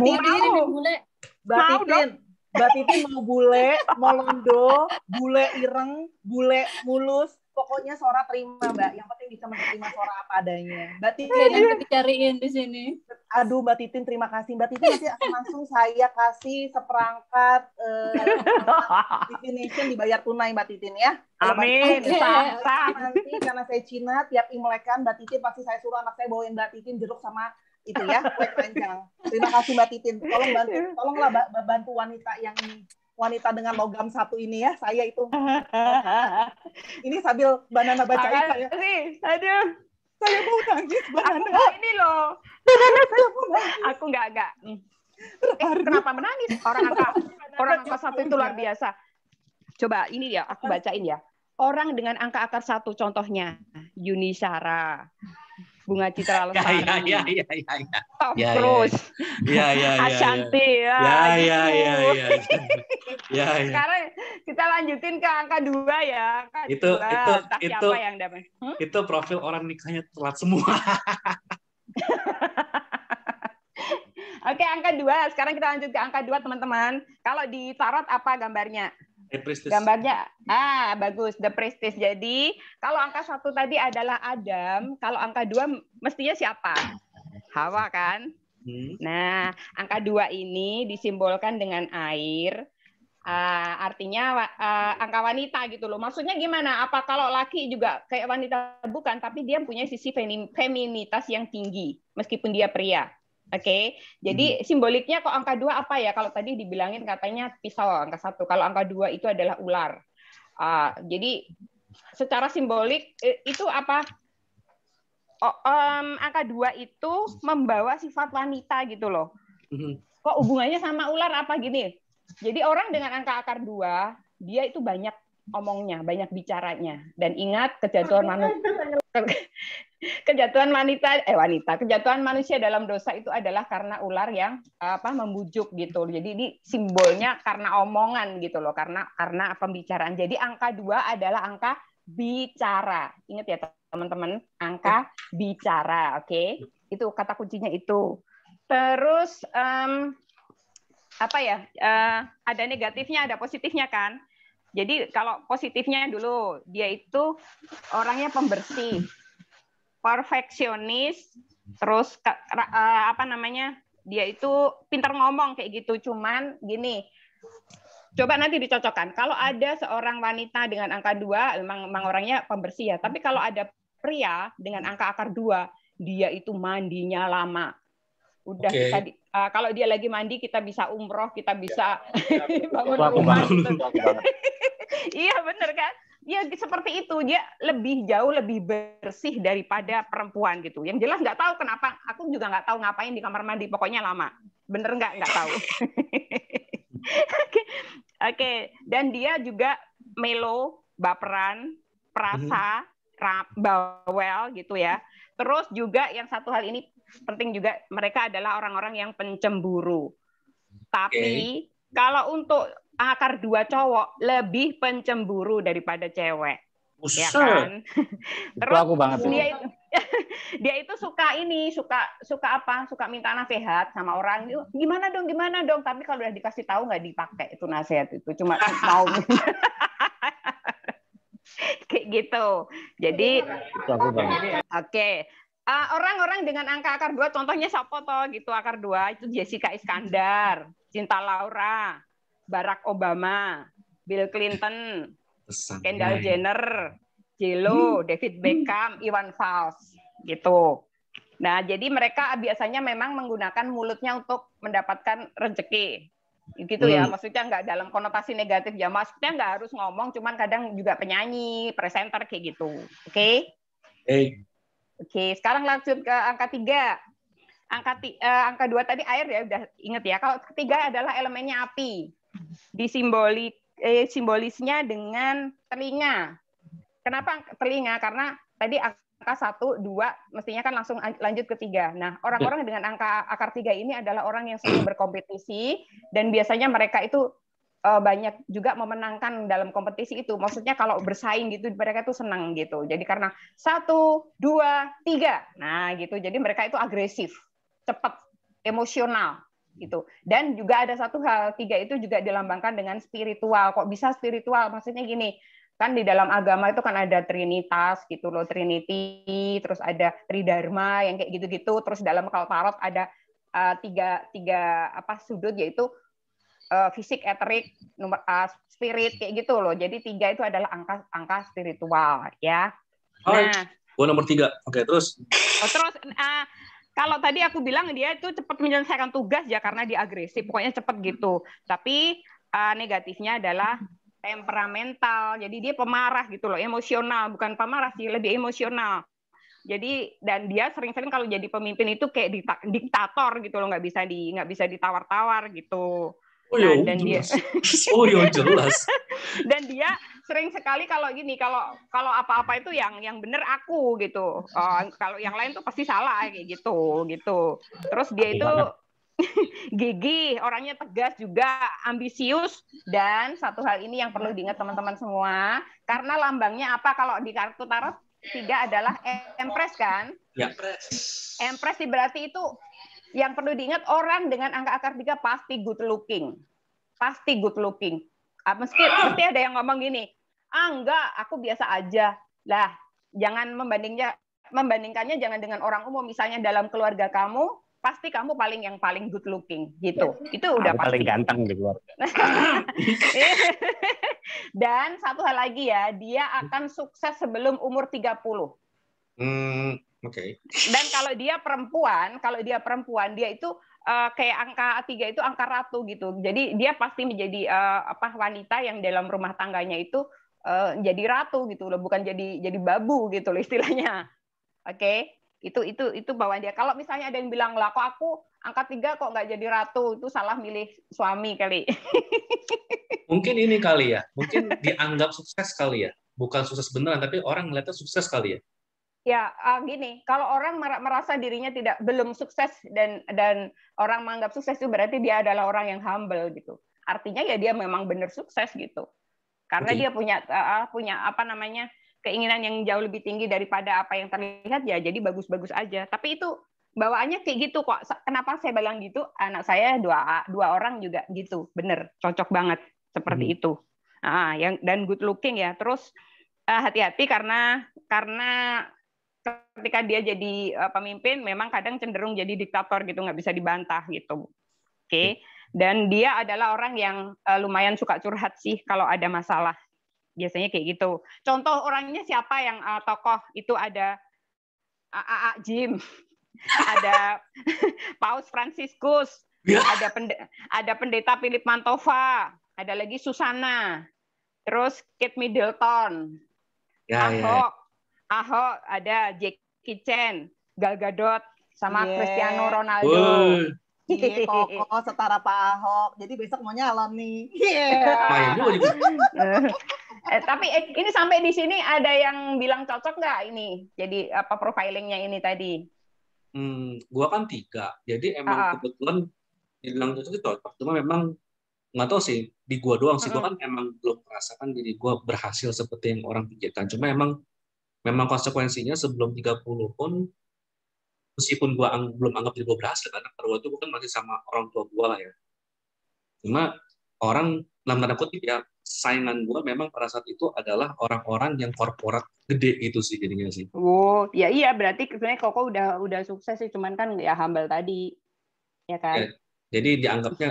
Titin mau bule, mau londo, bule ireng, bule mulus. Pokoknya Sora terima, Mbak. Yang penting bisa menerima Sora apa adanya. Mbak Titin yang dicariin di sini. Aduh, Mbak Titin terima kasih. Mbak Titin nanti akan langsung saya kasih seperangkat destination dibayar tunai Mbak Titin ya. Amin. Nanti karena saya Cina, tiap Imlekan Mbak Titin pasti saya suruh anak saya bawain Mbak Titin jeruk sama itu ya, kue keranjang. Terima kasih Mbak Titin. Tolonglah bantu wanita yang ini. Wanita dengan logam 1 ini ya, saya itu. Ini sambil Mbak Nana bacain saya. Aduh. Saya mau nangis, Mbak Nana. Ini loh. Aku enggak. Kenapa menangis? Orang angka 1 itu luar biasa. Coba ini ya, aku bacain ya. Orang dengan angka akar 1 contohnya Yuni Syara, Bunga Citra Lestari, Tom Cruise, Ashanti, Sekarang kita lanjutin ke angka 2 ya. Itu yang dapat? Itu profil orang nikahnya telat semua. Oke, angka 2. Sekarang kita lanjut ke angka 2 teman-teman. Kalau di tarot apa gambarnya? Gambarnya bagus, The Prestige. Jadi kalau angka 1 tadi adalah Adam, kalau angka 2 mestinya siapa? Hawa kan. Nah, angka 2 ini disimbolkan dengan air. Artinya angka wanita gitu loh. Maksudnya gimana? Apa kalau laki juga kayak wanita? Bukan, tapi dia punya sisi feminitas yang tinggi meskipun dia pria. Oke. Jadi simboliknya kok angka 2 apa ya? Kalau tadi dibilangin katanya pisau angka 1. Kalau angka 2 itu adalah ular. Jadi secara simbolik itu apa? Angka 2 itu membawa sifat wanita gitu loh. Kok hubungannya sama ular apa gini? Jadi orang dengan angka akar 2, dia itu banyak omongnya, banyak bicaranya. Dan ingat kejatuhan manusia dalam dosa itu adalah karena ular yang membujuk gitu. Jadi ini simbolnya karena omongan gitu loh, karena pembicaraan. Jadi angka 2 adalah angka bicara. Ingat ya teman-teman, angka bicara, oke? Itu kata kuncinya itu. Terus ada negatifnya, ada positifnya kan? Jadi kalau positifnya dulu, dia itu orangnya pembersih, perfeksionis, terus dia itu pintar ngomong kayak gitu. Cuman gini, coba nanti dicocokkan. Kalau ada seorang wanita dengan angka 2, memang orangnya pembersih ya. Tapi kalau ada pria dengan angka akar 2, dia itu mandinya lama. Udah kalau dia lagi mandi, kita bisa umroh, kita bisa bangun rumah. Iya bener kan? Ya seperti itu, dia jauh lebih bersih daripada perempuan gitu. Yang jelas nggak tahu kenapa, aku juga nggak tahu ngapain di kamar mandi, pokoknya lama. Bener nggak tahu. Oke. Dan dia juga melo, baperan, perasa, bawel gitu ya. Terus juga yang satu hal ini penting juga, mereka adalah orang-orang yang pencemburu. Tapi kalau untuk akar 2 cowok lebih pencemburu daripada cewek. Ya kan? Terus dia itu suka minta nasihat sama orang. Gimana dong? Tapi kalau udah dikasih tahu nggak dipakai itu nasihat itu. Cuma mau kayak gitu. Jadi orang-orang dengan angka akar 2 contohnya siapa toh gitu akar 2 itu Jessica Iskandar, Cinta Laura, Barack Obama, Bill Clinton, Kendall Jenner, J.Lo, David Beckham, Iwan Fals gitu. Nah, jadi mereka biasanya memang menggunakan mulutnya untuk mendapatkan rezeki. Gitu ya, maksudnya nggak dalam konotasi negatif ya, maksudnya nggak harus ngomong, cuman kadang juga penyanyi, presenter kayak gitu. Oke? Oke, sekarang lanjut ke angka 3. Angka 2 tadi air ya, udah inget ya. Kalau ketiga adalah elemennya api. Simbolisnya dengan telinga. Kenapa telinga? Karena tadi angka 1, 2 mestinya kan langsung lanjut ke 3. Nah, orang-orang dengan angka akar 3 ini adalah orang yang sering berkompetisi, dan biasanya mereka itu banyak juga memenangkan dalam kompetisi itu. Maksudnya kalau bersaing gitu, mereka tuh senang gitu. Jadi karena 1, 2, 3. Nah gitu, jadi mereka itu agresif, cepat, emosional gitu. Dan juga ada satu hal, 3 itu juga dilambangkan dengan spiritual. Kok bisa spiritual? Maksudnya gini, kan di dalam agama itu kan ada trinitas gitu loh, trinity, terus ada tridharma yang kayak gitu-gitu, terus dalam tarot ada tiga sudut, yaitu fisik, eterik, spirit kayak gitu loh. Jadi 3 itu adalah angka spiritual ya. Nah, nomor 3. Oke, terus. Terus kalau tadi aku bilang dia itu cepat menyelesaikan tugas ya karena dia agresif, pokoknya cepat gitu. Tapi negatifnya adalah temperamental. Jadi dia pemarah gitu loh, emosional, bukan pemarah sih, lebih emosional. Jadi dan dia sering-sering kalau jadi pemimpin itu kayak diktator gitu loh, nggak bisa ditawar-tawar gitu. Dan jelas. Dan dia sering sekali kalau apa-apa itu yang benar aku gitu. Kalau yang lain tuh pasti salah kayak gitu. Terus dia itu gigih, orangnya tegas juga, ambisius, dan satu hal ini yang perlu diingat teman-teman semua, karena lambangnya apa kalau di kartu tarot 3 adalah Empress kan? Ya. Empress berarti itu yang perlu diingat, orang dengan angka akar 3 pasti good looking. Pasti good looking. Meski ada yang ngomong gini, enggak, aku biasa aja. Lah, jangan membandingnya membandingkannya jangan dengan orang umum. Misalnya dalam keluarga kamu, pasti kamu yang paling good looking gitu. Itu udah pasti. Paling ganteng di keluarga. Dan satu hal lagi ya, dia akan sukses sebelum umur 30. Oke. Dan kalau dia perempuan, dia itu kayak angka 3 itu angka ratu gitu. Jadi dia pasti menjadi wanita yang dalam rumah tangganya itu jadi ratu gitu loh, bukan jadi babu gitu loh istilahnya. Oke. Itu bawaan dia. Kalau misalnya ada yang bilang, lah kok aku angka 3 kok nggak jadi ratu, itu salah milih suami kali. Mungkin ini kali ya, mungkin dianggap sukses kali ya, bukan sukses beneran, tapi orang ngeliatnya sukses kali ya. Ya gini, kalau orang merasa dirinya belum sukses dan orang menganggap sukses itu berarti dia adalah orang yang humble gitu. Artinya ya dia memang benar sukses gitu. Karena dia punya keinginan yang jauh lebih tinggi daripada apa yang terlihat, ya jadi bagus-bagus aja. Tapi itu bawaannya kayak gitu kok. Kenapa saya bilang gitu? Anak saya dua orang juga gitu, bener, cocok banget seperti itu. Dan good looking ya. Terus hati-hati karena ketika dia jadi pemimpin, memang kadang cenderung jadi diktator gitu, nggak bisa dibantah gitu. Oke. Dan dia adalah orang yang lumayan suka curhat sih kalau ada masalah. Biasanya kayak gitu. Contoh orangnya siapa yang tokoh itu ada Jim, ada Paus Franciscus, ada pendeta Philip Mantova, ada lagi Susana, terus Kate Middleton, Ahok, ada Jackie Chan, Gal Gadot, sama Cristiano Ronaldo. Iya, Koko setara Pak Ahok. Jadi besok mau nyalon nih. Tapi ini sampai di sini ada yang bilang cocok nggak ini? Jadi profilingnya ini tadi? Gua kan 3. Jadi emang kebetulan dibilang cocok itu cocok. Cuma memang nggak tahu sih di gua doang sih. Gua kan emang belum merasakan diri gua berhasil seperti yang orang pikirkan. Cuma memang konsekuensinya sebelum 30 pun, meskipun gue belum anggap diri gue berhasil, karena pada waktu itu gue kan masih sama orang tua gue lah ya. Cuma orang, dalam tanda kutip ya, saingan gue memang pada saat itu adalah orang-orang yang korporat gede itu sih jadinya sih. Oh, ya iya, berarti sebenarnya Koko udah sukses sih, cuman kan ya humble tadi, ya kan? Ya, jadi dianggapnya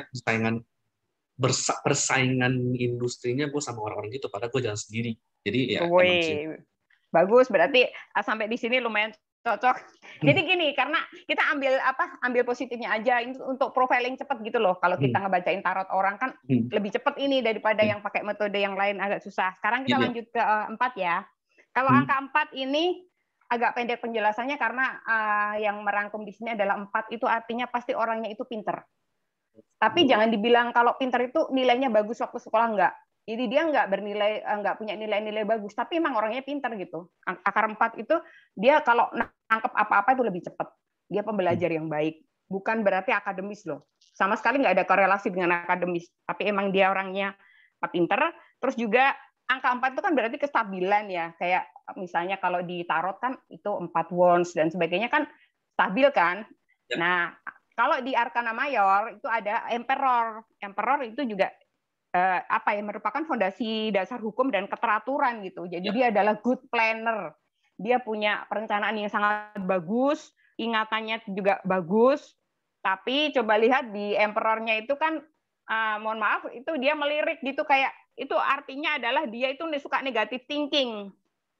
persaingan industrinya gue sama orang-orang gitu, padahal gue jalan sendiri. Jadi ya emang sih. Bagus, berarti sampai di sini lumayan cocok. Jadi gini, karena kita ambil positifnya aja untuk profiling cepat gitu loh. Kalau kita ngebacain tarot orang kan lebih cepat ini daripada yang pakai metode yang lain agak susah. Sekarang kita lanjut ke 4 ya. Kalau angka 4 ini agak pendek penjelasannya karena yang merangkum di sini adalah 4 itu artinya pasti orangnya itu pinter. Tapi jangan dibilang kalau pinter itu nilainya bagus waktu sekolah, enggak. Jadi dia nggak punya nilai-nilai bagus, tapi emang orangnya pintar gitu. Akar 4 itu dia kalau nangkep apa-apa itu lebih cepat. Dia pembelajar yang baik. Bukan berarti akademis loh. Sama sekali nggak ada korelasi dengan akademis. Tapi emang dia orangnya pintar. Terus juga angka 4 itu kan berarti kestabilan ya. Kayak misalnya kalau di tarot kan itu 4 wands dan sebagainya kan stabil kan. Nah, kalau di Arkana Mayor itu ada Emperor. Emperor itu juga merupakan fondasi dasar hukum dan keteraturan gitu. Jadi dia adalah good planner. Dia punya perencanaan yang sangat bagus, ingatannya juga bagus. Tapi coba lihat di Emperor-nya itu kan mohon maaf itu dia melirik gitu, kayak itu artinya adalah dia itu suka negative thinking.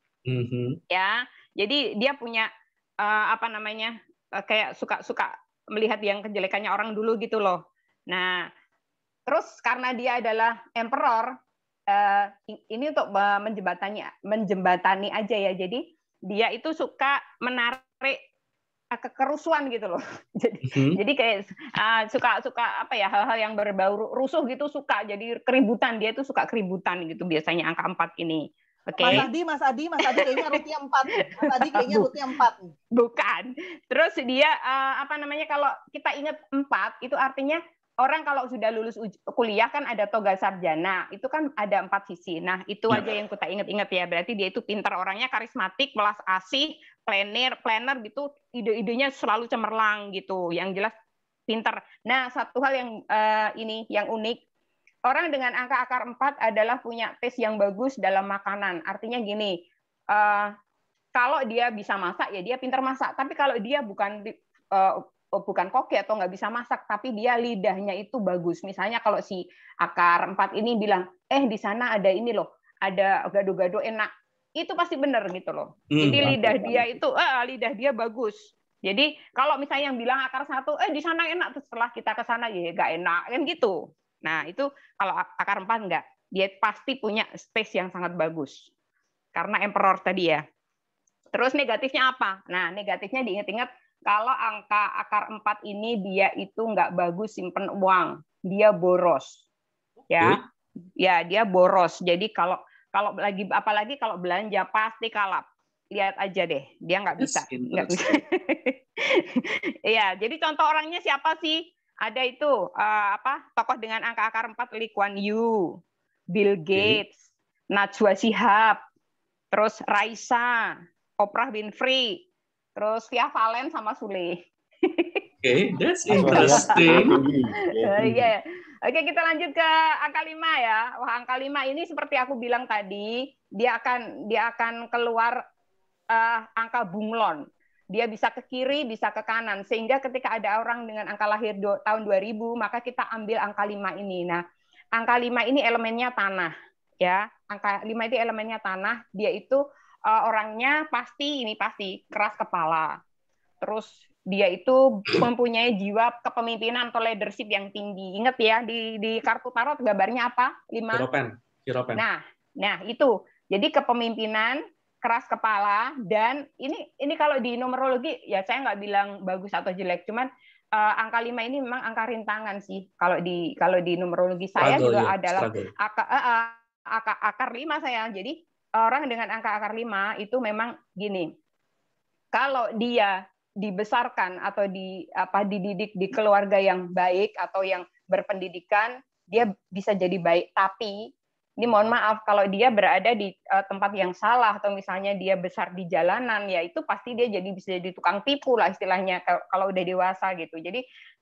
Ya. Jadi dia punya kayak suka melihat yang kejelekannya orang dulu gitu loh. Nah, terus karena dia adalah emperor, ini untuk menjembatani aja ya. Jadi dia itu suka menarik kerusuhan gitu loh. Jadi kayak suka hal-hal yang berbau rusuh gitu suka. Jadi keributan, dia itu suka keributan gitu biasanya angka 4 ini. Oke. Mas Adi kayaknya rootnya 4. Mas Adi kayaknya rootnya 4. Bukan. Terus dia kalau kita ingat 4 itu artinya orang kalau sudah lulus kuliah kan ada toga sarjana, itu kan ada 4 sisi. Nah, itu aja yang kita ingat-ingat ya. Berarti dia itu pintar, orangnya karismatik, welas asih, planner gitu, ide-idenya selalu cemerlang gitu. Yang jelas pintar. Nah, satu hal yang yang unik, orang dengan angka akar 4 adalah punya taste yang bagus dalam makanan. Artinya gini, kalau dia bisa masak ya dia pintar masak. Tapi kalau dia bukan koki atau nggak bisa masak, tapi dia lidahnya itu bagus. Misalnya kalau si akar 4 ini bilang, di sana ada ini loh, ada gado-gado enak. Itu pasti benar gitu loh. Jadi lidah dia bagus. Jadi kalau misalnya yang bilang akar 1, di sana enak, terus setelah kita ke sana ya nggak enak kan gitu. Nah itu kalau akar 4 enggak, dia pasti punya space yang sangat bagus karena emperor tadi ya. Terus negatifnya apa? Nah negatifnya diingat-ingat kalau angka akar 4 ini dia itu nggak bagus simpen uang, dia boros, ya dia boros. Jadi kalau apalagi kalau belanja pasti kalap. Lihat aja deh, dia nggak bisa. Iya, jadi contoh orangnya siapa sih? Ada itu tokoh dengan angka akar 4, Lee Kuan Yew, Bill Gates, Najwa Shihab, terus Raisa, Oprah Winfrey, terus Via Valen sama Sule. That's interesting. Oke, kita lanjut ke angka 5 ya. Wah, angka 5 ini seperti aku bilang tadi, dia akan keluar angka bunglon. Dia bisa ke kiri, bisa ke kanan. Sehingga ketika ada orang dengan angka lahir tahun 2000, maka kita ambil angka 5 ini. Nah, angka 5 ini elemennya tanah, ya. Angka 5 itu elemennya tanah. Dia itu orangnya pasti keras kepala. Terus dia itu mempunyai jiwa kepemimpinan atau leadership yang tinggi. Ingat ya, di kartu tarot gambarnya apa? 5. Hierophant. Nah, itu. Jadi kepemimpinan, keras kepala, dan ini kalau di numerologi ya saya nggak bilang bagus atau jelek, cuman angka 5 ini memang angka rintangan sih kalau di numerologi. Saya juga adalah akar 5 saya. Jadi orang dengan angka akar 5 itu memang gini. Kalau dia dibesarkan atau dididik di keluarga yang baik atau yang berpendidikan, dia bisa jadi baik. Tapi ini mohon maaf kalau dia berada di tempat yang salah atau misalnya dia besar di jalanan, ya itu pasti dia bisa jadi tukang tipu lah istilahnya kalau udah dewasa gitu. Jadi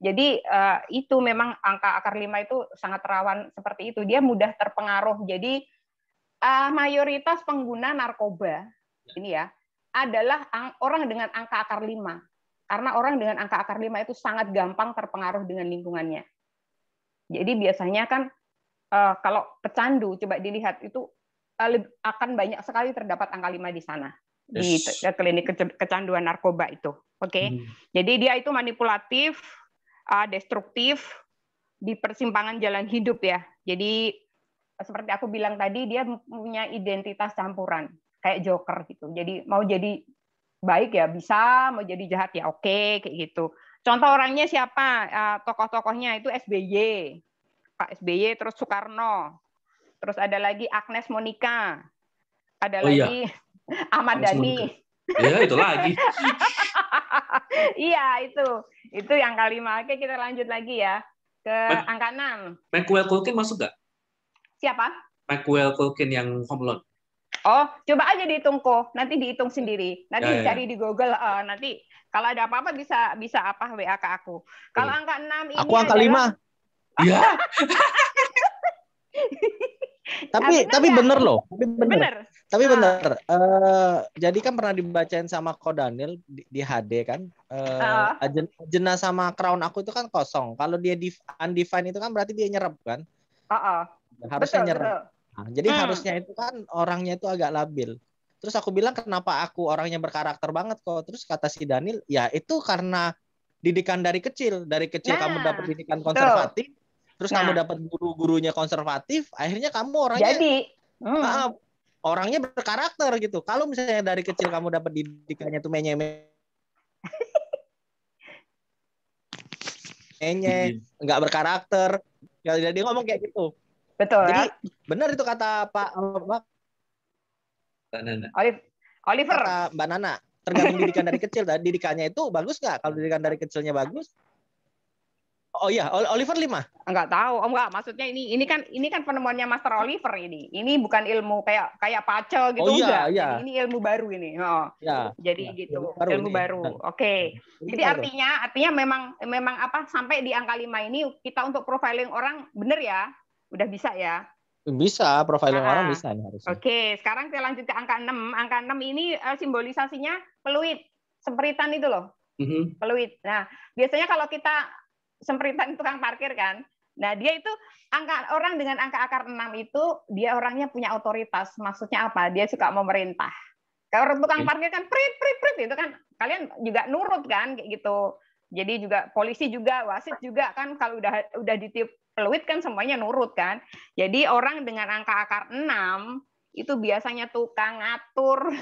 itu memang angka akar 5 itu sangat rawan seperti itu. Dia mudah terpengaruh. Jadi mayoritas pengguna narkoba ini ya adalah orang dengan angka akar 5. Karena orang dengan angka akar 5 itu sangat gampang terpengaruh dengan lingkungannya. Jadi biasanya kan kalau pecandu, coba dilihat itu akan banyak sekali terdapat angka 5 di sana. Di klinik kecanduan narkoba itu. Oke. Jadi dia itu manipulatif, destruktif, di persimpangan jalan hidup ya. Jadi seperti aku bilang tadi, dia punya identitas campuran. Kayak Joker gitu. Jadi mau jadi baik ya bisa, mau jadi jahat ya oke, kayak gitu. Contoh orangnya siapa? Tokoh-tokohnya itu SBY, Pak SBY, terus Soekarno, terus ada lagi Agnes Monica, ada lagi Ahmad Dhani. Ya itu lagi. Iya itu yang kelima. Oke, kita lanjut lagi ya ke angka 6. Macaulay Culkin masuk nggak? Siapa? Macaulay Culkin yang Home Alone. Oh, coba aja dihitung kok. Nanti dihitung sendiri. Nanti cari di Google. Nanti kalau ada apa-apa bisa WA ke aku. Kalau angka 6 ini aku angka 5. Iya. tapi bener loh. Tapi bener. Bener. Jadi kan pernah dibacain sama Ko Daniel di HD kan. Ajna sama crown aku itu kan kosong. Kalau dia undefined itu kan berarti dia nyerap kan. Harusnya nyerap. Nah, jadi harusnya itu kan orangnya itu agak labil. Terus aku bilang kenapa aku orangnya berkarakter banget kok. Terus kata si Daniel, ya itu karena didikan dari kecil. Dari kecil kamu dapat didikan konservatif. Terus kamu dapat guru-gurunya konservatif. Akhirnya kamu orangnya orangnya berkarakter gitu. Kalau misalnya dari kecil kamu dapat didikannya tuh menye, nggak berkarakter. Ya dia ngomong kayak gitu. Betul. Jadi benar itu kata Pak Oliver. Kata Mbak Nana. Tergantung didikan dari kecil. Dan didikannya itu bagus nggak? Kalau didikan dari kecilnya bagus. Oh iya, Oliver 5. Enggak tahu. Oh enggak, maksudnya ini kan penemuannya Master Oliver ini. Ini bukan ilmu kayak Pace gitu enggak. Iya. Jadi ini ilmu baru ini. Jadi gitu. Ilmu baru. Oke. Jadi artinya memang sampai di angka 5 ini kita untuk profiling orang bener ya. Udah bisa ya. Bisa, profiling orang bisa nih harusnya. Oke, sekarang kita lanjut ke angka 6. Angka 6 ini simbolisasinya peluit, sempritan itu loh. Peluit. Nah, biasanya kalau kita sempritan tukang parkir kan, nah dia itu orang dengan angka akar 6 itu dia orangnya punya otoritas. Maksudnya apa? Dia suka memerintah. Kalau tukang parkir kan prit itu kan kalian juga nurut kan kayak gitu. Jadi juga polisi juga, wasit juga kan kalau udah ditiup peluit kan semuanya nurut kan. Jadi orang dengan angka akar 6 itu biasanya tukang ngatur.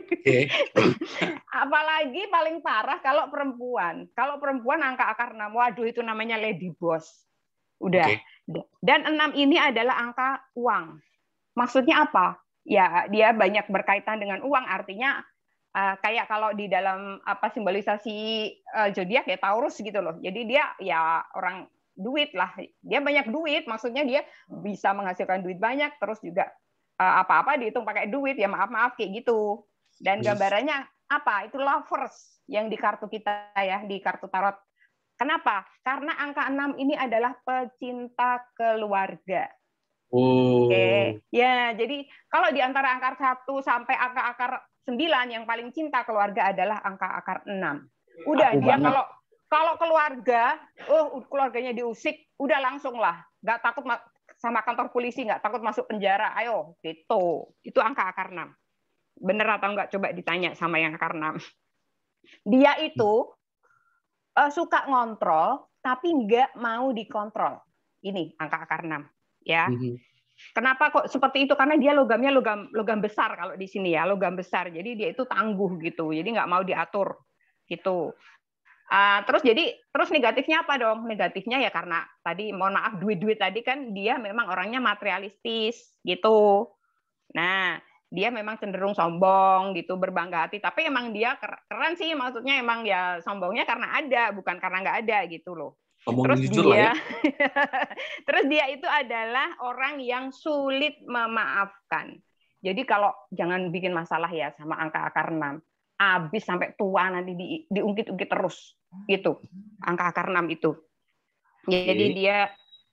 Apalagi paling parah kalau perempuan. Kalau perempuan angka akar 6, waduh itu namanya lady boss. Udah. Dan 6 ini adalah angka uang. Maksudnya apa? Ya, dia banyak berkaitan dengan uang, artinya kayak kalau di dalam simbolisasi zodiak ya Taurus gitu loh. Jadi dia ya orang duit lah, dia banyak duit, maksudnya dia bisa menghasilkan duit banyak, terus juga apa-apa dihitung pakai duit, ya maaf kayak gitu. Dan gambarannya apa? Itu lovers yang di kartu kita ya, di kartu tarot. Kenapa? Karena angka 6 ini adalah pecinta keluarga. Oke. Ya, jadi kalau di antara angka 1 sampai angka akar 9 yang paling cinta keluarga adalah angka akar 6. Udah dia kalau keluarga, keluarganya diusik, udah langsung lah, nggak takut sama kantor polisi, nggak takut masuk penjara, ayo gitu. Itu angka akar 6. Bener atau nggak? Coba ditanya sama yang akar 6. Dia itu suka ngontrol, tapi nggak mau dikontrol. Ini angka akar 6. Ya. Kenapa kok seperti itu? Karena dia logamnya logam besar kalau di sini ya, logam besar. Jadi dia itu tangguh gitu. Jadi nggak mau diatur gitu. Terus negatifnya apa dong? Negatifnya ya karena tadi mohon maaf duit tadi kan dia memang orangnya materialistis gitu. Nah, dia memang cenderung sombong gitu, berbangga hati. Tapi emang dia keren sih, maksudnya emang ya sombongnya karena ada, bukan karena nggak ada gitu loh. Terus dia, terus dia itu adalah orang yang sulit memaafkan. Jadi kalau jangan bikin masalah ya sama angka akar 6. Habis sampai tua nanti diungkit-ungkit terus gitu angka akar 6 itu. Jadi dia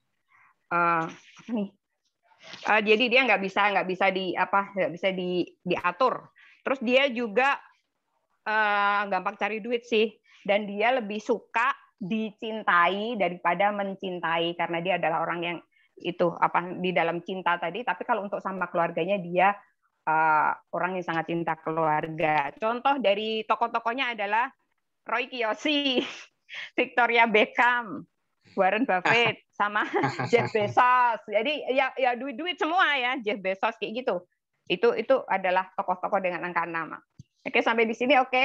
jadi dia nggak bisa diatur. Terus dia juga gampang cari duit sih, dan dia lebih suka dicintai daripada mencintai karena dia adalah orang yang itu di dalam cinta tadi. Tapi kalau untuk sama keluarganya dia orang yang sangat cinta keluarga. Contoh dari tokoh-tokohnya adalah Roy Kiyoshi, Victoria Beckham, Warren Buffett, sama Jeff Bezos. Jadi ya duit semua ya, Jeff Bezos kayak gitu. Itu adalah tokoh-tokoh dengan angka 6. Oke, sampai di sini oke?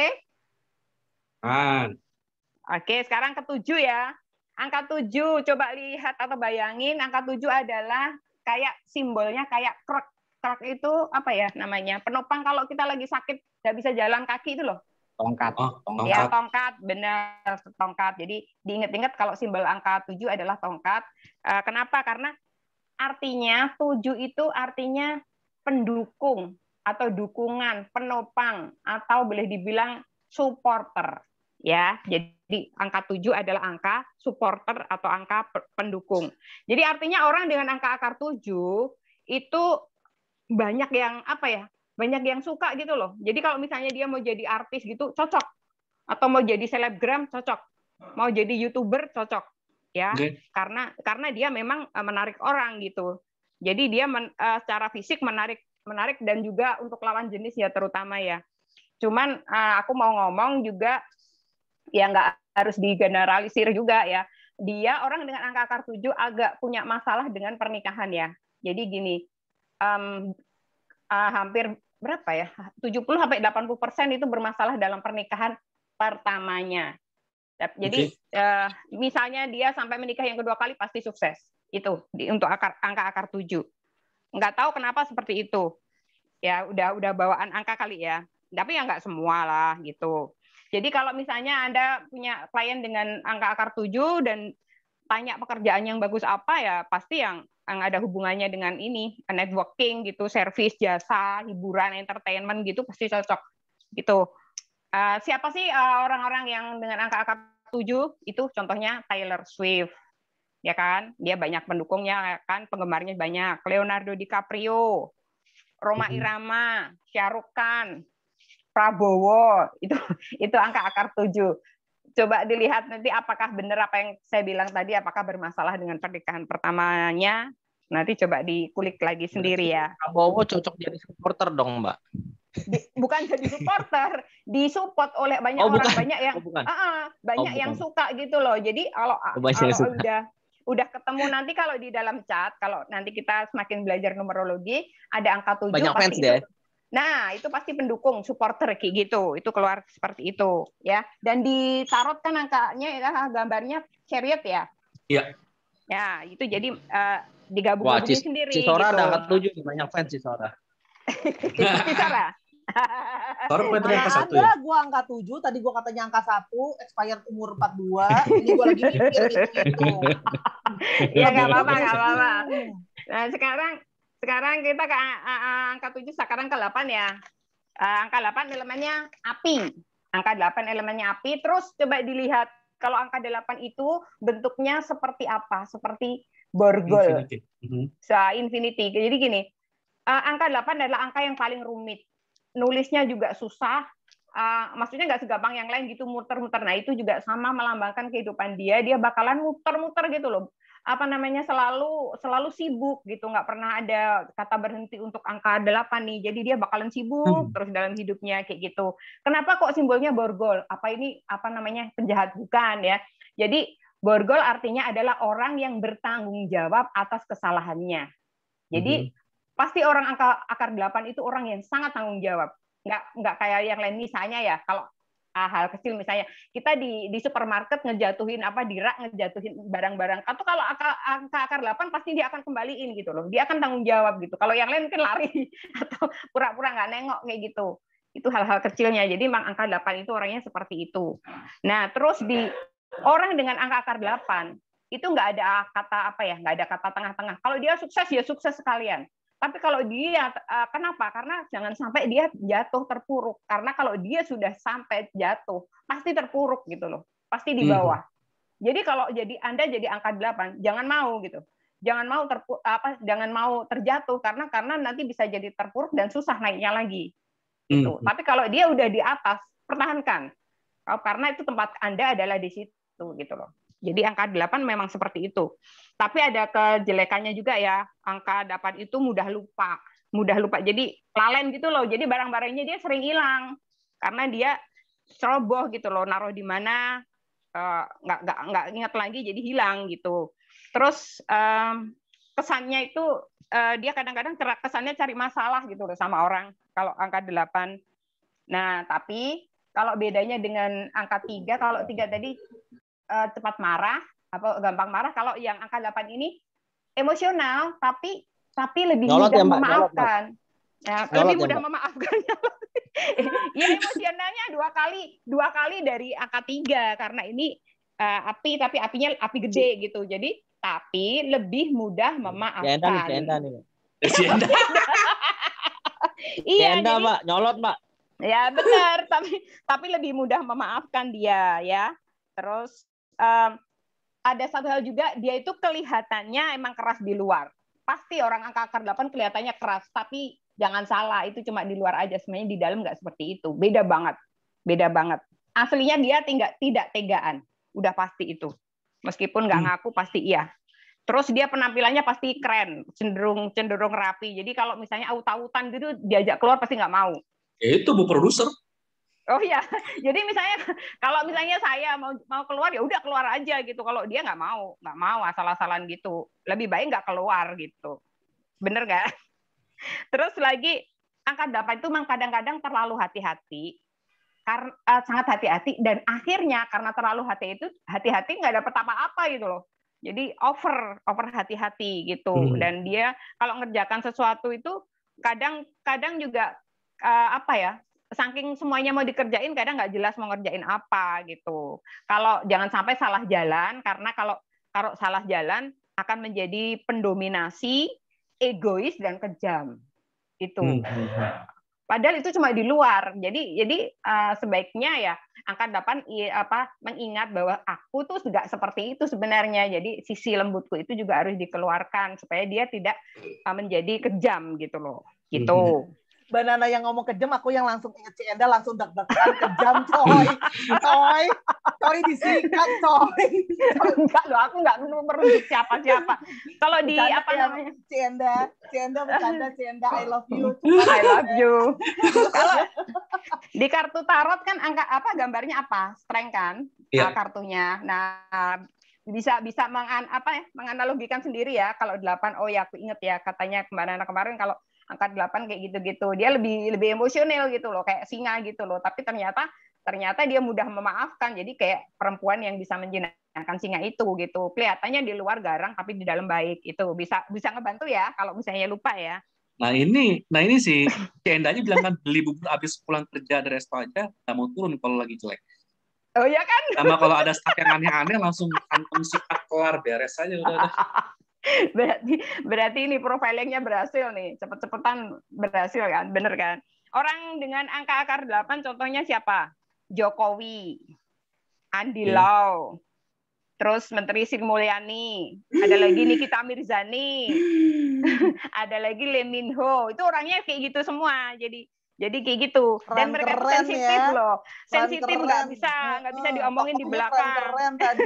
Oke, sekarang ke-7 ya. Angka 7, coba lihat atau bayangin, angka 7 adalah kayak simbolnya kayak krek. Krek itu apa ya namanya? Penopang kalau kita lagi sakit nggak bisa jalan kaki itu loh. Tongkat. Ya, tongkat, benar, tongkat. Jadi diingat-ingat kalau simbol angka 7 adalah tongkat. Kenapa? Karena artinya 7 itu artinya pendukung atau dukungan, penopang, atau boleh dibilang supporter. Ya, jadi angka 7 adalah angka supporter atau angka pendukung. Jadi artinya orang dengan angka akar 7 itu banyak yang banyak yang suka gitu loh. Jadi kalau misalnya dia mau jadi artis gitu cocok, atau mau jadi selebgram cocok, mau jadi YouTuber cocok ya. Karena dia memang menarik orang gitu. Jadi dia secara fisik menarik dan juga untuk lawan jenis ya terutama ya. Cuman aku mau ngomong juga ya nggak harus digeneralisir juga ya. Dia orang dengan angka akar 7 agak punya masalah dengan pernikahan ya. Jadi gini, hampir berapa ya, 70-80% itu bermasalah dalam pernikahan pertamanya. Jadi misalnya dia sampai menikah yang kedua kali pasti sukses. Itu untuk angka akar 7. Nggak tahu kenapa seperti itu. Ya udah bawaan angka kali ya. Tapi ya nggak semua lah gitu. Jadi kalau misalnya Anda punya klien dengan angka akar 7 dan tanya pekerjaan yang bagus apa ya pasti yang ada hubungannya dengan ini, networking gitu, service, jasa, hiburan, entertainment gitu pasti cocok gitu. Siapa sih orang-orang yang dengan angka-angka 7 itu? Contohnya Taylor Swift, ya kan? Dia banyak pendukungnya, kan? Penggemarnya banyak. Leonardo DiCaprio, Rhoma Irama, Shah Rukh Khan, Prabowo, itu angka akar 7. Coba dilihat nanti apakah benar apa yang saya bilang tadi, apakah bermasalah dengan pernikahan pertamanya. Nanti coba dikulik lagi sendiri ya. Prabowo cocok jadi supporter dong, Mbak. Bukan jadi supporter, disupport oleh banyak orang, banyak yang banyak yang suka gitu loh. Jadi kalau udah ketemu nanti kalau di dalam chat, kalau nanti kita semakin belajar numerologi, ada angka 7 banyak pasti fans itu. deh. Nah, itu pasti pendukung, supporter kayak gitu. Itu keluar seperti itu, ya. Dan di tarot kan angkanya ya, gambarnya chariot ya. Iya. Ya, itu jadi digabung-gabungin sendiri Cisora gitu. ada angka 7, banyak fans Cisora. Cisora. Mana ada gue angka 7, tadi gue katanya angka 1, expired umur 42, ini gue lagi mikir gitu. Ya nggak apa-apa. Nah, sekarang kita ke angka 7, sekarang ke 8 ya. Angka 8 elemennya api. Angka 8 elemennya api. Terus coba dilihat kalau angka 8 itu bentuknya seperti apa? Seperti borgol. Infinity. Jadi gini, angka 8 adalah angka yang paling rumit. Nulisnya juga susah. Maksudnya nggak segampang yang lain gitu, muter-muter. Nah, itu juga sama melambangkan kehidupan dia. Dia bakalan muter-muter gitu loh. Selalu sibuk gitu, nggak pernah ada kata berhenti untuk angka 8 nih. Jadi dia bakalan sibuk terus dalam hidupnya kayak gitu. Kenapa kok simbolnya borgol? Apa ini penjahat? Bukan ya. Jadi borgol artinya adalah orang yang bertanggung jawab atas kesalahannya. Jadi pasti orang angka akar 8 itu orang yang sangat tanggung jawab. Nggak kayak yang lain misalnya ya, kalau hal kecil misalnya kita di supermarket ngejatuhin ngejatuhin barang-barang, atau kalau angka akar 8 pasti dia akan kembaliin gitu loh, dia akan tanggung jawab gitu. Kalau yang lain mungkin lari atau pura-pura nggak nengok kayak gitu. Itu hal-hal kecilnya. Jadi memang angka 8 itu orangnya seperti itu. Nah, terus di orang dengan angka akar 8 itu nggak ada kata nggak ada kata tengah-tengah. Kalau dia sukses ya sukses sekalian. Tapi kalau dia, kenapa? Karena jangan sampai dia jatuh terpuruk. Karena kalau dia sudah sampai jatuh, pasti terpuruk gitu loh. Pasti di bawah. Jadi kalau Anda jadi angka 8, jangan mau gitu. Jangan mau terjatuh karena nanti bisa jadi terpuruk dan susah naiknya lagi. Gitu. Tapi kalau dia udah di atas, pertahankan. Karena itu tempat Anda adalah di situ gitu loh. Jadi angka 8 memang seperti itu. Tapi ada kejelekannya juga ya. Angka 8 itu mudah lupa. Jadi lalen gitu loh. Jadi barang-barangnya dia sering hilang. Karena dia ceroboh gitu loh. Naruh di mana nggak ingat lagi jadi hilang gitu. Terus kesannya itu dia kadang-kadang kesannya cari masalah gitu loh sama orang kalau angka 8. Nah, tapi kalau bedanya dengan angka 3, kalau 3 tadi cepat marah atau gampang marah, kalau yang angka 8 ini emosional tapi lebih mudah memaafkan. Lebih mudah memaafkan. Ya, emosionalnya dua kali dari angka 3 karena ini api, tapi apinya api gede gitu. Jadi tapi lebih mudah memaafkan. Iya, Mbak, nyolot, Mbak. Ya, benar, tapi lebih mudah memaafkan dia ya. Terus ada satu hal juga, dia itu kelihatannya emang keras di luar. Pasti orang angka akar 8 kelihatannya keras, tapi jangan salah, itu cuma di luar aja, sebenarnya di dalam nggak seperti itu. Beda banget. Aslinya dia tidak tegaan, udah pasti itu. Meskipun nggak ngaku pasti iya. Terus dia penampilannya pasti keren, cenderung rapi. Jadi kalau misalnya aut-autan gitu diajak keluar pasti nggak mau. Itu Bu Produser. Oh ya, jadi kalau misalnya saya mau keluar ya udah keluar aja gitu. Kalau dia nggak mau asal-asalan gitu. Lebih baik nggak keluar gitu. Bener nggak? Terus lagi angka 8 itu memang kadang-kadang terlalu hati-hati, karena sangat hati-hati, dan akhirnya karena terlalu hati-hati nggak dapat apa-apa gitu loh. Jadi over hati-hati gitu. Dan dia kalau ngerjakan sesuatu itu kadang juga saking semuanya mau dikerjain, kadang nggak jelas mau ngerjain apa gitu. Kalau jangan sampai salah jalan, karena kalau salah jalan akan menjadi pendominasi, egois dan kejam. Itu. Padahal itu cuma di luar. Jadi sebaiknya ya angka 8 mengingat bahwa aku tuh nggak seperti itu sebenarnya. Jadi sisi lembutku itu juga harus dikeluarkan supaya dia tidak menjadi kejam gitu loh. Gitu. Mbak Nana yang ngomong kejam, aku yang langsung inget si Enda langsung deg-degan kejam, coy disikat, coy. Enggak loh, aku nggak merujuk siapa-siapa. Kalau di bercanda apa ya, namanya? Si Enda bercanda, si Enda I love you. I love you. Kalau di kartu tarot kan angka apa gambarnya apa? Strength kan? Iya. Kartunya. Nah, bisa menganalogikan sendiri ya. Kalau 8, oh ya aku inget ya katanya kemarin kalau angka 8 kayak gitu-gitu. Dia lebih emosional gitu loh, kayak singa gitu loh. Tapi ternyata dia mudah memaafkan. Jadi kayak perempuan yang bisa menjinakkan singa itu gitu. Kelihatannya di luar garang tapi di dalam baik. Itu bisa ngebantu ya kalau misalnya lupa ya. Nah ini sih Endanya bilang kan beli bubur habis pulang kerja dari resto aja nggak mau turun kalau lagi jelek. Oh ya kan? Sama kalau ada staff yang aneh-aneh langsung kantong sikat keluar, beres aja udah. Berarti ini profilingnya berhasil nih, cepet-cepetan berhasil kan, bener kan? Orang dengan angka akar 8 contohnya siapa? Jokowi, Andi Lau, terus Menteri Sri Mulyani, ada lagi Nikita Mirzani, ada lagi Lee Min Ho, itu orangnya kayak gitu semua, jadi kayak gitu. Dan mereka tuh sensitif ya. Loh, sensitif nggak bisa diomongin di belakang. Keren tadi.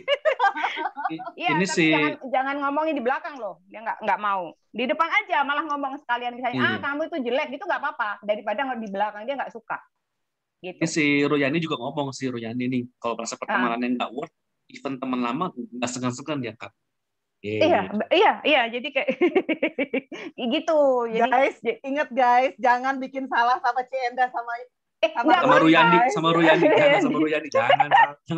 Iya, tapi sih jangan ngomongin di belakang loh. Dia nggak mau. Di depan aja malah ngomong sekalian misalnya, kamu itu jelek, itu nggak apa-apa. Daripada di belakang dia nggak suka. Gitu. Ini si Ruyani juga ngomong si Ruyani nih, kalau merasa pertemanannya nggak worth, even teman lama nggak segan-segan dia Kak. Iya, jadi kayak gitu. Jadi, guys, ingat guys, jangan bikin salah sama Cienda sama Ruyani, jangan.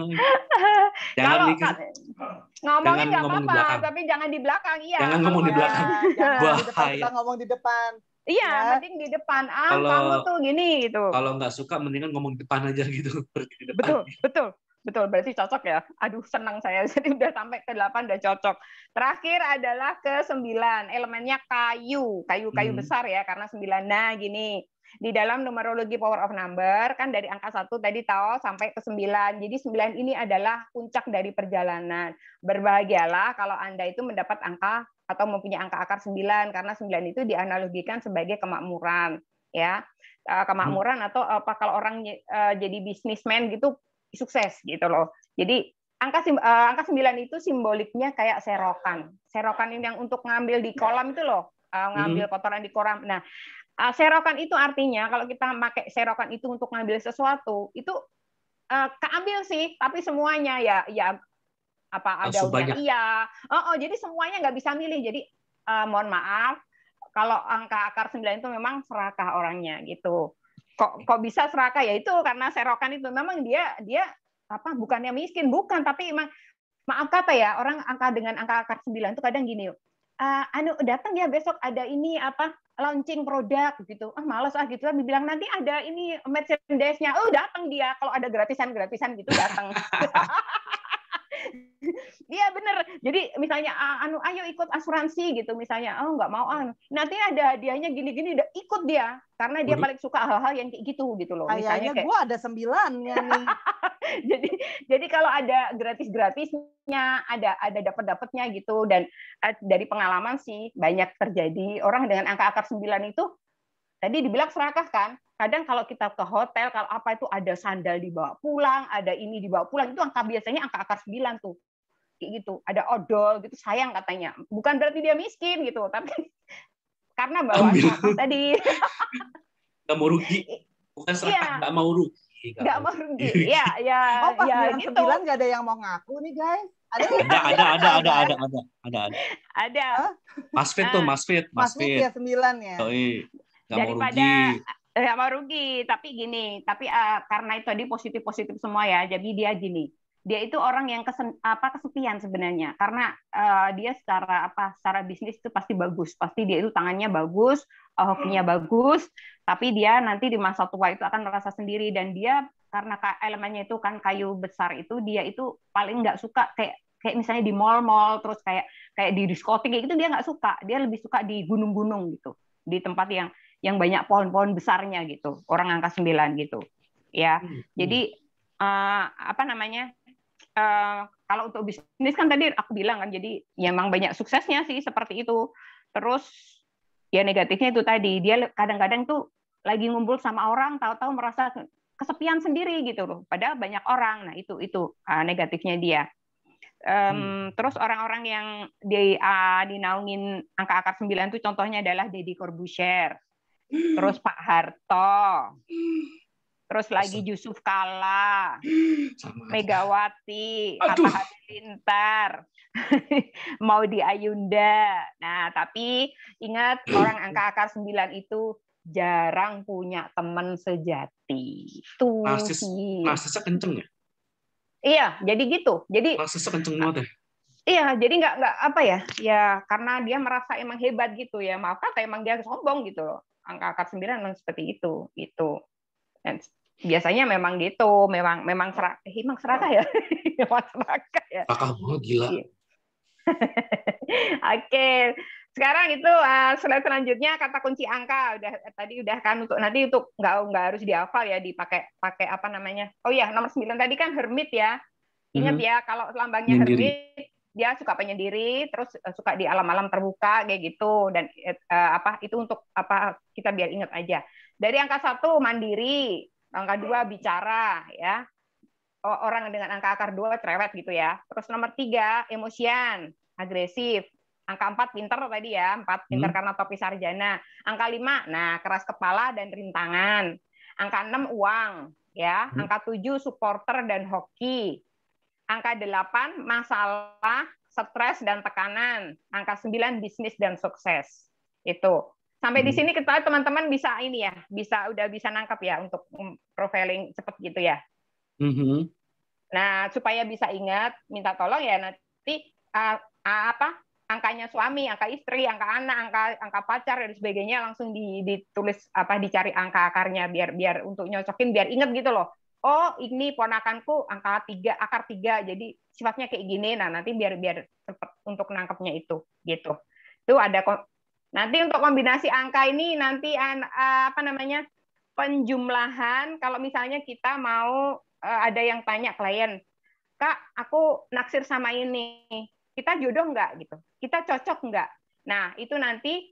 Kalau ngomongin nggak apa-apa, tapi jangan di belakang, iya. Jangan ngomong di belakang. Kita ngomong di depan. Iya, mending di depan. Kamu tuh gini gitu. Kalau nggak suka, mendingan ngomong di depan aja gitu. Betul, berarti cocok ya. Aduh, senang saya. Jadi udah sampai ke 8 udah cocok. Terakhir adalah ke 9. Elemennya kayu besar ya, karena 9. Nah, gini. Di dalam numerologi power of number, kan dari angka 1 tadi tahu sampai ke 9. Jadi 9 ini adalah puncak dari perjalanan. Berbahagialah kalau Anda itu mendapat angka atau mempunyai angka akar 9, karena 9 itu dianalogikan sebagai kemakmuran. Ya, kemakmuran atau apa kalau orang jadi bisnismen gitu, sukses gitu loh. Jadi angka 9 itu simboliknya kayak serokan. Serokan ini yang untuk ngambil di kolam itu loh, ngambil kotoran di kolam. Nah, serokan itu artinya kalau kita pakai serokan itu untuk ngambil sesuatu, itu keambil sih, tapi semuanya ya apa ada iya. Jadi semuanya nggak bisa milih. Jadi mohon maaf kalau angka akar 9 itu memang serakah orangnya gitu. Kok bisa serakah ya itu karena serokan itu memang dia bukannya miskin, bukan, tapi emang maaf kata ya, orang dengan angka akar 9 itu kadang gini, datang ya besok ada ini launching produk gitu. Malas gitu, dibilang nanti ada ini merchandise-nya. Datang dia kalau ada gratisan gitu datang. Iya bener. Jadi misalnya ayo ikut asuransi gitu misalnya. Nggak mau nanti ada hadiahnya gini-gini, udah ikut dia karena dia paling suka hal-hal yang kayak gitu loh. Kayaknya gue ada 9-nya nih. jadi kalau ada gratis-gratisnya, ada dapat-dapatnya gitu, dan dari pengalaman sih banyak terjadi orang dengan angka akar 9 itu tadi dibilang serakah kan. Kadang kalau kita ke hotel, kalau apa itu ada sandal dibawa pulang, ada ini dibawa pulang, itu biasanya angka akar 9 tuh. Kayak gitu. Ada odol gitu, sayang katanya. Bukan berarti dia miskin gitu, tapi karena bawa apa tadi. Nggak mau rugi. Bukan serakah, nggak mau rugi. Nggak mau rugi. Ya, pas ya gitu. 9 nggak ada yang mau ngaku nih, guys. Ada. Mas Fit tuh, Mas Fit ya 9 ya. Nggak mau rugi, tapi gini, karena itu tadi positif semua ya, jadi dia gini, dia itu orang yang kesepian sebenarnya, karena dia secara bisnis itu pasti bagus, pasti dia itu tangannya bagus, hokinya bagus, tapi dia nanti di masa tua itu akan merasa sendiri, dan dia karena elemennya itu kan kayu besar itu, dia itu paling nggak suka kayak misalnya di mall-mall, terus kayak di diskotik gitu, dia nggak suka, dia lebih suka di gunung-gunung gitu, di tempat yang yang banyak pohon-pohon besarnya gitu, orang angka 9 gitu. Ya. Jadi apa namanya? Kalau untuk bisnis kan tadi aku bilang kan, jadi ya memang banyak suksesnya sih seperti itu. Terus ya negatifnya itu tadi, dia kadang-kadang tuh lagi ngumpul sama orang, tahu-tahu merasa kesepian sendiri gitu loh, padahal banyak orang. Nah itu negatifnya dia. Terus orang-orang yang dinaungin angka akar 9 itu contohnya adalah Deddy Corbuzier, terus Pak Harto, terus lagi Yusuf Kala, Megawati, Atta Halilintar, Maudy Ayunda. Nah, tapi ingat orang angka akar 9 itu jarang punya teman sejati. Tuh narsisnya kenceng ya? Iya, jadi gitu. Jadi narsisnya kenceng banget ya? Iya, jadi nggak apa ya? Ya karena dia merasa emang hebat gitu ya. Maaf kata emang dia sombong gitu loh. Angka akar 9 memang seperti itu, gitu. Dan biasanya memang gitu, memang serakah ya. Memang serakah ya. Serakah banget, gila. Oke. Sekarang itu slide selanjutnya kata kunci angka udah kan, untuk nanti untuk nggak harus dihafal ya, dipakai apa namanya. Oh ya, nomor 9 tadi kan hermit ya. Ingat ya, kalau lambangnya hermit dia suka penyendiri, terus suka di alam-alam terbuka kayak gitu, dan itu untuk apa, kita biar ingat aja. Dari angka 1 mandiri, angka 2 bicara ya. Orang dengan angka akar 2 cerewet gitu ya. Terus nomor 3 emosian, agresif. Angka 4 pinter tadi ya, 4 pinter karena topi sarjana. Angka 5, nah keras kepala dan rintangan. Angka 6 uang ya. Angka 7 supporter dan hoki. Angka 8 masalah, stres dan tekanan. Angka 9 bisnis dan sukses. Itu. Sampai di sini kita teman-teman bisa ini ya, udah bisa nangkap ya untuk profiling cepet gitu ya. Nah, supaya bisa ingat, minta tolong ya nanti angkanya suami, angka istri, angka anak, angka pacar dan sebagainya langsung ditulis dicari angka akarnya biar untuk nyocokin, biar ingat gitu loh. Oh, ini ponakanku angka 3, akar 3, jadi sifatnya kayak gini. Nah, nanti biar cepat untuk nangkepnya itu gitu. Itu ada nanti untuk kombinasi angka ini nanti penjumlahan. Kalau misalnya kita mau ada yang tanya klien, Kak, aku naksir sama ini, kita jodoh nggak gitu, kita cocok nggak? Nah itu nanti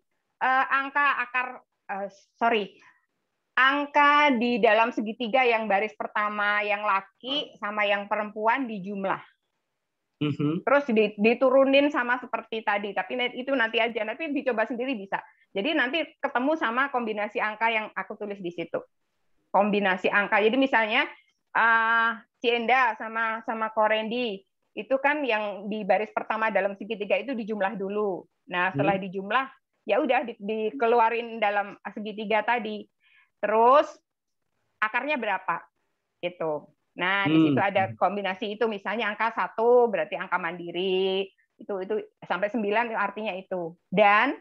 angka di dalam segitiga yang baris pertama yang laki sama yang perempuan dijumlah, terus diturunin sama seperti tadi, tapi itu nanti aja, nanti dicoba sendiri bisa. Jadi nanti ketemu sama kombinasi angka yang aku tulis di situ, kombinasi angka. Jadi misalnya Cienda sama Korendi itu kan yang di baris pertama dalam segitiga itu dijumlah dulu. Nah, setelah dijumlah ya udah dikeluarin dalam segitiga tadi. Terus akarnya berapa? Gitu. Nah, di situ ada kombinasi itu, misalnya angka 1 berarti angka mandiri. Itu sampai 9 artinya itu. Dan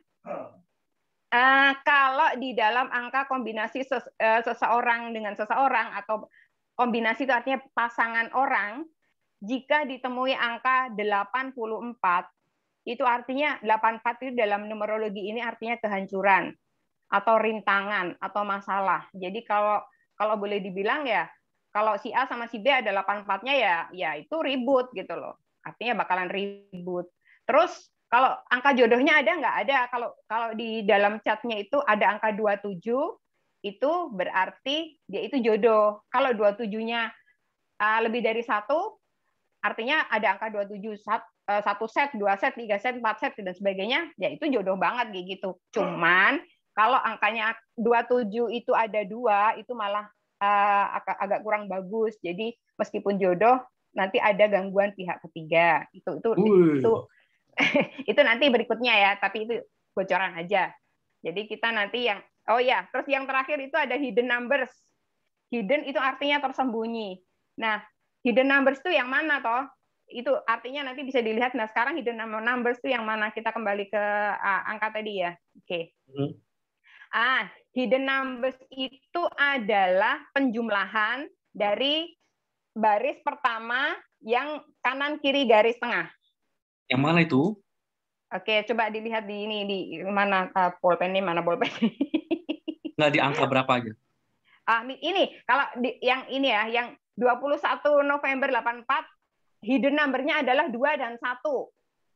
kalau di dalam angka kombinasi seseorang dengan seseorang atau kombinasi itu artinya pasangan orang, jika ditemui angka 84, itu artinya 84 itu dalam numerologi ini artinya kehancuran atau rintangan atau masalah. Jadi kalau boleh dibilang ya, kalau si A sama si B ada 84-nya ya itu ribut gitu loh. Artinya bakalan ribut. Terus kalau angka jodohnya ada nggak? Ada. Kalau di dalam chatnya itu ada angka 27, itu berarti dia itu jodoh. Kalau 27-nya lebih dari 1, artinya ada angka 27, 1 set, 2 set, 3 set, 4 set, dan sebagainya, ya itu jodoh banget gitu. Cuman kalau angkanya 27 itu ada 2, itu malah agak kurang bagus. Jadi meskipun jodoh, nanti ada gangguan pihak ketiga. Itu itu nanti berikutnya ya, tapi itu bocoran aja. Jadi kita nanti yang terus yang terakhir itu ada hidden numbers. Hidden itu artinya tersembunyi. Nah, hidden numbers itu yang mana toh? Itu artinya nanti bisa dilihat. Nah, sekarang hidden numbers itu yang mana? Kita kembali ke angka tadi ya. Oke. Hidden numbers itu adalah penjumlahan dari baris pertama yang kanan kiri garis tengah. Yang mana itu? Oke, coba dilihat di mana pulpen ini, mana pulpen. Nggak di angka berapa aja? Ini kalau yang ini ya, yang 21 November 84 hidden number-nya adalah 2 dan 1.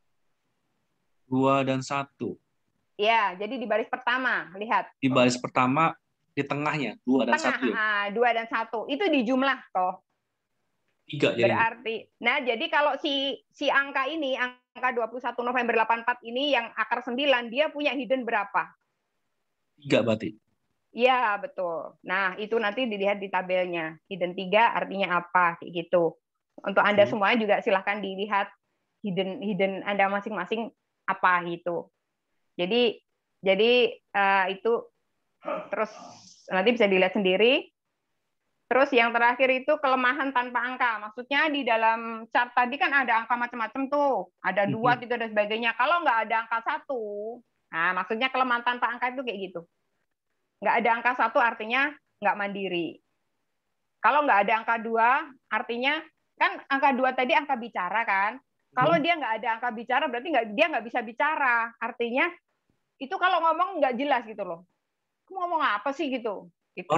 2 dan 1. Ya, jadi di baris pertama, lihat. Di baris pertama di tengahnya 2 dan 1. 2 dan 1. Itu dijumlah toh. 3 jadi. Berarti. Nah, jadi kalau si angka ini, angka 21 November 84 ini yang akar 9, dia punya hidden berapa? 3 berarti. Iya, betul. Nah, itu nanti dilihat di tabelnya. Hidden 3 artinya apa? Kayak gitu. Untuk Anda semuanya juga silahkan dilihat hidden Anda masing-masing apa gitu. Jadi itu terus nanti bisa dilihat sendiri. Terus yang terakhir itu kelemahan tanpa angka. Maksudnya di dalam chart tadi kan ada angka macam-macam tuh. Ada 2, 3, dan sebagainya. Kalau nggak ada angka 1, nah maksudnya kelemahan tanpa angka itu kayak gitu. Nggak ada angka 1 artinya nggak mandiri. Kalau nggak ada angka 2, artinya kan angka 2 tadi angka bicara kan. Kalau dia nggak ada angka bicara, berarti dia nggak bisa bicara. Artinya itu kalau ngomong nggak jelas gitu loh. Ngomong apa sih gitu?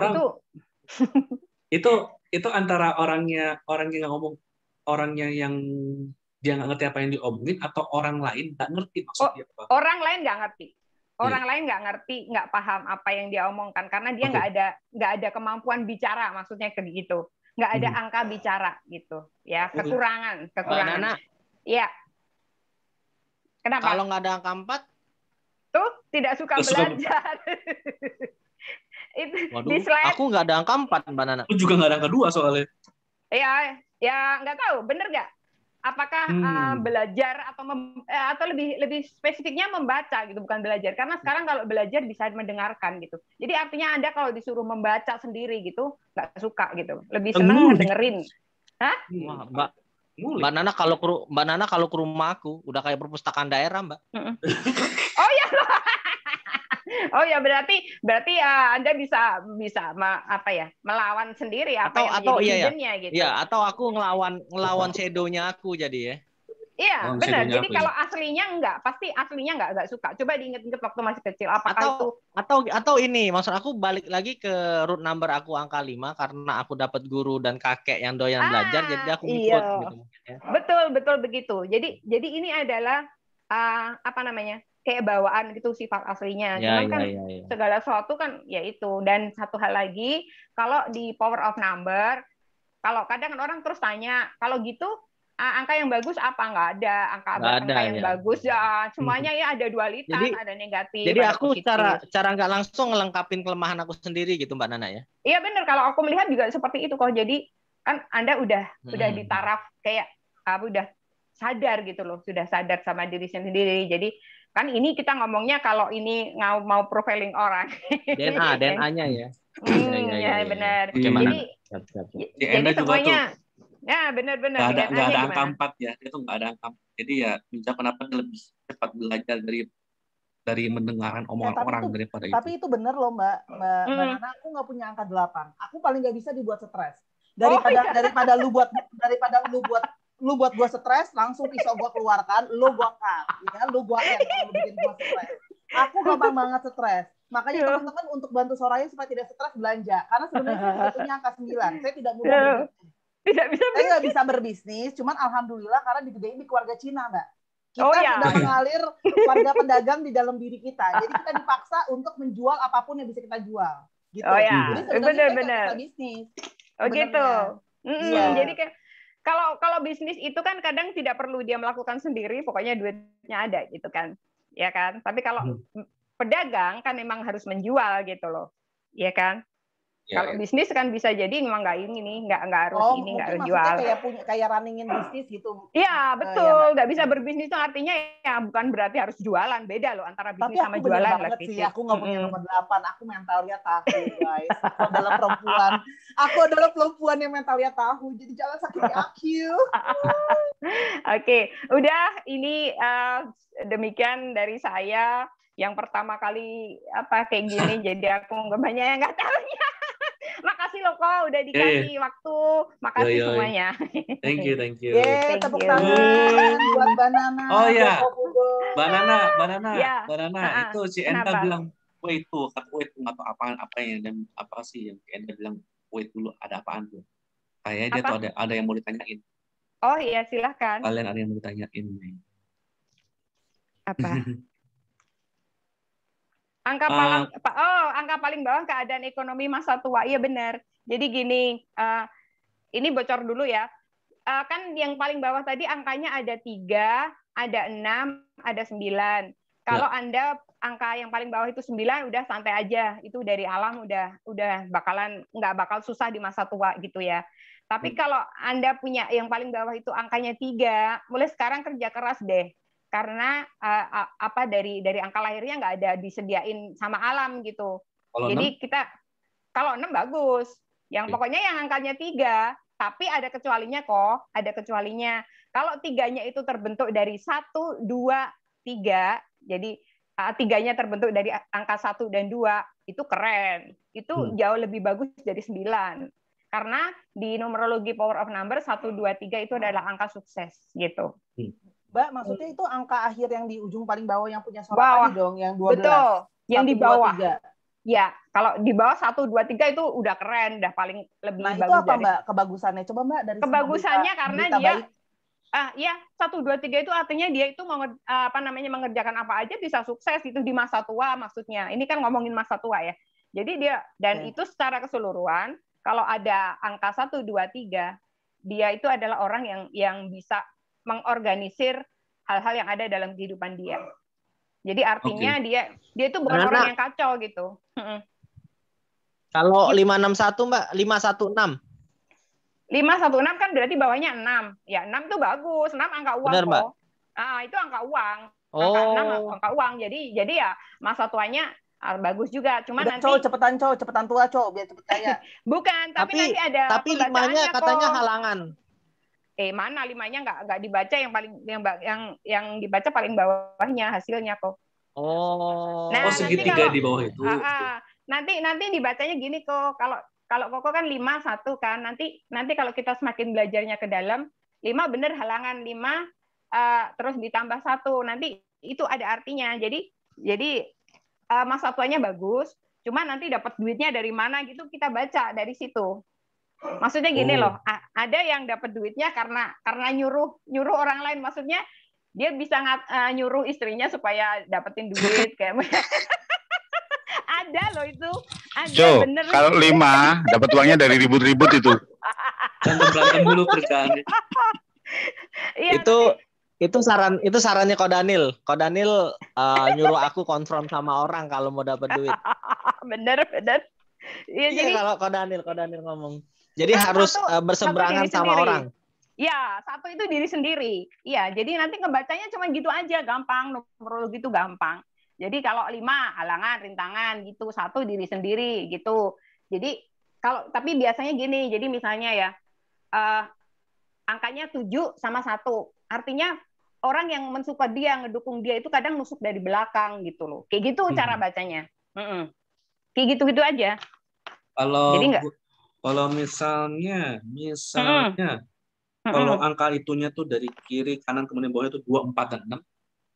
Itu antara orangnya nggak ngomong, orangnya yang dia nggak ngerti apa yang diomongin, atau orang lain nggak ngerti maksudnya apa? Orang lain nggak ngerti. Orang lain nggak ngerti, nggak paham apa yang dia omongkan karena dia nggak ada kemampuan bicara, maksudnya kayak gitu. Nggak ada angka bicara gitu, ya kekurangan. Nana. Iya. Kenapa? Kalau nggak ada angka 4? Tuh tidak suka belajar. Waduh, aku nggak ada angka 4, Mbak Nana. Aku juga nggak ada angka 2 soalnya. Ya nggak tahu, bener nggak? Apakah belajar atau lebih spesifiknya membaca gitu, bukan belajar. Karena sekarang kalau belajar bisa mendengarkan gitu. Jadi artinya Anda kalau disuruh membaca sendiri gitu nggak suka gitu. Lebih senang dengerin. Hah? Wah, Mbak Nana kalau ke rumah aku udah kayak perpustakaan daerah, Mbak. Oh ya, berarti Anda bisa melawan sendiri apa yang menjadi hiddennya gitu. Iya, atau aku ngelawan shadow-nya aku jadi ya. Iya, benar. Jadi kalau aslinya pasti aslinya enggak suka. Coba diingat-ingat waktu masih kecil atau ini, maksud aku balik lagi ke root number aku angka 5 karena aku dapat guru dan kakek yang doyan belajar, jadi aku ngikut gitu mungkin ya. Betul begitu. Jadi ini adalah kayak bawaan gitu sifat aslinya. Cuman kan segala sesuatu kan ya itu. Dan satu hal lagi, kalau di power of number, kalau kadang orang terus tanya, kalau gitu angka yang bagus apa? Nggak ada angka yang bagus ya. Semuanya ya ada dualitas, ada negatif. Jadi aku cara nggak langsung ngelengkapin kelemahan aku sendiri gitu, Mbak Nana ya. Iya benar. Kalau aku melihat juga seperti itu kok. Jadi kan Anda udah di taraf kayak udah sadar gitu loh, sudah sadar sama diri sendiri. Jadi kan ini kita ngomongnya kalau ini mau profiling orang. DNA-nya ya. Ya benar. Jadi semuanya ya benar-benar. Nggak ada angka 4 ya. Itu nggak ada angka 4. Jadi ya bisa kenapa lebih cepat belajar dari mendengarkan omongan orang daripada itu. Tapi itu benar loh Mbak Nana, aku nggak punya angka 8. Aku paling nggak bisa dibuat stres. Daripada lu buat gua stres, langsung pisau gua keluarkan, lu gua cut, ya, lu gua end, lu bikin gua stres. Aku gampang banget stres. Makanya teman-teman untuk bantu Soraya supaya tidak stres belanja. Karena sebenarnya saya punya angka 9. Saya tidak mudah berbisnis. Saya nggak bisa berbisnis, cuman alhamdulillah karena digedein di keluarga Cina, Mbak. Kita sudah mengalir warga pedagang di dalam diri kita. Jadi kita dipaksa untuk menjual apapun yang bisa kita jual. Gitu. Jadi sebenarnya kita bisa bisnis. Oh gitu. Jadi kayak kalau bisnis itu kan kadang tidak perlu dia melakukan sendiri, pokoknya duitnya ada gitu kan, ya kan. Tapi kalau pedagang kan memang harus menjual gitu loh, ya kan. Kalau bisnis kan bisa jadi memang nggak harus nggak harus jual. Kayak runningin bisnis gitu. Iya betul, nggak bisa berbisnis itu artinya ya bukan berarti harus jualan, beda loh antara bisnis sama jualan. Tapi aku nggak punya nomor 8, aku mentalnya tahu guys. Aku adalah perempuan yang mentalnya tahu, jadi jangan sakiti aku. Oke, udah ini demikian dari saya yang pertama kali kayak gini, jadi aku nggak banyak yang nggak tahunya. Makasih loh kok udah dikasih waktu. Makasih semuanya. Thank you. Tepuk tangan buat Banana. Oh ya. Banana, itu si Enta bilang wait atau apa yang apa sih yang Anda bilang wait dulu, ada apaan tuh? Kayaknya dia tuh ada yang mau ditanyain. Oh iya, silahkan. Kalian ada yang mau ditanyain nih. Apa? Angka paling bawah keadaan ekonomi masa tua. Iya benar. Jadi gini, ini bocor dulu ya. Kan yang paling bawah tadi angkanya ada 3, ada 6, ada 9. Kalau Anda angka yang paling bawah itu 9 udah santai aja. Itu dari alam udah nggak bakal susah di masa tua gitu ya. Tapi kalau Anda punya yang paling bawah itu angkanya 3, mulai sekarang kerja keras deh. Karena dari angka lahirnya nggak ada disediain sama alam gitu. Jadi kalau 6 bagus. Yang pokoknya yang angkanya 3, tapi ada kecualinya kok, ada kecualinya. Kalau 3-nya itu terbentuk dari 1, 2, 3, jadi 3-nya terbentuk dari angka 1 dan 2, itu keren. Itu jauh lebih bagus dari 9. Karena di numerologi power of number 1, 2, 3 itu adalah angka sukses gitu. Mbak, maksudnya itu angka akhir yang di ujung paling bawah yang punya suara tadi dong, yang 12. Betul, yang 1, di bawah. 2, 3. Ya, kalau di bawah 1, 2, 3 itu udah keren, udah paling lebih bagus. Nah, itu apa Mbak kebagusannya? Coba Mbak dari kebagusannya berita, karena dia ya 1, 2, 3 itu artinya dia itu mengerjakan apa aja bisa sukses itu di masa tua maksudnya. Ini kan ngomongin masa tua ya. Jadi dia itu secara keseluruhan kalau ada angka 1, 2, 3, dia itu adalah orang yang bisa mengorganisir hal-hal yang ada dalam kehidupan dia. Jadi artinya dia itu bukan orang yang kacau gitu. Kalau 561 Mbak, 516. 516 kan berarti bawahnya 6. Ya, 6 itu bagus. 6 angka uang. Benar, Mbak. Itu angka uang. Angka 6 angka uang. Jadi ya masa tuanya bagus juga. Cuma nanti cepetan tua, biar cepet kaya. Bukan, tapi nanti ada tapi 5-nya katanya halangan. Mana 5-nya nggak dibaca, yang dibaca paling bawahnya hasilnya kok. Segitiga di bawah itu. Nanti dibacanya gini kok. Kalau Koko kan 5 1 kan. Nanti kalau kita semakin belajarnya ke dalam, 5 bener halangan 5 terus ditambah 1. Nanti itu ada artinya. Jadi masa tuanya bagus, cuma nanti dapat duitnya dari mana gitu kita baca dari situ. Maksudnya gini loh, ada yang dapat duitnya karena nyuruh orang lain. Maksudnya dia bisa nyuruh istrinya supaya dapetin duit kayak ada loh itu. Ada bener. Kalau 5 dapat uangnya dari ribut-ribut itu. Berantem dulu kerjaannya. Itu sarannya Ko Daniel. Ko Daniel nyuruh aku konfront sama orang kalau mau dapat duit. Bener. Iya, jadi kalau Ko Daniel ngomong. Jadi harus berseberangan sama orang. Ya, 1 itu diri sendiri. Iya, jadi nanti ngebacanya cuma gitu aja, gampang. Numerologi itu gampang. Jadi kalau 5 halangan, rintangan gitu, 1 diri sendiri gitu. Jadi tapi biasanya gini, jadi misalnya ya angkanya 7 sama 1. Artinya orang yang mensupport dia, ngedukung dia itu kadang nusuk dari belakang gitu loh. Kayak gitu cara bacanya. Kayak gitu-gitu aja. Kalau misalnya kalau angka itunya tuh dari kiri kanan kemudian bawahnya tuh 2, 4 dan 6.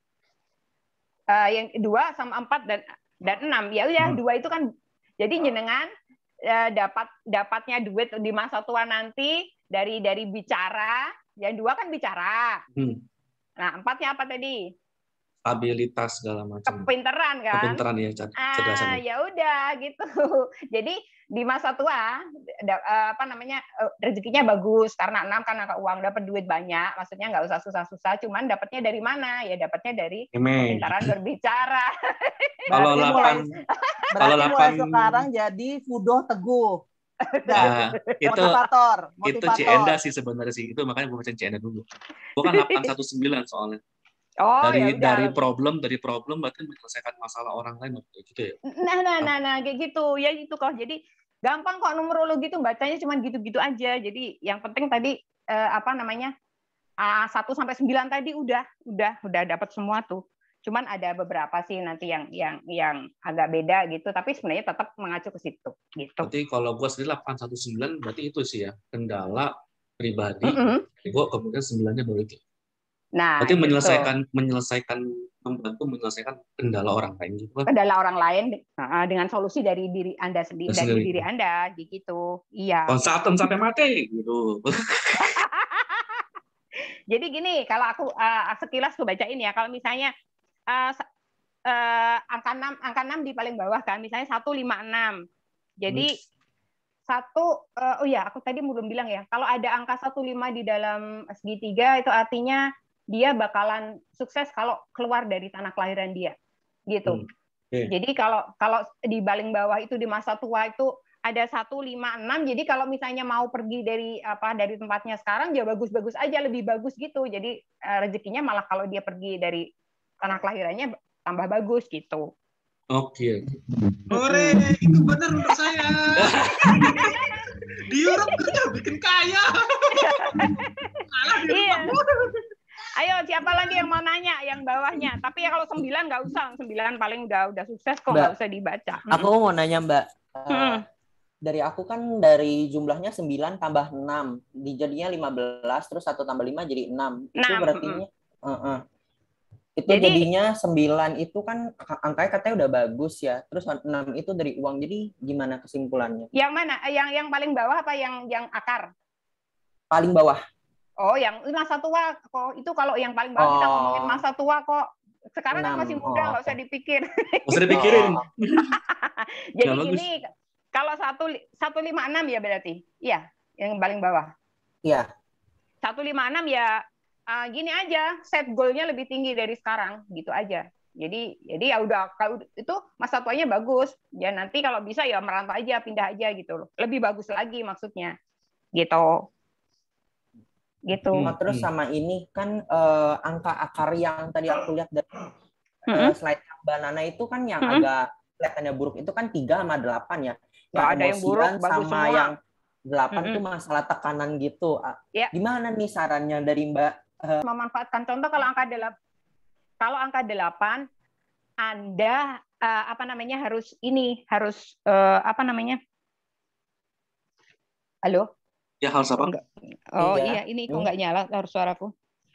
Yang 2 sama 4 dan 6. Ya udah 2 itu kan jadi jenengan dapatnya duit di masa tua nanti dari bicara. Yang 2 kan bicara. Nah, 4-nya apa tadi? Stabilitas segala macam. Kepinteran kan? Kepinteran ya, cerdasan. Ya udah gitu. Jadi di masa tua rezekinya bagus karena 6 kan angka uang, dapat duit banyak, maksudnya nggak usah susah-susah, cuman dapatnya dari mana? Ya dapatnya dari kepintaran berbicara. Berarti mulai sekarang jadi Fudoh Teguh. Motivator. Itu Cienda sih sebenarnya sih. Itu makanya gue baca Cienda dulu. Bukan 819 soalnya. Dari problem berarti menyelesaikan masalah orang lain gitu ya. Nah kayak gitu ya itu kok. Jadi gampang kok numerologi itu bacanya cuma gitu-gitu aja. Jadi yang penting tadi 1 sampai 9 tadi udah dapat semua tuh. Cuman ada beberapa sih nanti yang agak beda gitu, tapi sebenarnya tetap mengacu ke situ gitu. Berarti kalau gue sendiri 819 berarti itu sih ya, kendala pribadi. Gue kemudian 9-nya baru itu. Nah, berarti menyelesaikan membantu menyelesaikan kendala orang lain juga. Kendala orang lain dengan solusi dari diri Anda sendiri, dari diri Anda gitu. Iya. Konsultan sampai mati gitu. Jadi gini, kalau aku sekilas aku bacain ya, kalau misalnya angka 6 di paling bawah kan, misalnya 156. Jadi oh ya, aku tadi belum bilang ya, kalau ada angka 15 di dalam segitiga itu artinya dia bakalan sukses kalau keluar dari tanah kelahiran dia, gitu. Jadi kalau di paling bawah itu di masa tua itu ada 156, jadi kalau misalnya mau pergi dari tempatnya sekarang ya bagus-bagus aja, lebih bagus gitu. Jadi rezekinya malah kalau dia pergi dari tanah kelahirannya tambah bagus gitu. Oke. Ore, itu benar untuk saya. Di Europe gue udah bikin kaya. Iya. Ayo, siapa lagi yang mau nanya yang bawahnya? Tapi ya kalau 9 nggak usah, 9 paling udah sukses kok, nggak usah dibaca. Aku mau nanya Mbak. Dari aku kan dari jumlahnya 9 tambah 6, jadinya 15, terus 1 tambah 5 jadi 6. Itu berarti itu jadi, jadinya 9 itu kan angkanya katanya udah bagus ya. Terus 6 itu dari uang. Jadi gimana kesimpulannya? Yang mana? Yang paling bawah apa yang akar? Paling bawah. Oh, yang masa tua kok. Itu kalau yang paling bawah kita ngomongin masa tua kok. Sekarang kan masih muda, nggak usah dipikir. Nggak usah dipikirin. Jadi gini, kalau 156 ya berarti? Iya, yang paling bawah. Iya. 156 ya gini aja, set goal-nya lebih tinggi dari sekarang, gitu aja. Jadi ya udah, kalau itu masa tuanya bagus. Ya nanti kalau bisa ya merantau aja, pindah aja gitu loh. Lebih bagus lagi maksudnya. Gitu. Terus sama ini kan angka akar yang tadi aku lihat dari slide Mbak Nana itu kan yang agak kelihatannya buruk itu kan 3 sama 8 ya. Yang ada yang buruk, bagus sama semua. yang 8 itu masalah tekanan gitu. Gimana nih sarannya dari Mbak? Memanfaatkan contoh kalau angka 8 Anda harus halo? Ya, harus apa? Enggak. Oh iya, ini kok nggak nyala harus suaraku.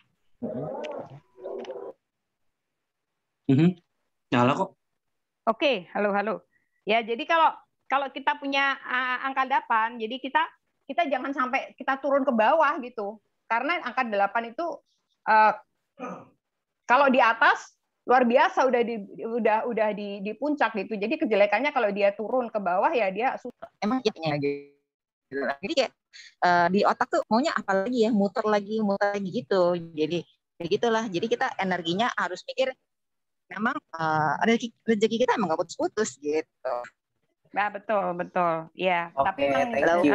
Nyala kok. Oke, halo. Ya, jadi kalau kita punya angka 8, jadi kita jangan sampai kita turun ke bawah gitu. Karena angka 8 itu kalau di atas luar biasa udah di puncak gitu. Jadi kejelekannya kalau dia turun ke bawah ya dia emang ya gitu. Jadi kayak di otak tuh maunya apa lagi ya, muter lagi gitu. Jadi begitulah. Jadi kita energinya harus mikir memang rezeki kita emang nggak putus-putus gitu. Nah, betul. Ya, tapi memang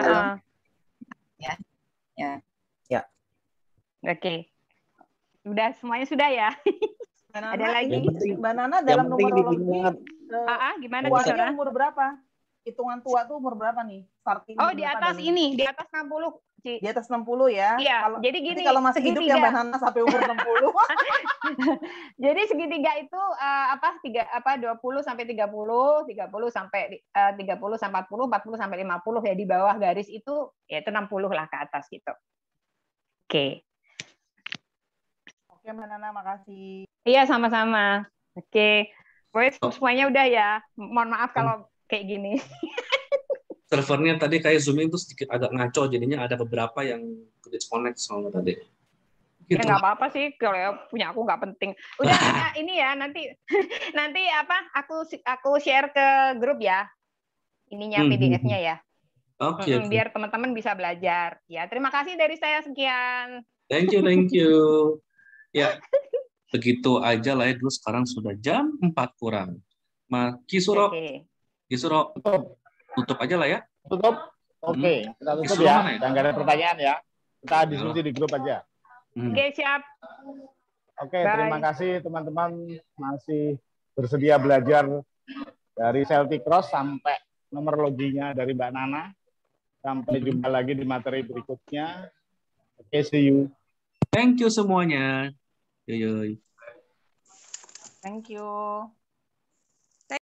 ya. Oke. Udah semuanya sudah ya. Ada lagi? Mbak Nana dalam numerologi gimana tuanya umur berapa? Hitungan tua tuh umur berapa nih? Starting di atas ini, di atas 60. Ci. Di atas 60 ya. Iya, jadi gini. Kalau masih hidup ya Mbak Nana sampai umur 60. Jadi segitiga itu 20 sampai 30, 30 sampai 30 sampai 40, 40 sampai 50 ya, di bawah garis itu ya itu 60 lah ke atas gitu. Oke. Oke Mbak Nana, makasih. Iya, sama-sama. Oke. Semuanya udah ya. Mohon maaf kalau kayak gini. Servernya tadi kayak Zoom itu sedikit agak ngaco, jadinya ada beberapa yang disconnect soalnya tadi. Gitu. Ya nggak apa-apa sih, kalau punya aku nggak penting. Udah ini ya, nanti aku share ke grup ya. Ininya PDF-nya ya. Oke. Biar teman-teman bisa belajar. Ya, terima kasih dari saya, sekian. Thank you. Ya. Begitu aja lah ya, dulu sekarang sudah jam 4 kurang. Kisuro. Tutup aja lah ya. Tutup. Oke, kita tutup ya. Dan nggak ada pertanyaan ya. Kita diskusi di grup aja. Oke, siap. Oke, terima kasih teman-teman masih bersedia belajar dari Celtic Cross sampai numerologinya dari Mbak Nana. Sampai jumpa lagi di materi berikutnya. Oke, see you. Thank you semuanya. Yoi. Thank you.